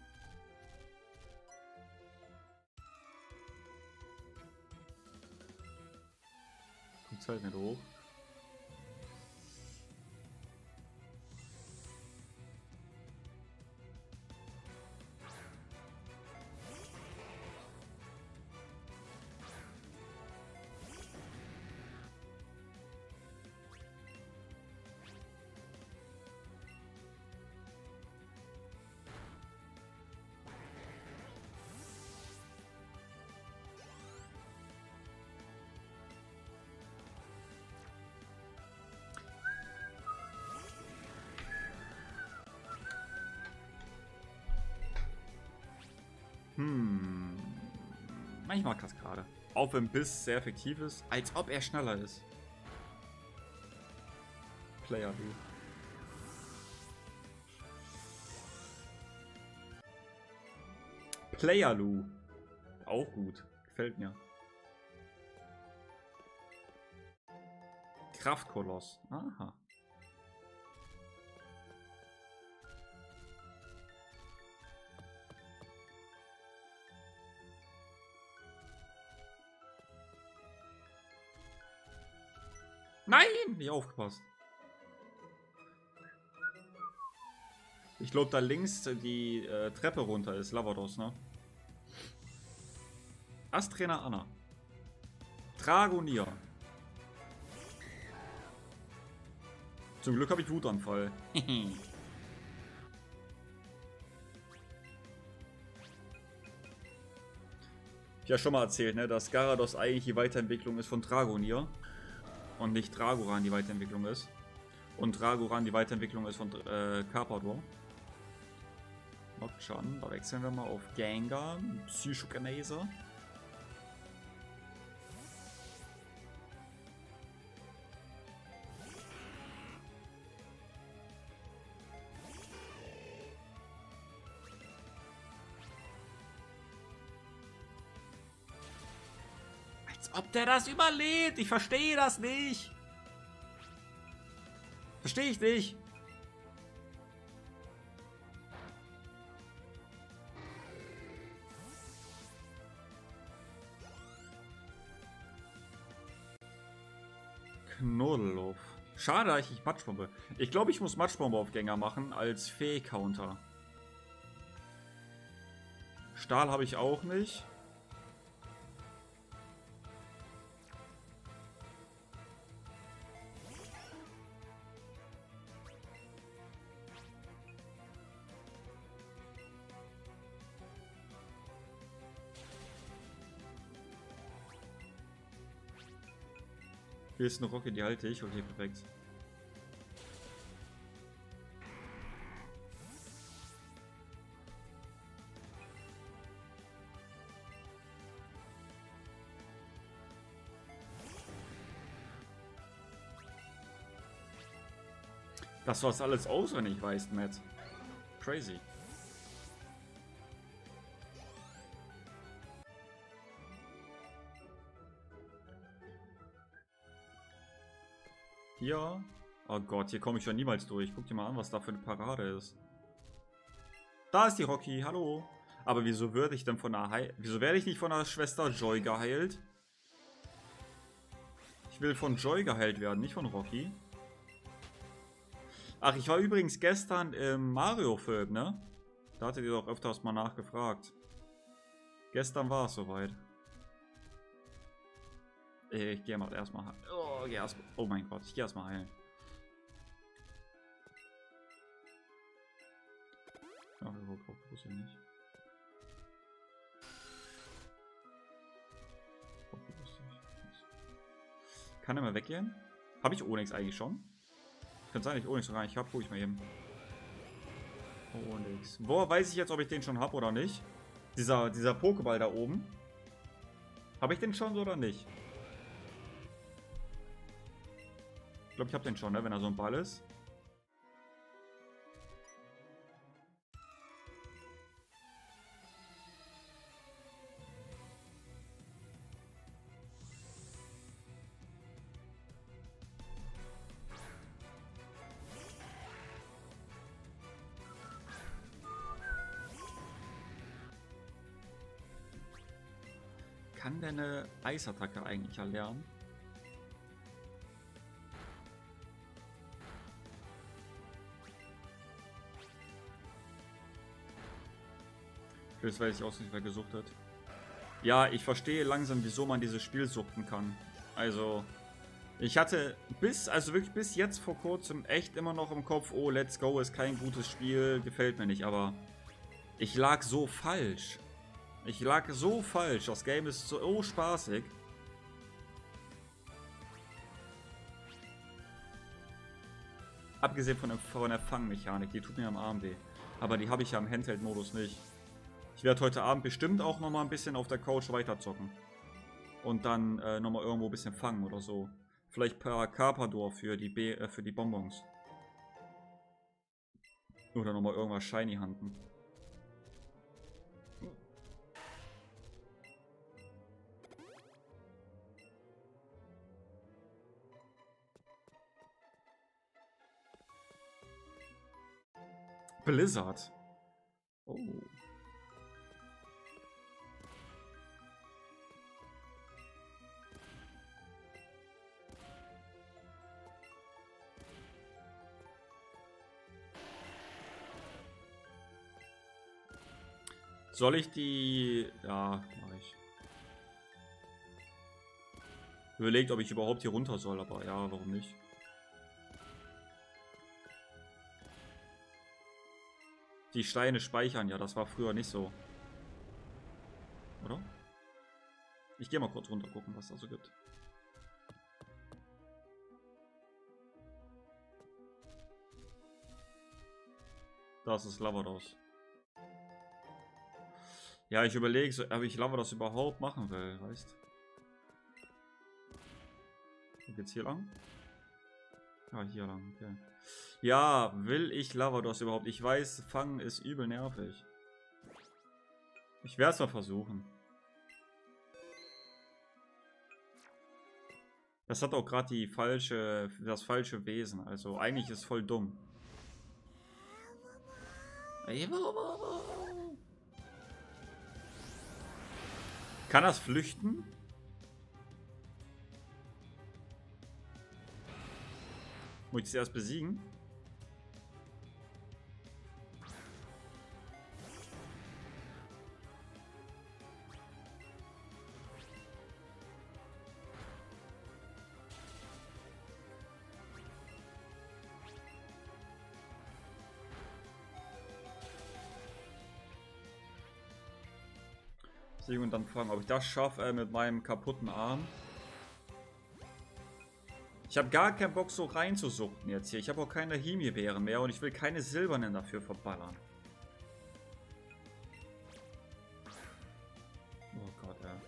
Kommt's halt nicht hoch. Hm. Ich mag das gerade. Auch wenn Biss sehr effektiv ist, als ob er schneller ist. Player Lu. Player Lu. Auch gut. Gefällt mir. Kraftkoloss. Aha. Nein, nicht aufgepasst. Ich glaube, da links die äh, Treppe runter ist Lavados, ne? Astrainer Anna. Dragonia. Zum Glück habe ich Wutanfall. Ich ja schon mal erzählt, ne, dass Garados eigentlich die Weiterentwicklung ist von Dragonia. Und nicht Dragoran die Weiterentwicklung ist. Und Dragoran die Weiterentwicklung ist von äh, Carpador. Schon, da wechseln wir mal auf Gengar, Psychokineser. Als ob der das überlebt. Ich verstehe das nicht. Verstehe ich nicht. Knurdeluff. Schade, dass ich nicht Matschbombe. Ich glaube, ich muss Matschbombe auf Gänger machen als Fee-Counter. Stahl habe ich auch nicht. Hier ist eine Rocket, die halte ich. Okay, perfekt. Dass du das alles auswendig weißt, Matt. Crazy. Hier. Oh Gott, hier komme ich schon niemals durch. Guck dir mal an, was da für eine Parade ist. Da ist die Rocky. Hallo. Aber wieso würde ich denn von der Heil... Wieso werde ich nicht von der Schwester Joy geheilt? Ich will von Joy geheilt werden, nicht von Rocky. Ach, ich war übrigens gestern im Mario-Film, ne? Da hattet ihr doch öfters mal nachgefragt. Gestern war es soweit. Ich gehe mal erstmal heilen. Oh, erst, oh mein Gott, ich gehe erstmal heilen. Ja, Fokus ja nicht. Kann er mal weggehen? Habe ich Onyx eigentlich schon? Kann sein, dass ich Onyx noch gar nicht habe. Guck ich mal eben. Onyx. Woher weiß ich jetzt, ob ich den schon habe oder nicht? Dieser, dieser Pokéball da oben. Habe ich den schon oder nicht? Ich glaube, ich habe den schon, ne? Wenn er so ein Ball ist. Kann der eine Eisattacke eigentlich erlernen? Das weiß ich auch nicht, wer gesucht hat. Ja, ich verstehe langsam, wieso man dieses Spiel suchten kann. Also, ich hatte bis, also wirklich bis jetzt vor kurzem echt immer noch im Kopf, oh, Let's Go ist kein gutes Spiel, gefällt mir nicht, aber ich lag so falsch. Ich lag so falsch. Das Game ist so oh, spaßig. Abgesehen von der, von der Fangmechanik, die tut mir am Arm weh. Aber die habe ich ja im Handheld-Modus nicht. Ich werde heute Abend bestimmt auch nochmal ein bisschen auf der Couch weiterzocken. Und dann äh, nochmal irgendwo ein bisschen fangen oder so. Vielleicht per Carpador für die, B äh, für die Bonbons. Oder nochmal irgendwas Shiny handen. Blizzard. Oh. Soll ich die... Ja, mache ich. Überlegt, ob ich überhaupt hier runter soll, aber ja, warum nicht? Die Steine speichern, ja, das war früher nicht so. Oder? Ich gehe mal kurz runter gucken, was da so gibt. Das ist Lavados. Ja, ich überlege, so, ob ich Lavados überhaupt machen will, weißt? Wo geht's hier lang? Ah, hier lang, okay. Ja, will ich Lavados überhaupt? Ich weiß, Fangen ist übel nervig. Ich werde es mal versuchen. Das hat auch gerade die falsche, das falsche Wesen. Also eigentlich ist es voll dumm. Kann das flüchten? Muss ich es erst besiegen? Und dann fragen, ob ich das schaffe äh, mit meinem kaputten Arm. Ich habe gar keinen Bock so reinzusuchten jetzt hier. Ich habe auch keine Himbeeren mehr und ich will keine silbernen dafür verballern. Oh Gott, ja.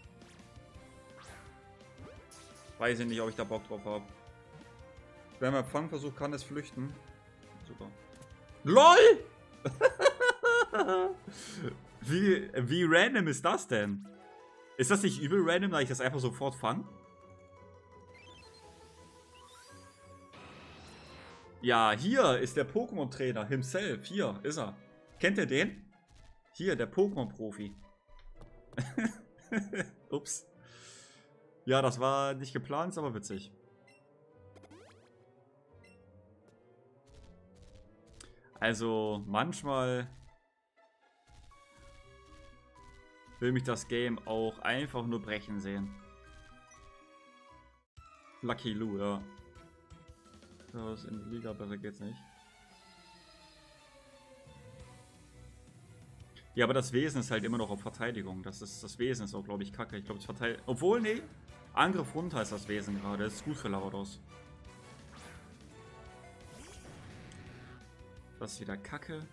Weiß ich nicht, ob ich da Bock drauf habe. Wer mal Fangversuch kann, es flüchten. Super. LOL! Wie, wie random ist das denn? Ist das nicht übel random, da ich das einfach sofort fange? Ja, hier ist der Pokémon-Trainer himself. Hier ist er. Kennt ihr den? Hier, der Pokémon-Profi. Ups. Ja, das war nicht geplant, ist aber witzig. Also, manchmal will mich das Game auch einfach nur brechen sehen. Lucky Lou, ja. Das in die Liga, besser geht's nicht. Ja, aber das Wesen ist halt immer noch auf Verteidigung. Das ist das Wesen ist auch, glaube ich, kacke. Ich glaube, es verteidigt. Obwohl, nee. Angriff runter ist das Wesen gerade. Das ist gut für Lavados. Das ist wieder kacke.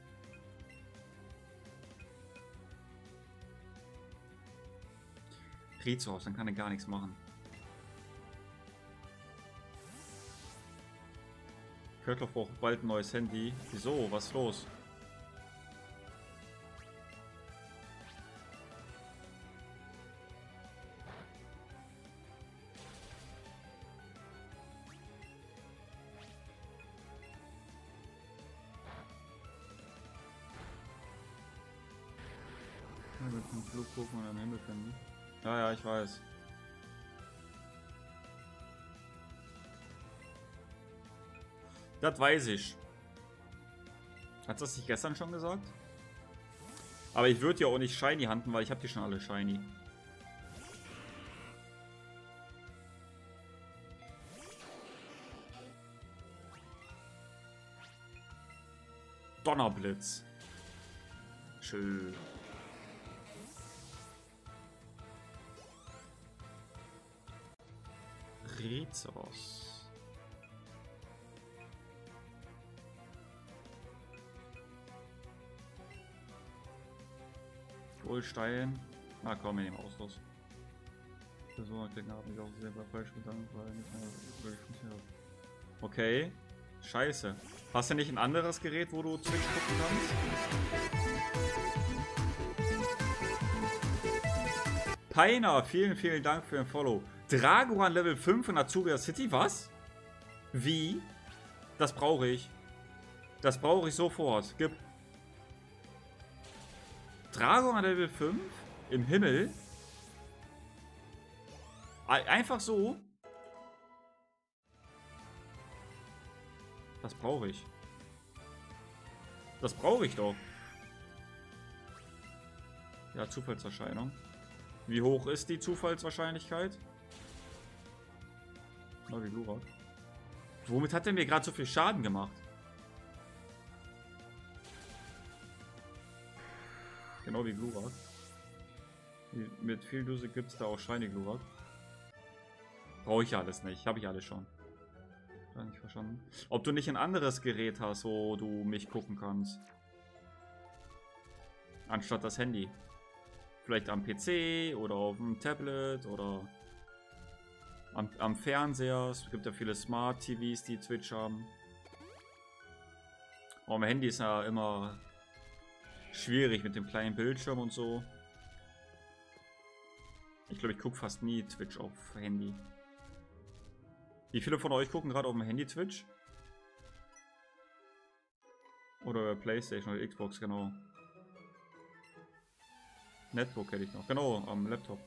Rizo aus, dann kann er gar nichts machen. Köttler braucht bald ein neues Handy. Wieso? Was ist los? Mit dem Flug gucken und am Himmel finden. Ja, ja, ich weiß. Das weiß ich. Hat das nicht gestern schon gesagt? Aber ich würde ja auch nicht Shiny handen, weil ich habe die schon alle Shiny. Donnerblitz. Schön. Rizeros. Goldstein. Na komm, wir nehmen Ausrüst. Person klicken habe ich auch selber falsch gedankt, weil nicht mehr wirklich funktioniert. Okay. Scheiße. Hast du nicht ein anderes Gerät, wo du Twitch gucken kannst? Peiner, vielen, vielen Dank für den Follow. Dragoran Level fünf in Azuria City, was? Wie? Das brauche ich. Das brauche ich sofort. Gib. Dragoran Level fünf? Im Himmel? Einfach so? Das brauche ich. Das brauche ich doch. Ja, Zufallserscheinung. Wie hoch ist die Zufallswahrscheinlichkeit? Na, wie Glurak. Womit hat er mir gerade so viel Schaden gemacht? Genau wie Glurak. Mit viel Dose gibt es da auch Shiny Glurak. Brauche ich alles nicht. Habe ich alles schon. Nicht verstanden. Ob du nicht ein anderes Gerät hast, wo du mich gucken kannst. Anstatt das Handy. Vielleicht am P C oder auf dem Tablet oder am, am Fernseher. Es gibt ja viele Smart T Vs, die Twitch haben. Aber am Handy ist ja immer schwierig mit dem kleinen Bildschirm und so. Ich glaube, ich gucke fast nie Twitch auf Handy. Wie viele von euch gucken gerade auf dem Handy Twitch? Oder PlayStation oder Xbox, genau. Netbook hätte ich noch. Genau, am Laptop.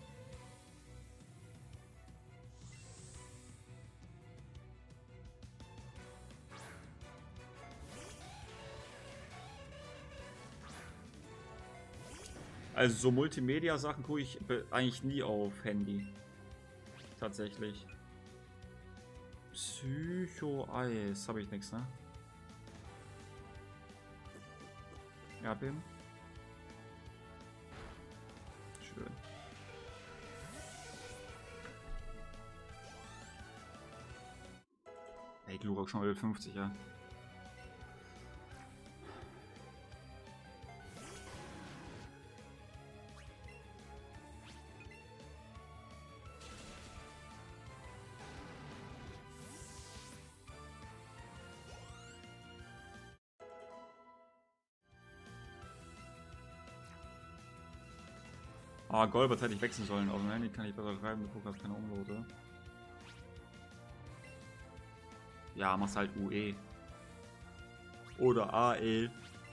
Also so Multimedia-Sachen gucke ich eigentlich nie auf Handy. Tatsächlich. Psycho-Eis. Habe ich nichts, ne? Ja, Bim. Schön. Ey, Glurak schon Level fünfzig, ja. Ah, Golbert hätte ich wechseln sollen. Auf dem Handy kann ich besser schreiben, du hast keine Umlaute. Ja, machst halt U E. Oder A E.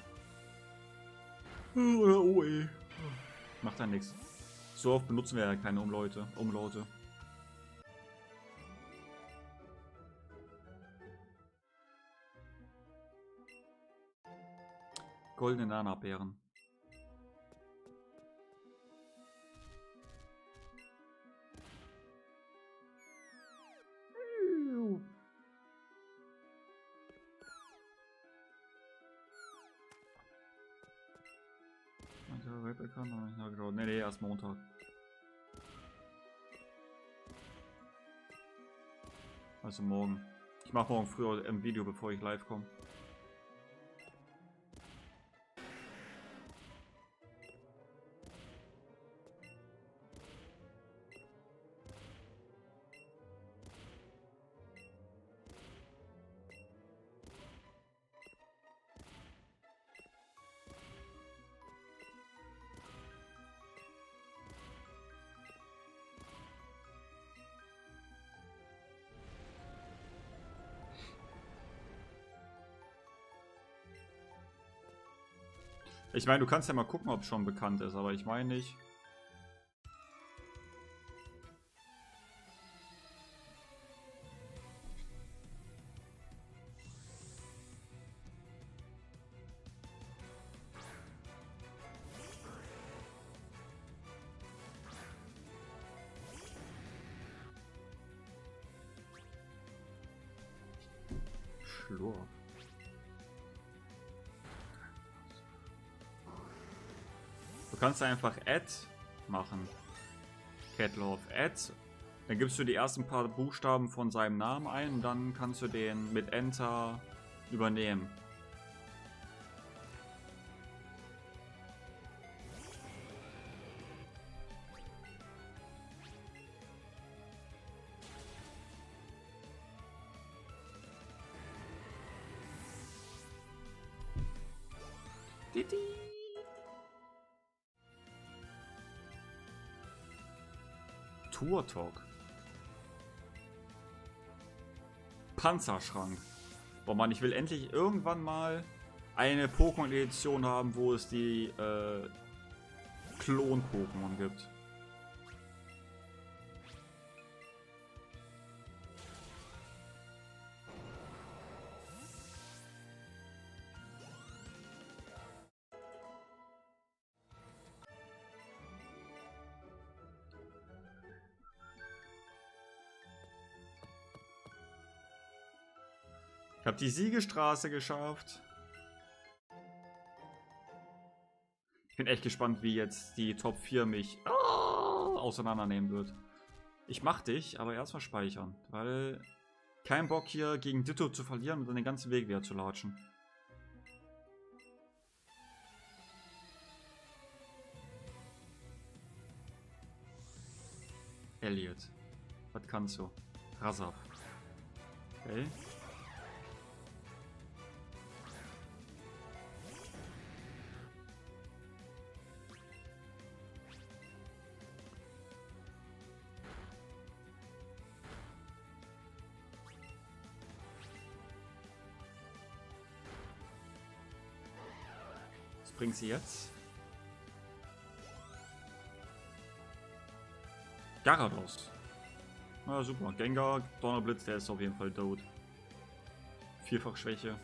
Oder O E. Macht dann nichts. So oft benutzen wir ja keine Umlaute. Umlaute. Goldene Nana-Beeren. Ne, ne, erst Montag. Also morgen. Ich mache morgen früher ein Video, bevor ich live komme. Ich meine, du kannst ja mal gucken, ob es schon bekannt ist, aber ich meine nicht. Schlurf. Du kannst einfach Add machen. Catlove Add. Dann gibst du die ersten paar Buchstaben von seinem Namen ein und dann kannst du den mit Enter übernehmen. Didi. Tour Talk. Panzerschrank. Boah Mann, ich will endlich irgendwann mal eine Pokémon-Edition haben, wo es die äh, Klon-Pokémon gibt. Ich habe die Siegestraße geschafft. Ich bin echt gespannt, wie jetzt die Top vier mich oh, auseinandernehmen wird. Ich mach dich, aber erstmal speichern, weil kein Bock hier gegen Ditto zu verlieren und dann den ganzen Weg wieder zu latschen. Elliot. Was kannst du? Rasab. Okay. Bringt sie jetzt? Gyarados. Na super. Gengar, Donnerblitz, der ist auf jeden Fall tot. Vierfach Schwäche.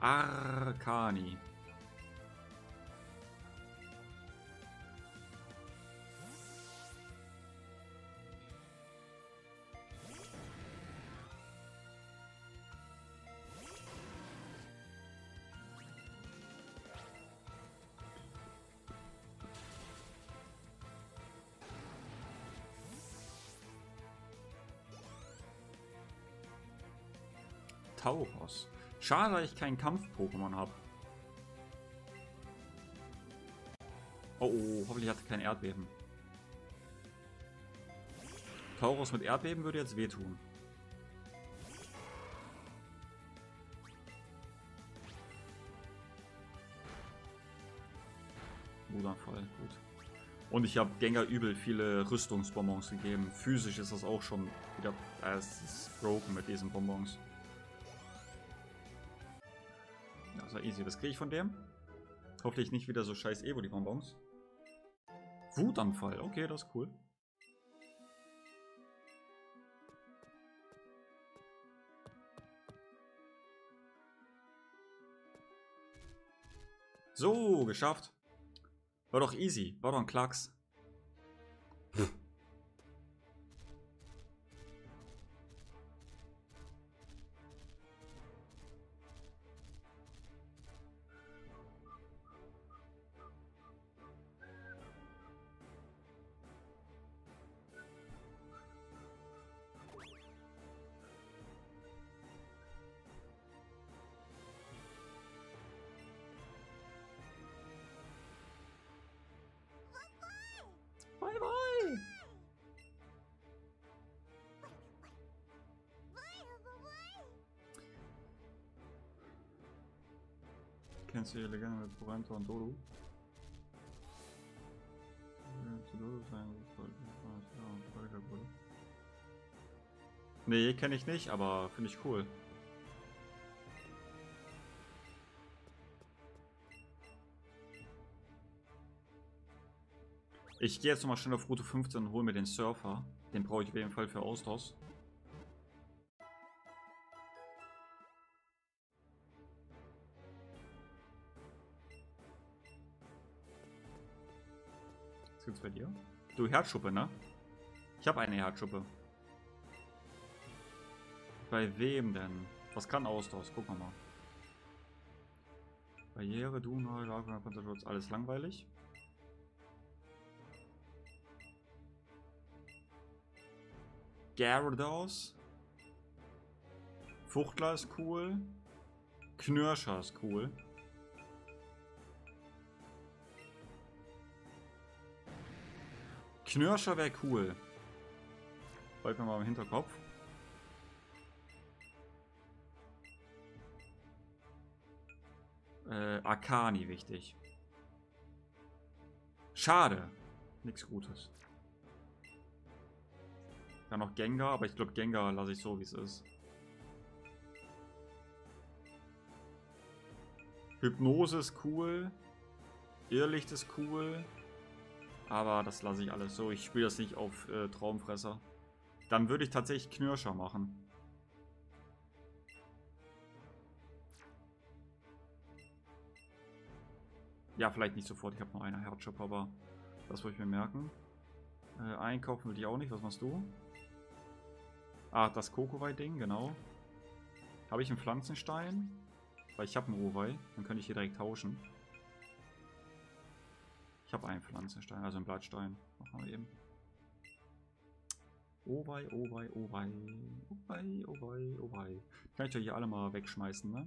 Arcani. Tauros. Schade, dass ich keinen Kampf-Pokémon habe. Oh, oh, hoffentlich hat er kein Erdbeben. Tauros mit Erdbeben würde jetzt wehtun. Wutanfall, gut. Und ich habe Gengar übel viele Rüstungsbonbons gegeben. Physisch ist das auch schon wieder... Äh, es ist broken mit diesen Bonbons. Ja, das war easy. Was kriege ich von dem? Hoffentlich nicht wieder so scheiß Evo, die Bonbons. Wutanfall, okay, das ist cool. So, geschafft. War doch easy, war doch ein Klacks. Bye bye. Kennst du die Legende mit Porento und Dodo? Nee, kenne ich nicht, aber finde ich cool. Ich gehe jetzt nochmal schnell auf Route fünfzehn und hole mir den Surfer. Den brauche ich auf jeden Fall für Austausch. Was gibt's bei dir? Du, Herzschuppe, ne? Ich habe eine Herzschuppe. Bei wem denn? Was kann Austausch? Gucken wir mal. Barriere, Duna, Lagerkonterschutz, alles langweilig. Gyarados. Fuchtler ist cool. Knirscher ist cool. Knirscher wäre cool. Bleibt mir mal im Hinterkopf. Äh, Arcani wichtig. Schade. Nichts Gutes. Dann noch Gengar, aber ich glaube Gengar lasse ich so, wie es ist. Hypnose ist cool. Irrlicht ist cool. Aber das lasse ich alles so. Ich spiele das nicht auf äh, Traumfresser. Dann würde ich tatsächlich Knirscher machen. Ja, vielleicht nicht sofort. Ich habe noch eine Herzshop, aber das wollte ich mir merken. Äh, einkaufen will ich auch nicht. Was machst du? Ah, das Kokowai-Ding, genau. Habe ich einen Pflanzenstein? Weil ich habe einen Owei. Dann könnte ich hier direkt tauschen. Ich habe einen Pflanzenstein, also einen Blattstein. Machen wir eben. Owei, Owei, Owei. Owei, Owei, Owei. Kann ich doch hier alle mal wegschmeißen, ne?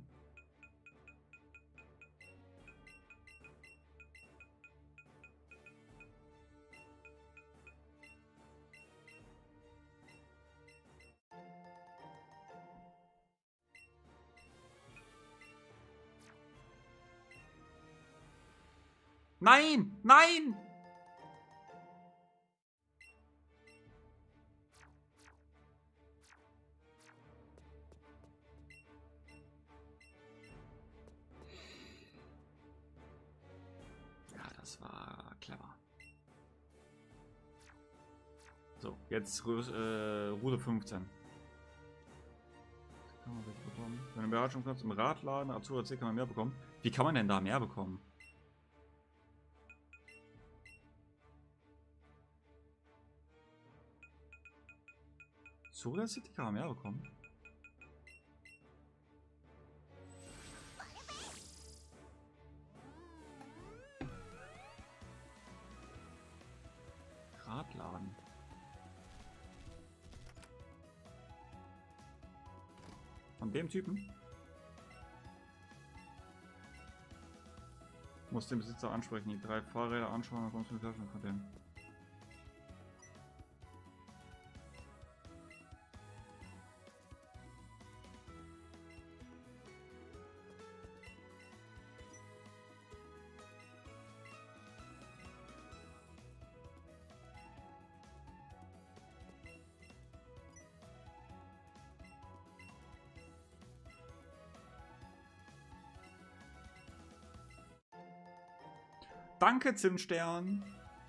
Nein! Nein! Ja, das war clever. So, jetzt äh, Route fünfzehn. bekommen. Wenn du Beherrschung kannst, im Radladen, Azura C kann man mehr bekommen. Wie kann man denn da mehr bekommen? Azura City kann man mehr bekommen. Radladen. Von dem Typen? Muss den Besitzer ansprechen, die drei Fahrräder anschauen, dann kommst du mit der von dem. Danke, Zimtstern.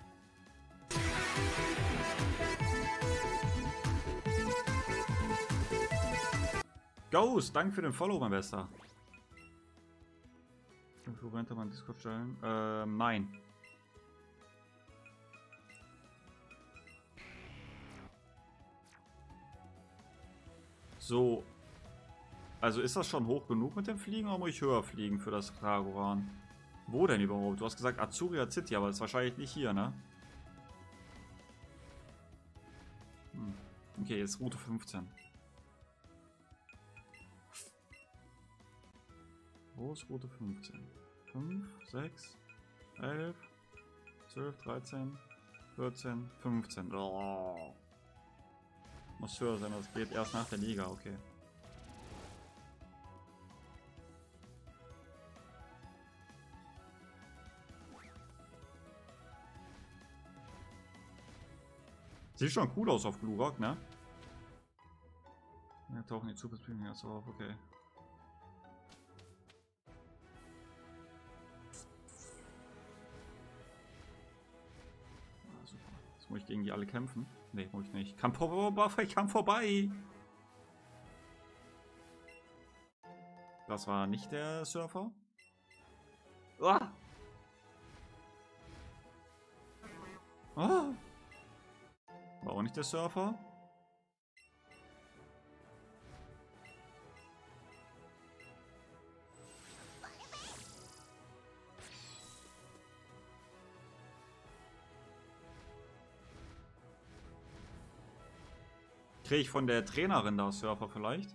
Ghost, danke für den Follow, mein Bester. Konkurrent mal Discord stellen. Ähm, nein. So. Also ist das schon hoch genug mit dem Fliegen oder muss ich höher fliegen für das Ragoran? Wo denn überhaupt? Du hast gesagt Azuria City, aber das ist wahrscheinlich nicht hier, ne? Hm. Okay, jetzt Route fünfzehn. Wo ist Route fünfzehn? fünf, sechs, elf, zwölf, dreizehn, vierzehn, fünfzehn. Oh. Muss höher sein, das geht erst nach der Liga, okay. Sieht schon cool aus auf Glurak, ne? Ja, tauchen die Zukunftsbildung erst so auf, okay. Ah, super. Jetzt muss ich gegen die alle kämpfen. Ne, muss ich nicht. Ich kann, ich kann vorbei! Das war nicht der Surfer. Ah! Ah! War auch nicht der Surfer. Kriege ich von der Trainerin da Surfer vielleicht?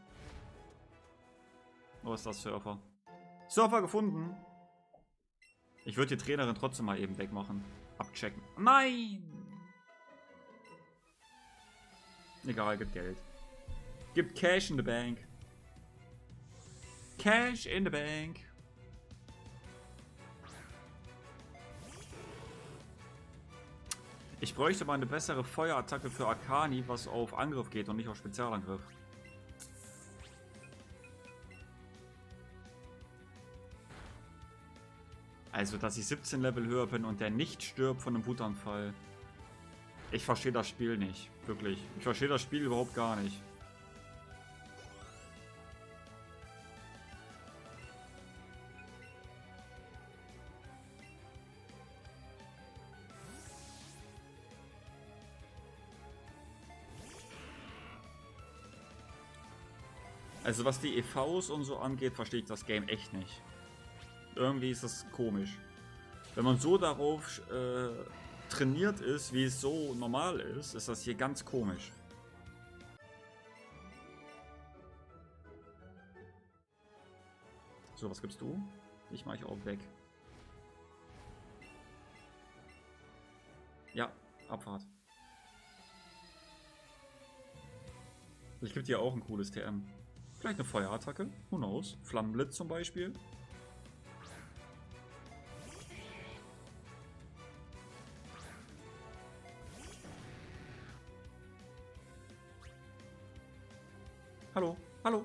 Oder ist das Surfer? Surfer gefunden! Ich würde die Trainerin trotzdem mal eben wegmachen. Abchecken. Nein! Egal, gibt Geld. Gibt Cash in the Bank. Cash in the Bank. Ich bräuchte mal eine bessere Feuerattacke für Akani, was auf Angriff geht und nicht auf Spezialangriff. Also, dass ich siebzehn Level höher bin und der nicht stirbt von einem Wutanfall. Ich verstehe das Spiel nicht. Wirklich. Ich verstehe das Spiel überhaupt gar nicht. Also was die E Vs und so angeht, verstehe ich das Game echt nicht. Irgendwie ist das komisch. Wenn man so darauf äh, trainiert ist, wie es so normal ist, ist das hier ganz komisch. So, was gibst du? Ich mache ich auch weg. Ja, Abfahrt. Ich gebe dir auch ein cooles T M. Vielleicht eine Feuerattacke, who knows? Flammenblitz zum Beispiel. Hallo, hallo.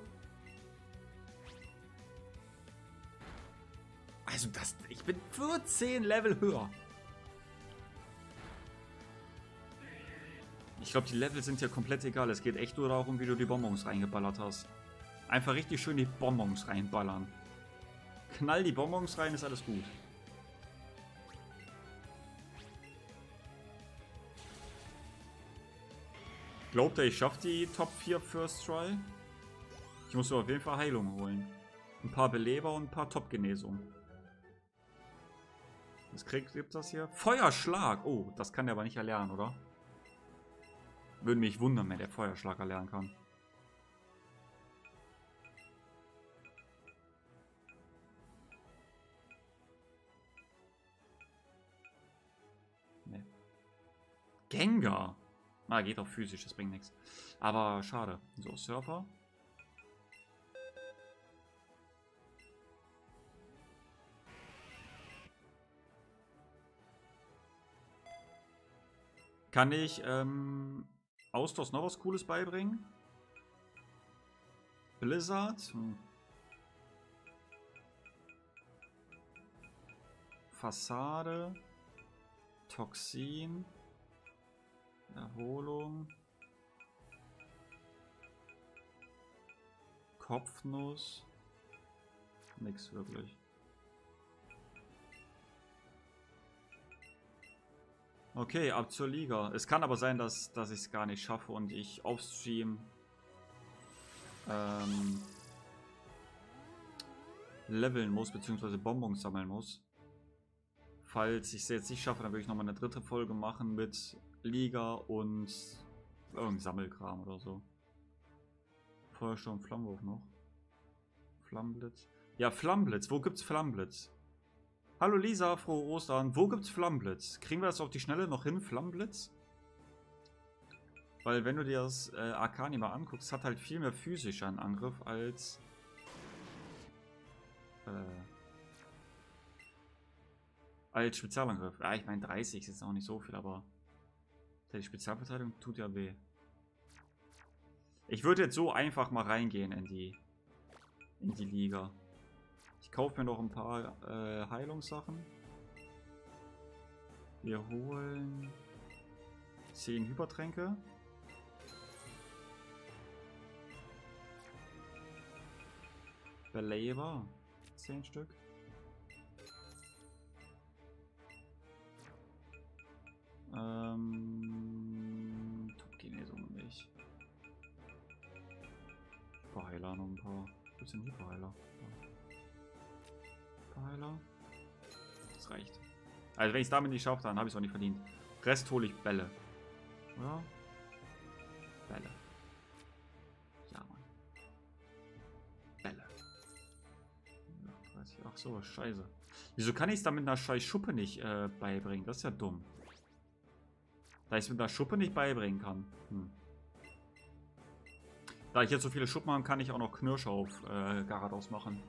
Also das, ich bin vierzehn Level höher. Ich glaube, die Level sind ja komplett egal. Es geht echt nur darum, wie du die Bonbons reingeballert hast. Einfach richtig schön die Bonbons reinballern. Knall die Bonbons rein, ist alles gut. Glaubt ihr, ich schaffe die Top vier First Try? Ich muss mir auf jeden Fall Heilung holen. Ein paar Beleber und ein paar Top-Genesung. Was kriegt, gibt das hier? Feuerschlag! Oh, das kann der aber nicht erlernen, oder? Würde mich wundern, wenn der Feuerschlag erlernen kann. Nee. Gengar! Ah, geht auch physisch, das bringt nichts. Aber schade. So, Surfer. Kann ich ähm, Austos noch was Cooles beibringen? Blizzard? Hm. Fassade. Toxin. Erholung. Kopfnuss. Nix wirklich. Okay, ab zur Liga. Es kann aber sein, dass, dass ich es gar nicht schaffe und ich auf Stream ähm, leveln muss, beziehungsweise Bonbons sammeln muss. Falls ich es jetzt nicht schaffe, dann würde ich nochmal eine dritte Folge machen mit Liga und irgendein Sammelkram oder so. Feuersturm, Flammenwurf noch. Flammenblitz. Ja, Flammenblitz. Wo gibt's Flammenblitz? Hallo Lisa, frohe Ostern. Wo gibt's Flammenblitz? Kriegen wir das auf die Schnelle noch hin, Flammenblitz? Weil wenn du dir das äh, Arcani mal anguckst, hat halt viel mehr physischen Angriff als äh, als Spezialangriff. Ja, ich meine dreißig ist jetzt auch nicht so viel, aber die Spezialverteidigung tut ja weh. Ich würde jetzt so einfach mal reingehen in die in die Liga. Ich kaufe mir noch ein paar äh, Heilungssachen. Wir holen zehn Hypertränke. Beleber. zehn Stück. Ähm, Top-Genesung nicht. Hyperheiler noch ein paar. Wo sind Hyperheiler? Hyperheiler. Das reicht. Also wenn ich es damit nicht schaffe, dann habe ich es auch nicht verdient. Rest hole ich Bälle. Oder? Bälle. Ja, Mann. Bälle. Ach so, scheiße. Wieso kann ich es da mit einer scheiß Schuppe nicht äh, beibringen? Das ist ja dumm. Da ich es mit einer Schuppe nicht beibringen kann. Hm. Da ich jetzt so viele Schuppen habe, kann ich auch noch Knirsche auf äh, Garados machen.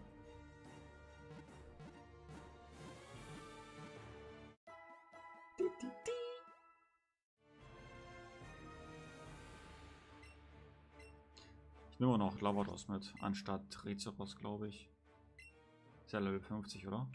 Ich nehme noch Lavados mit, anstatt Rizopos, glaube ich. Ist ja Level fünfzig, oder?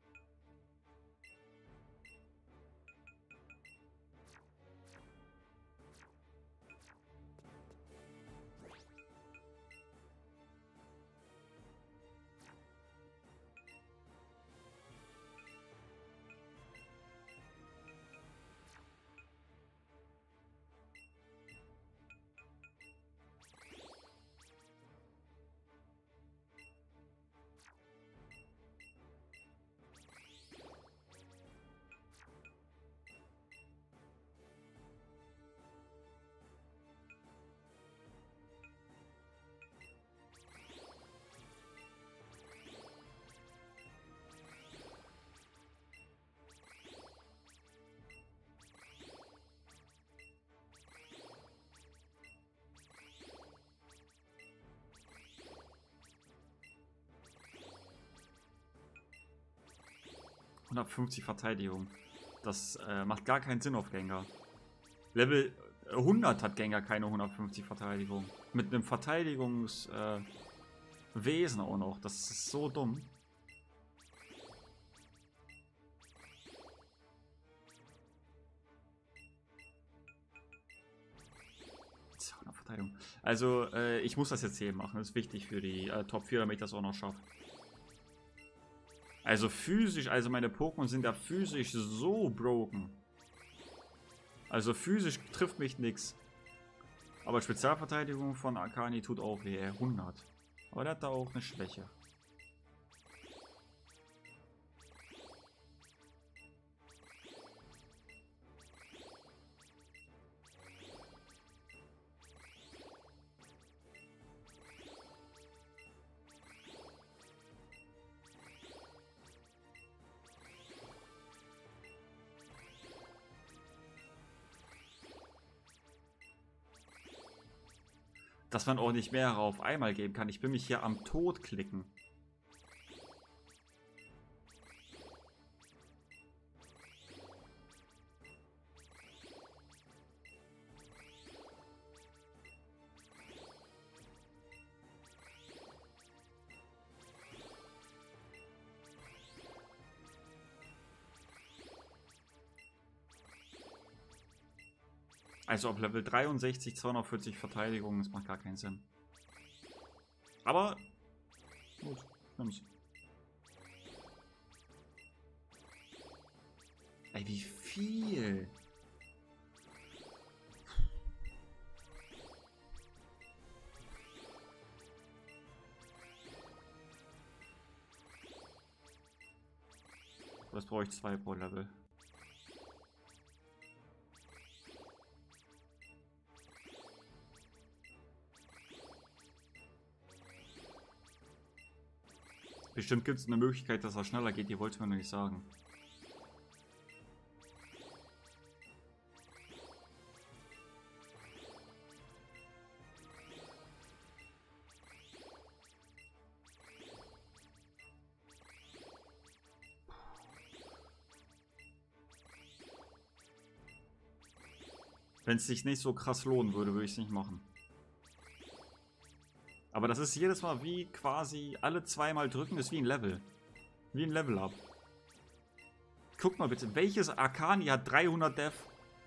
hundertfünfzig Verteidigung. Das äh, macht gar keinen Sinn auf Gengar. Level hundert hat Gengar keine hundertfünfzig Verteidigung. Mit einem Verteidigungswesen äh, auch noch. Das ist so dumm. Spezialverteidigung. Also, äh, ich muss das jetzt hier machen. Das ist wichtig für die äh, Top vier, damit ich das auch noch schaffe. Also physisch, also meine Pokémon sind da physisch so broken. Also physisch trifft mich nichts. Aber Spezialverteidigung von Akani tut auch weh. hundert. Aber der hat da auch eine Schwäche. Dass man auch nicht mehrere auf einmal geben kann. Ich bin mich hier am Tod klicken. Also auf Level dreiundsechzig, zweihundertvierzig Verteidigung, das macht gar keinen Sinn. Aber, gut, nimm's. Ey, wie viel? Das brauche ich zwei pro Level. Bestimmt gibt es eine Möglichkeit, dass er schneller geht, die wollte ich mir noch nicht sagen. Wenn es sich nicht so krass lohnen würde, würde ich es nicht machen. Aber das ist jedes Mal wie quasi alle zweimal drücken, ist wie ein Level. Wie ein Level-Up. Guck mal bitte, welches Akani hat dreihundert Def?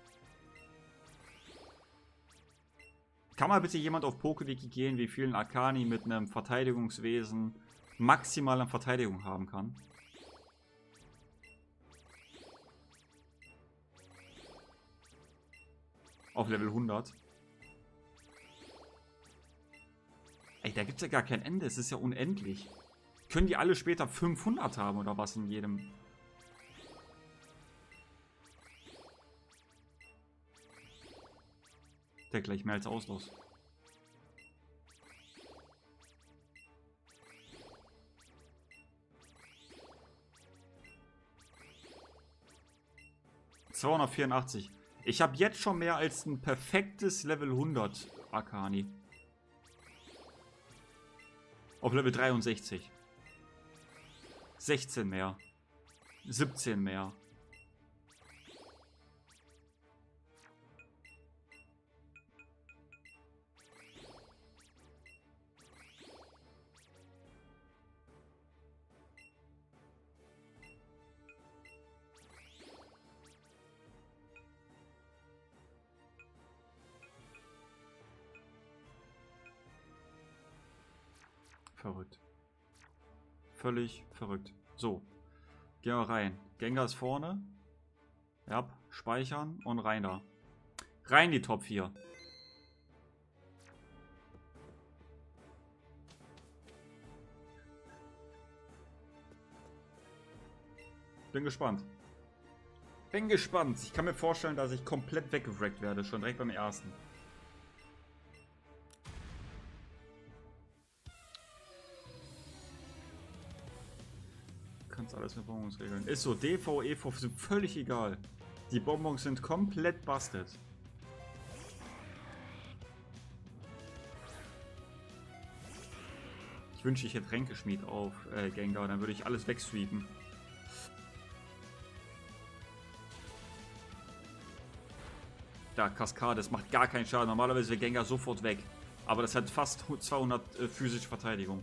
Kann mal bitte jemand auf PokeWiki gehen, wie viel ein Akani mit einem Verteidigungswesen maximal an Verteidigung haben kann? Auf Level hundert. Ey, da gibt es ja gar kein Ende. Es ist ja unendlich. Können die alle später fünfhundert haben oder was in jedem? Der gleich mehr als auslos. zweihundertvierundachtzig. Ich habe jetzt schon mehr als ein perfektes Level hundert Akani. Auf Level dreiundsechzig. sechzehn mehr. siebzehn mehr. Verrückt. Völlig verrückt. So. Gehen wir rein. Gengar ist vorne. Ja, speichern und rein da. Rein die Top vier. Bin gespannt. Bin gespannt. Ich kann mir vorstellen, dass ich komplett weggefragt werde. Schon direkt beim ersten. Kannst alles mit Bonbons regeln. Ist so, D V, E V sind völlig egal. Die Bonbons sind komplett busted. Ich wünsche, ich hätte Ränkeschmied auf äh, Gengar, dann würde ich alles wegsweepen. Da, Kaskade, das macht gar keinen Schaden. Normalerweise wäre Gengar sofort weg. Aber das hat fast zweihundert äh, physische Verteidigung.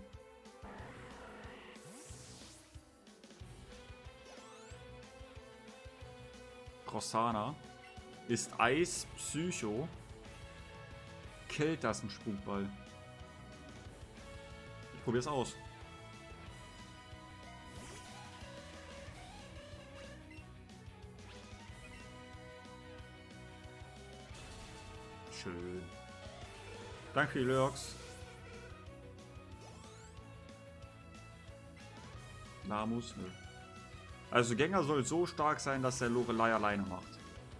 Rossana ist Eis Psycho. killt das ein Spukball? Ich probier's aus. Schön. Danke für die Lurks. Namus, nö. Also Gänger soll so stark sein, dass der Lorelei alleine macht.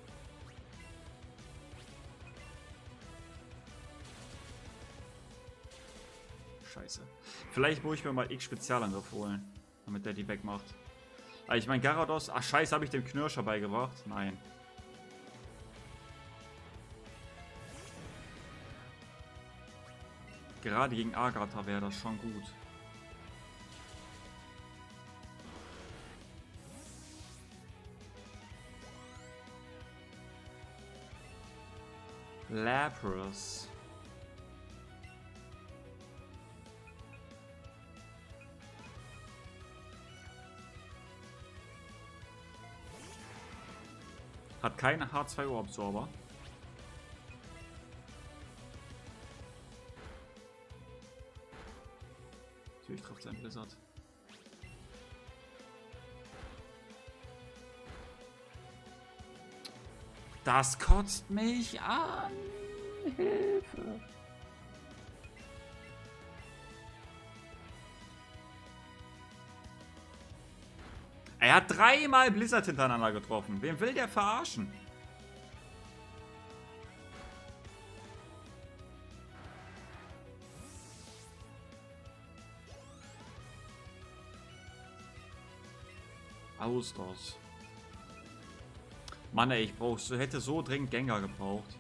Scheiße. Vielleicht muss ich mir mal X-Spezialangriff holen, damit der die wegmacht. Aber ich meine Garados... Ach scheiße, habe ich dem Knirscher beigebracht? Nein. Gerade gegen Agatha wäre das schon gut. Lapras. Hat keine H zwei O-Absorber. Natürlich trifft sein Blizzard. Das kotzt mich an. Hilfe. Er hat dreimal Blizzard hintereinander getroffen. Wen will der verarschen? Ausdauer. Mann ey, ich brauch, so, hätte so dringend Gengar gebraucht.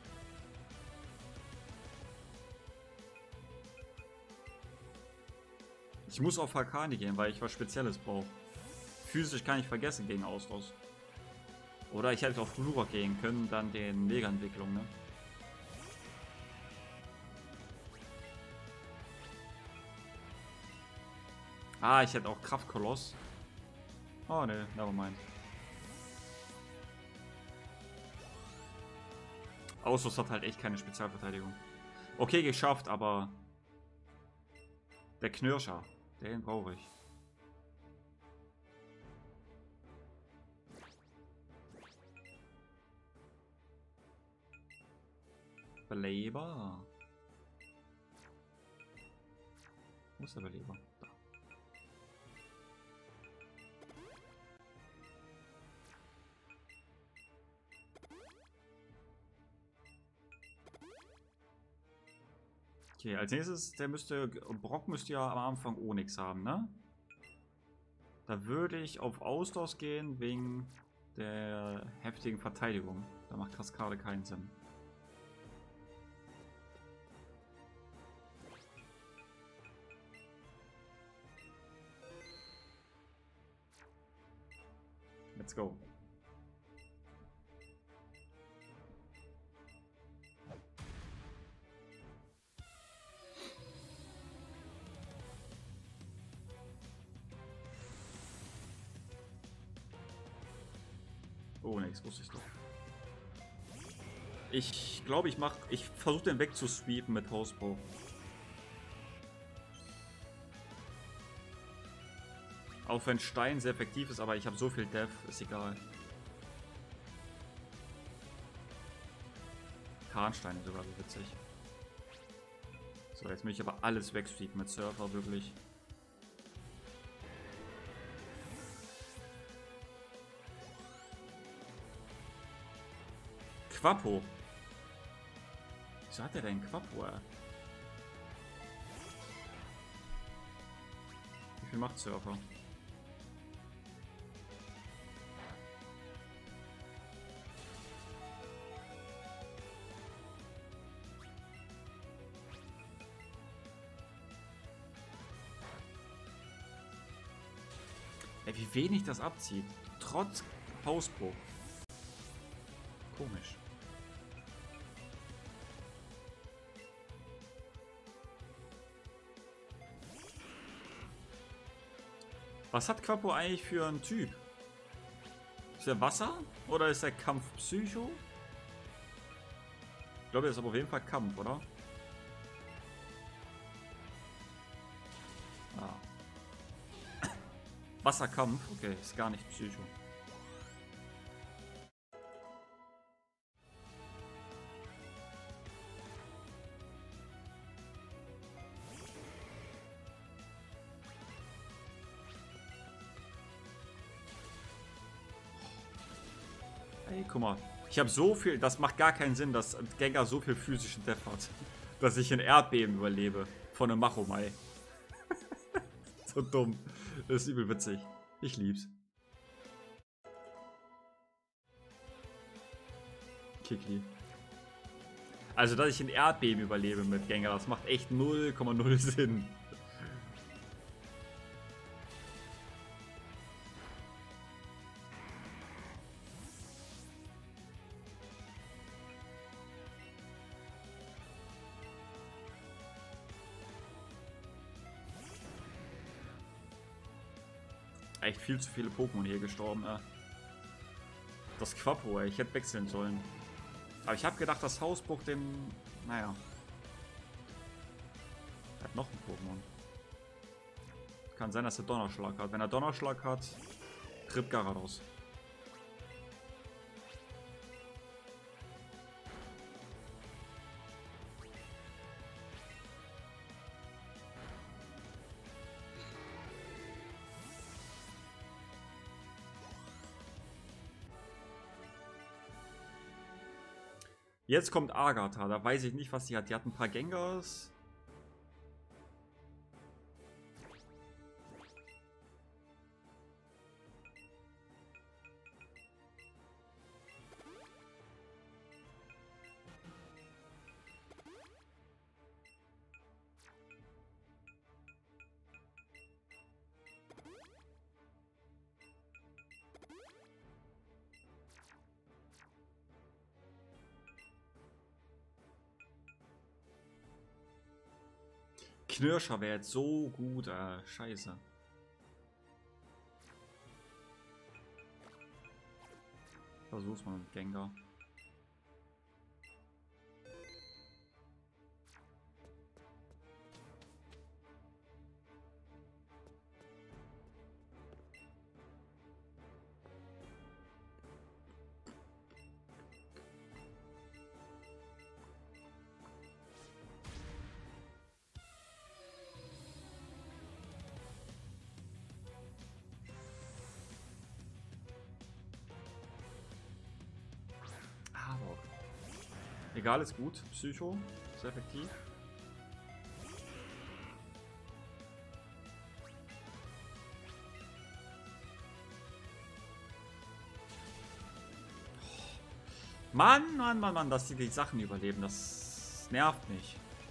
Ich muss auf Hakani gehen, weil ich was Spezielles brauche. Physisch kann ich vergessen gegen Ausdauer. Oder ich hätte auf Glurak gehen können, dann den Mega-Entwicklung, ne? Ah, ich hätte auch Kraftkoloss. Oh ne, nevermind. Ausdauer hat halt echt keine Spezialverteidigung. Okay, geschafft, aber der Knirscher, den brauche ich. Beleber. Wo ist der Beleber? Da. Okay, als nächstes, der müsste, Brock müsste ja am Anfang Onyx haben, ne? Da würde ich auf Ausdauer gehen, wegen der heftigen Verteidigung. Da macht Kaskade keinen Sinn. Let's go. Oh, nichts wusste ich doch. Ich glaube, ich mache, ich versuche den wegzusweepen mit Hausbau. Auch wenn Stein sehr effektiv ist, aber ich habe so viel Death, ist egal. Tarnsteine sogar, wie witzig. So, jetzt will ich aber alles wegsweepen mit Surfer, wirklich. Quappo. Wieso hat der denn Quappo, ey? Wie viel macht Surfer? Ey, wie wenig das abzieht. Trotz Hausbruch. Komisch. Was hat Quappo eigentlich für einen Typ? Ist der Wasser oder ist der Kampf Psycho? Ich glaube, er ist aber auf jeden Fall Kampf, oder? Wasserkampf? Okay, ist gar nicht Psycho. Ey, guck mal. Ich habe so viel, das macht gar keinen Sinn, dass Gengar so viel physischen Def hat, dass ich ein Erdbeben überlebe von einem Machomai. So dumm. Das ist übel witzig. Ich lieb's. Kikli. Also, dass ich ein Erdbeben überlebe mit Gengar, das macht echt null Komma null Sinn. Echt viel zu viele Pokémon hier gestorben, äh. Das Quappo, ey. Ich hätte wechseln sollen. Aber ich habe gedacht, das Hausburg dem... Naja. Er hat noch ein Pokémon. Kann sein, dass er Donnerschlag hat. Wenn er Donnerschlag hat, tritt Gyarados. Jetzt kommt Agatha, da weiß ich nicht, was sie hat. Die hat ein paar Gengars. Knirscher wäre jetzt so gut, äh, scheiße. Versuch's mal mit Gengar. Egal, ist gut. Psycho, sehr effektiv. Mann, Mann, Mann, Mann, dass die die Sachen überleben, das nervt mich.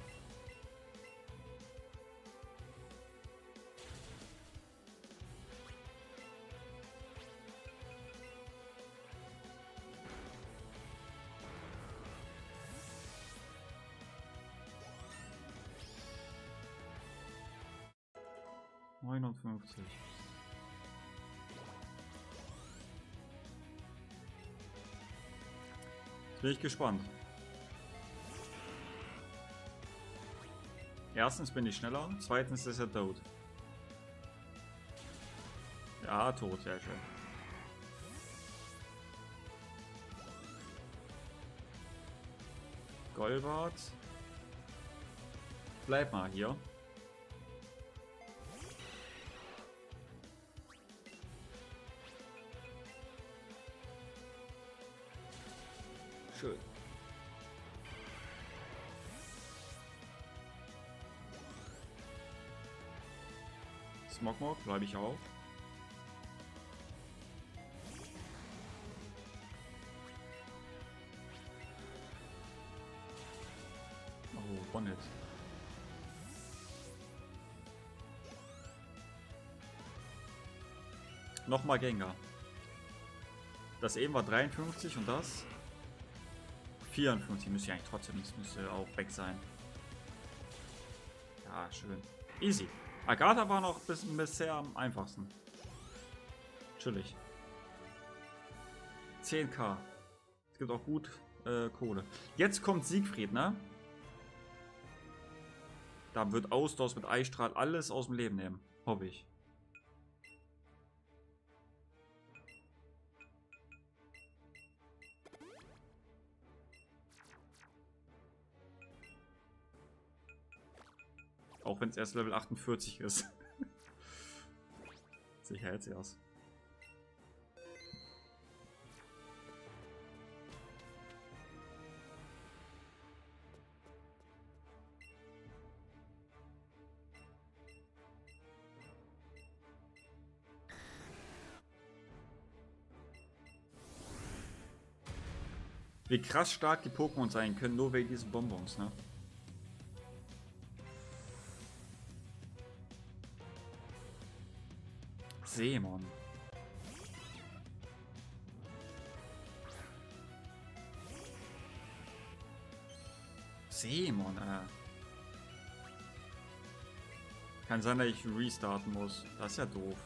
neunundfünfzig. Jetzt bin ich gespannt. Erstens bin ich schneller, zweitens ist er tot. Ja, tot, sehr schön. Golbart. Bleib mal hier. Schön. Smogmog, bleibe ich auf. Oh, One-Hit. Nochmal Gengar. Das eben war dreiundfünfzig und das vierundfünfzig. Müsste ja eigentlich trotzdem, das müsste auch weg sein. Ja, schön. Easy. Agatha war noch bis, bisher am einfachsten. Chillig. zehn K. Es gibt auch gut äh, Kohle. Jetzt kommt Siegfried, ne? Da wird Ausdauer mit Eisstrahl alles aus dem Leben nehmen. Hoffe ich. Auch wenn es erst Level achtundvierzig ist. Sicher jetzt erst. Wie krass stark die Pokémon sein können, nur wegen diesen Bonbons, ne? Seemon. Seemon, äh. Kann sein, dass ich restarten muss. Das ist ja doof.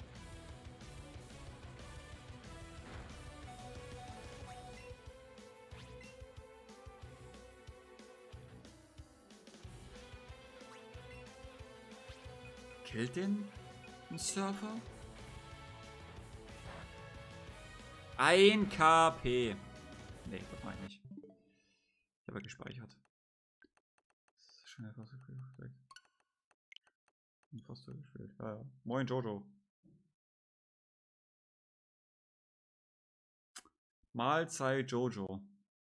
Killt den ein Surfer? ein K P. Nee, das meine ich nicht. Ich habe gespeichert. Schnell fast gespielt. Fast gespielt. Ja, ja. Moin Jojo. Mahlzeit Jojo.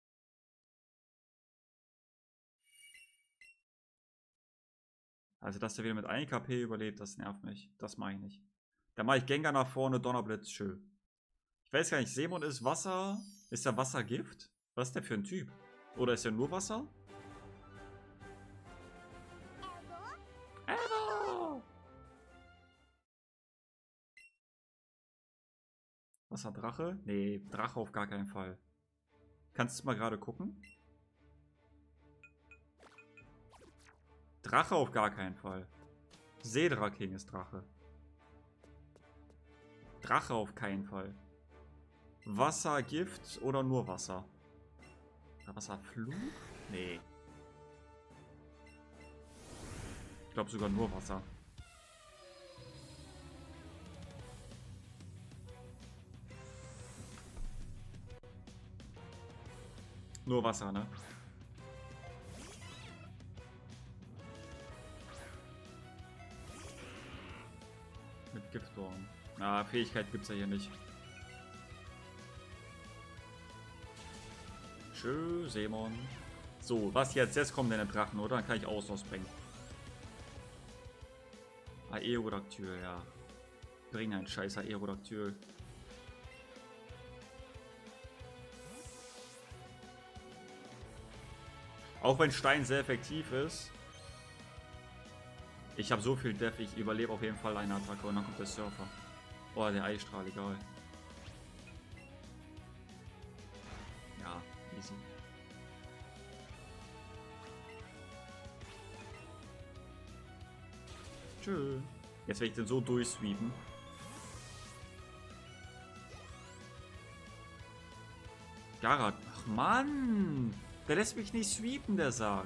Also, dass der wieder mit ein K P überlebt, das nervt mich. Das mache ich nicht. Da mache ich Gengar nach vorne, Donnerblitz, schön. Ich weiß gar nicht, Seemon ist Wasser. Ist der Wassergift? Was ist der für ein Typ? Oder ist er nur Wasser? Evo! Wasserdrache? Nee, Drache auf gar keinen Fall. Kannst du mal gerade gucken? Drache auf gar keinen Fall. Sedra King ist Drache. Drache auf keinen Fall. Wassergift oder nur Wasser? Wasserfluch? Nee. Ich glaube sogar nur Wasser. Nur Wasser, ne? Mit Giftorn. Na, Fähigkeit gibt's ja hier nicht. Tschö, Seemon. So, was jetzt? Jetzt kommen deine Drachen, oder? Dann kann ich Ausdauer bringen. Aerodactyl, ja. Bring ein scheiß Aerodactyl. Auch wenn Stein sehr effektiv ist. Ich habe so viel Def, ich überlebe auf jeden Fall eine Attacke und dann kommt der Surfer. Oh, der Eisstrahl, egal. Ja, easy. Tschö. Jetzt werde ich den so durchsweepen. Garat. Ach Mann! Der lässt mich nicht sweepen, der sagt.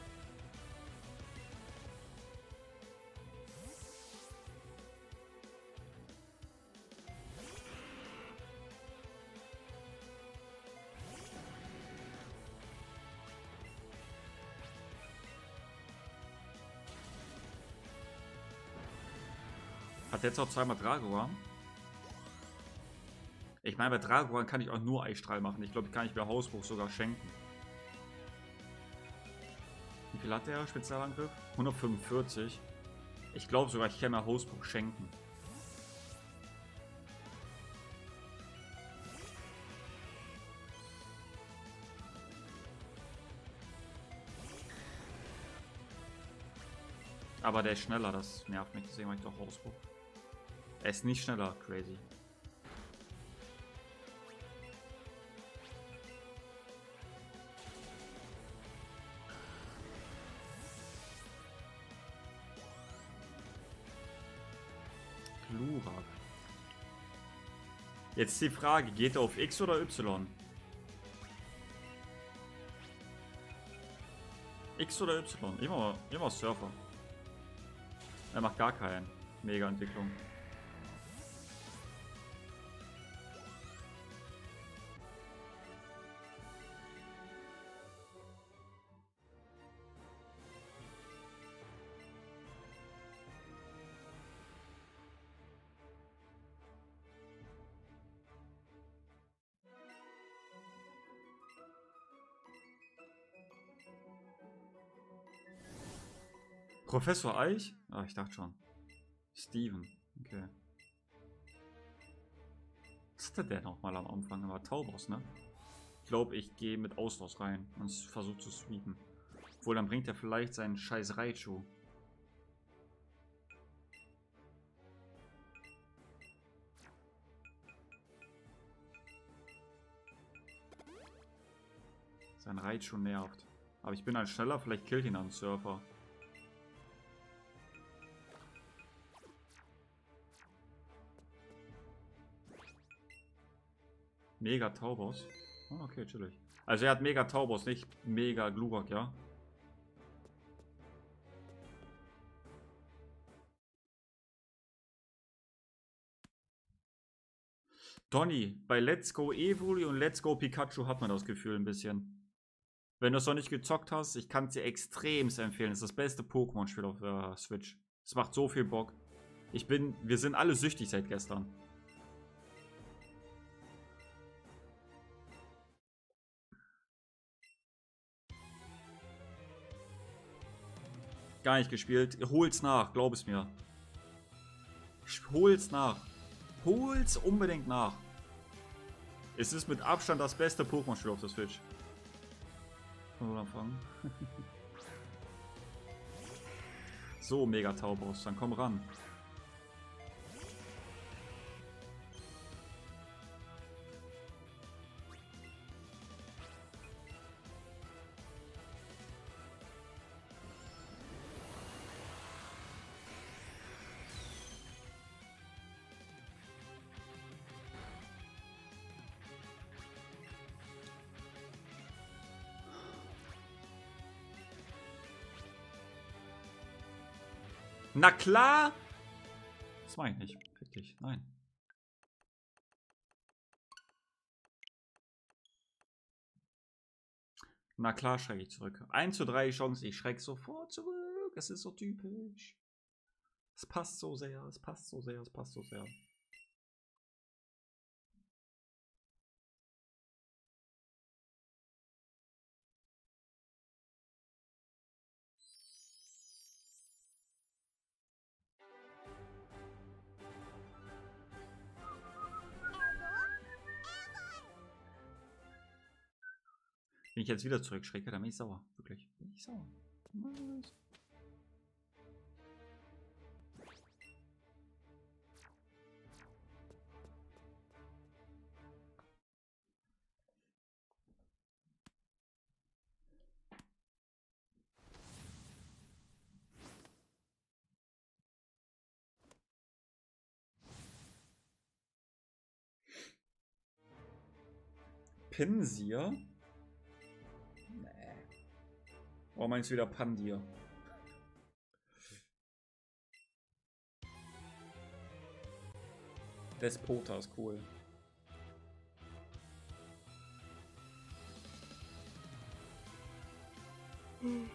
Hat jetzt auch zweimal Dragoran? Ich meine, bei Dragoran kann ich auch nur Eisstrahl machen. Ich glaube, ich kann ich bei Hausbruch sogar schenken. Wie viel hat der Spezialangriff? hundertfünfundvierzig. Ich glaube sogar, ich kann mir Hausbruch schenken. Aber der ist schneller, das nervt mich, deswegen mache ich doch Hausbruch. Er ist nicht schneller, crazy. Glurak. Jetzt die Frage, geht er auf X oder Y? X oder Y? Immer, immer Surfer. Er macht gar keinen. Mega Entwicklung. Professor Eich? Ah, ich dachte schon. Steven. Okay. Was hatte der nochmal am Anfang? Aber Taubos, ne? Ich glaube, ich gehe mit Auslaus rein und versuche zu sweepen. Obwohl, dann bringt er vielleicht seinen scheiß Raichu. Sein Raichu nervt. Aber ich bin halt schneller, vielleicht killt ihn ein Surfer. Mega Taubos. Oh, okay, chillig. Also er hat Mega Taubos, nicht Mega Glurak, ja? Donny, bei Let's Go Evoli und Let's Go Pikachu hat man das Gefühl ein bisschen. Wenn du es noch nicht gezockt hast, ich kann es dir extremst empfehlen. Es ist das beste Pokémon-Spiel auf der Switch. Es macht so viel Bock. Ich bin, wir sind alle süchtig seit gestern. Gar nicht gespielt. Hol's nach, glaub es mir. Hol's nach. Hol's unbedingt nach. Es ist mit Abstand das beste Pokémon-Spiel auf der Switch. Können wir anfangen? So, Mega Taubos, dann komm ran. Na klar! Das meine ich nicht. Fick dich. Nein. Na klar schrecke ich zurück. eins zu drei Chance, ich schrecke sofort zurück. Es ist so typisch. Es passt so sehr, es passt so sehr, es passt so sehr. Wenn ich jetzt wieder zurückschrecke, dann bin ich sauer. Wirklich. Bin ich sauer. Nice. Pinsir? Nee. Oh, meinst du wieder Pandir? Despota ist cool. Hm.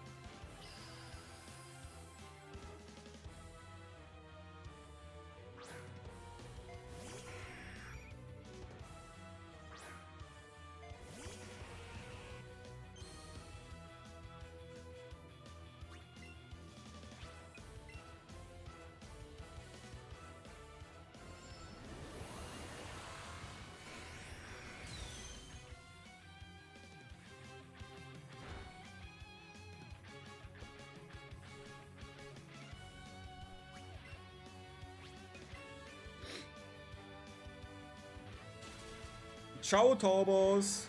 Ciao, Taubos!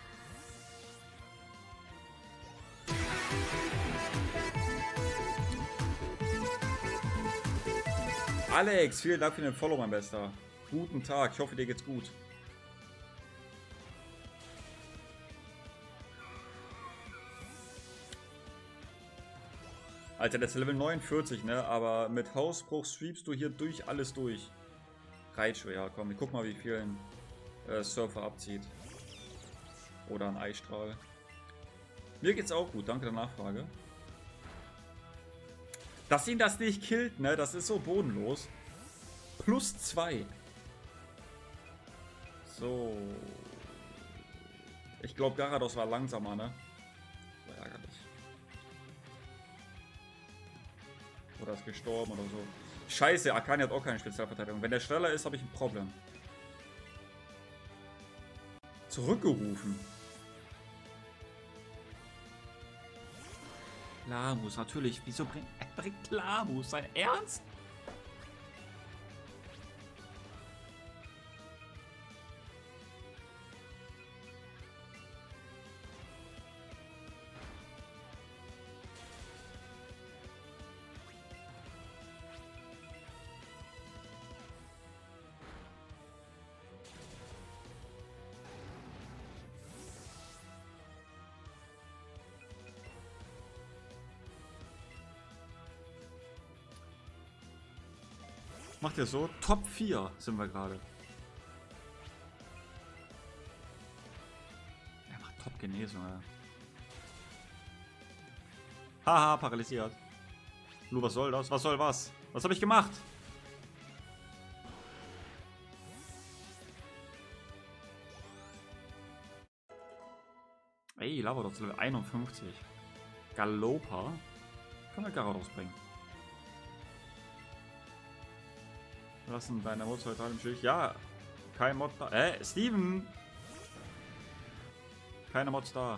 Alex, vielen Dank für den Follow, mein Bester. Guten Tag, ich hoffe, dir geht's gut. Alter, das ist Level neunundvierzig, ne? Aber mit Hausbruch sweepst du hier durch alles durch. Raichu, ja, komm, ich guck mal, wie vielen äh, Surfer abzieht. Oder ein Eistrahl. Mir geht's auch gut, danke der Nachfrage. Dass ihn das nicht killt, ne? Das ist so bodenlos. Plus zwei. So. Ich glaube, Garados war langsamer, ne? War ärgerlich. Oder ist gestorben oder so. Scheiße, Akani hat auch keine Spezialverteidigung. Wenn der schneller ist, habe ich ein Problem. Zurückgerufen. Lamus, natürlich. Wieso bringt, bringt Lamus? Sein Ernst? Macht ihr so? Top vier sind wir gerade. Er macht Top Genesung, ja. Haha, paralysiert. Lu, was soll das? Was soll was? Was habe ich gemacht? Ey, Lavados Level einundfünfzig. Galopa. Kann wir Garados bringen. Lassen deine Mods heute im Schild. Ja, kein Mod da. Äh, Steven! Keine Mods da.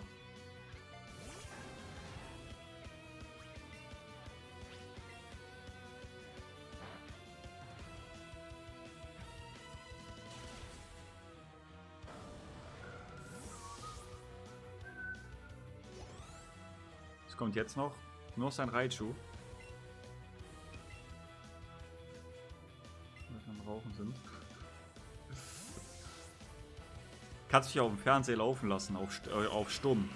Es kommt jetzt noch nur sein Raichu. Rauchen sind. Kannst dich auf dem Fernseher laufen lassen, auf, äh, auf stumm.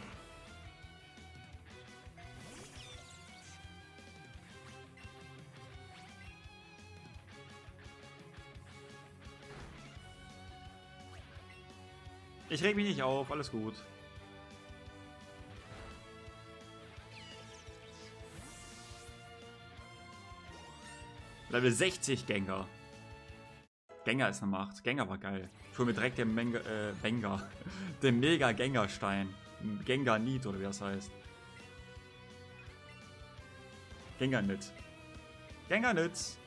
Ich reg mich nicht auf, alles gut. Level sechzig Gengar. Gengar ist eine Macht. Gengar war geil. Ich hol mir direkt den Menga, äh, Benga. Den Mega Gengar-Stein. Gengar Need oder wie das heißt. Gengar Nit. Gengar Nit.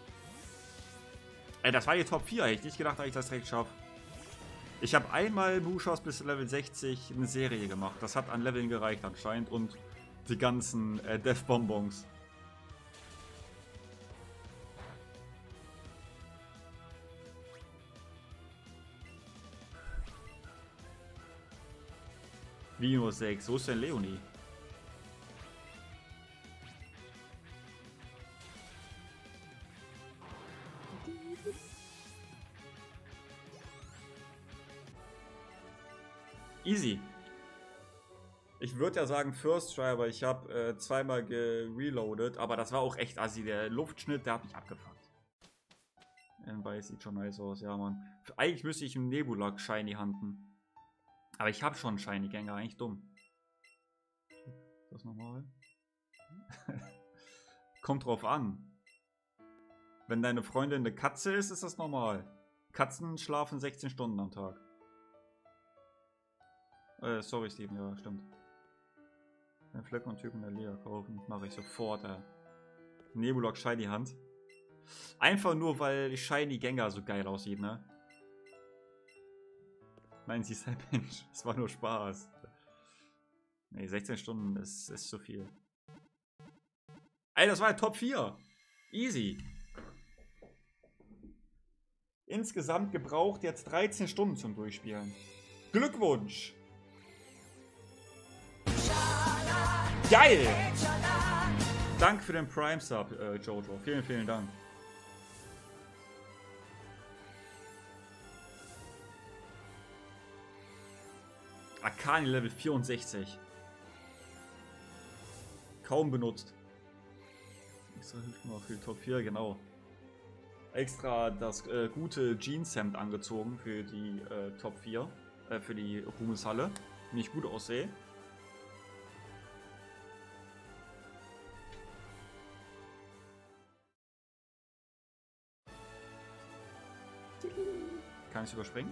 Ey, das war die Top vier. Hätte ich nicht gedacht, dass ich das direkt schaffe. Ich habe einmal Mushos bis Level sechzig eine Serie gemacht. Das hat an Leveln gereicht anscheinend. Und die ganzen äh, Death Bonbons. Wie nur sechs? Wo ist denn Leonie? Easy. Ich würde ja sagen First Try, aber ich habe äh, zweimal gereloadet. Aber das war auch echt assi. Der Luftschnitt, der hat mich abgefuckt. Envy sieht schon nice aus, ja Mann. Eigentlich müsste ich einen Nebulak Shiny handen. Aber ich habe schon einen Shiny Gengar, eigentlich dumm. Ist das normal? Kommt drauf an. Wenn deine Freundin eine Katze ist, ist das normal. Katzen schlafen sechzehn Stunden am Tag. Äh, sorry Steven, ja, stimmt. Den Fleck und Typen der Lea kaufen, mache ich sofort, äh. Nebulak Shiny Hand. Einfach nur, weil Shiny Gengar so geil aussieht, ne? Nein, sie ist ein Mensch. Es war nur Spaß. Ne, sechzehn Stunden ist, ist zu viel. Ey, das war ja Top vier. Easy. Insgesamt gebraucht jetzt dreizehn Stunden zum Durchspielen. Glückwunsch. Geil. Danke für den Prime Sub, äh, Jojo. Vielen, vielen Dank. Akani Level vierundsechzig. Kaum benutzt. Extra Hilfe für die Top vier, genau. Extra das äh, gute Jeans-Hemd angezogen für die äh, Top vier. Äh, für die Ruhmeshalle. Wenn ich gut aussehe. Kann ich überspringen?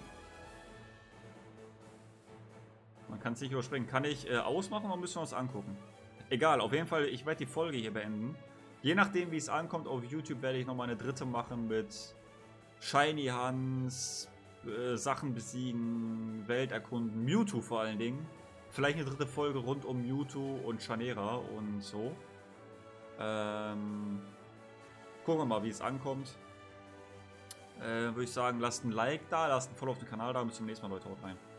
Man kann es nicht überspringen. Kann ich äh, ausmachen oder müssen wir uns angucken? Egal, auf jeden Fall, ich werde die Folge hier beenden. Je nachdem, wie es ankommt, auf YouTube werde ich nochmal eine dritte machen mit Shiny Hans, äh, Sachen besiegen, Welt erkunden, Mewtwo vor allen Dingen. Vielleicht eine dritte Folge rund um Mewtwo und Chanera und so. Ähm, gucken wir mal, wie es ankommt. Äh, würde ich sagen, lasst ein Like da, lasst ein Follow auf den Kanal da und bis zum nächsten Mal, Leute. Haut rein.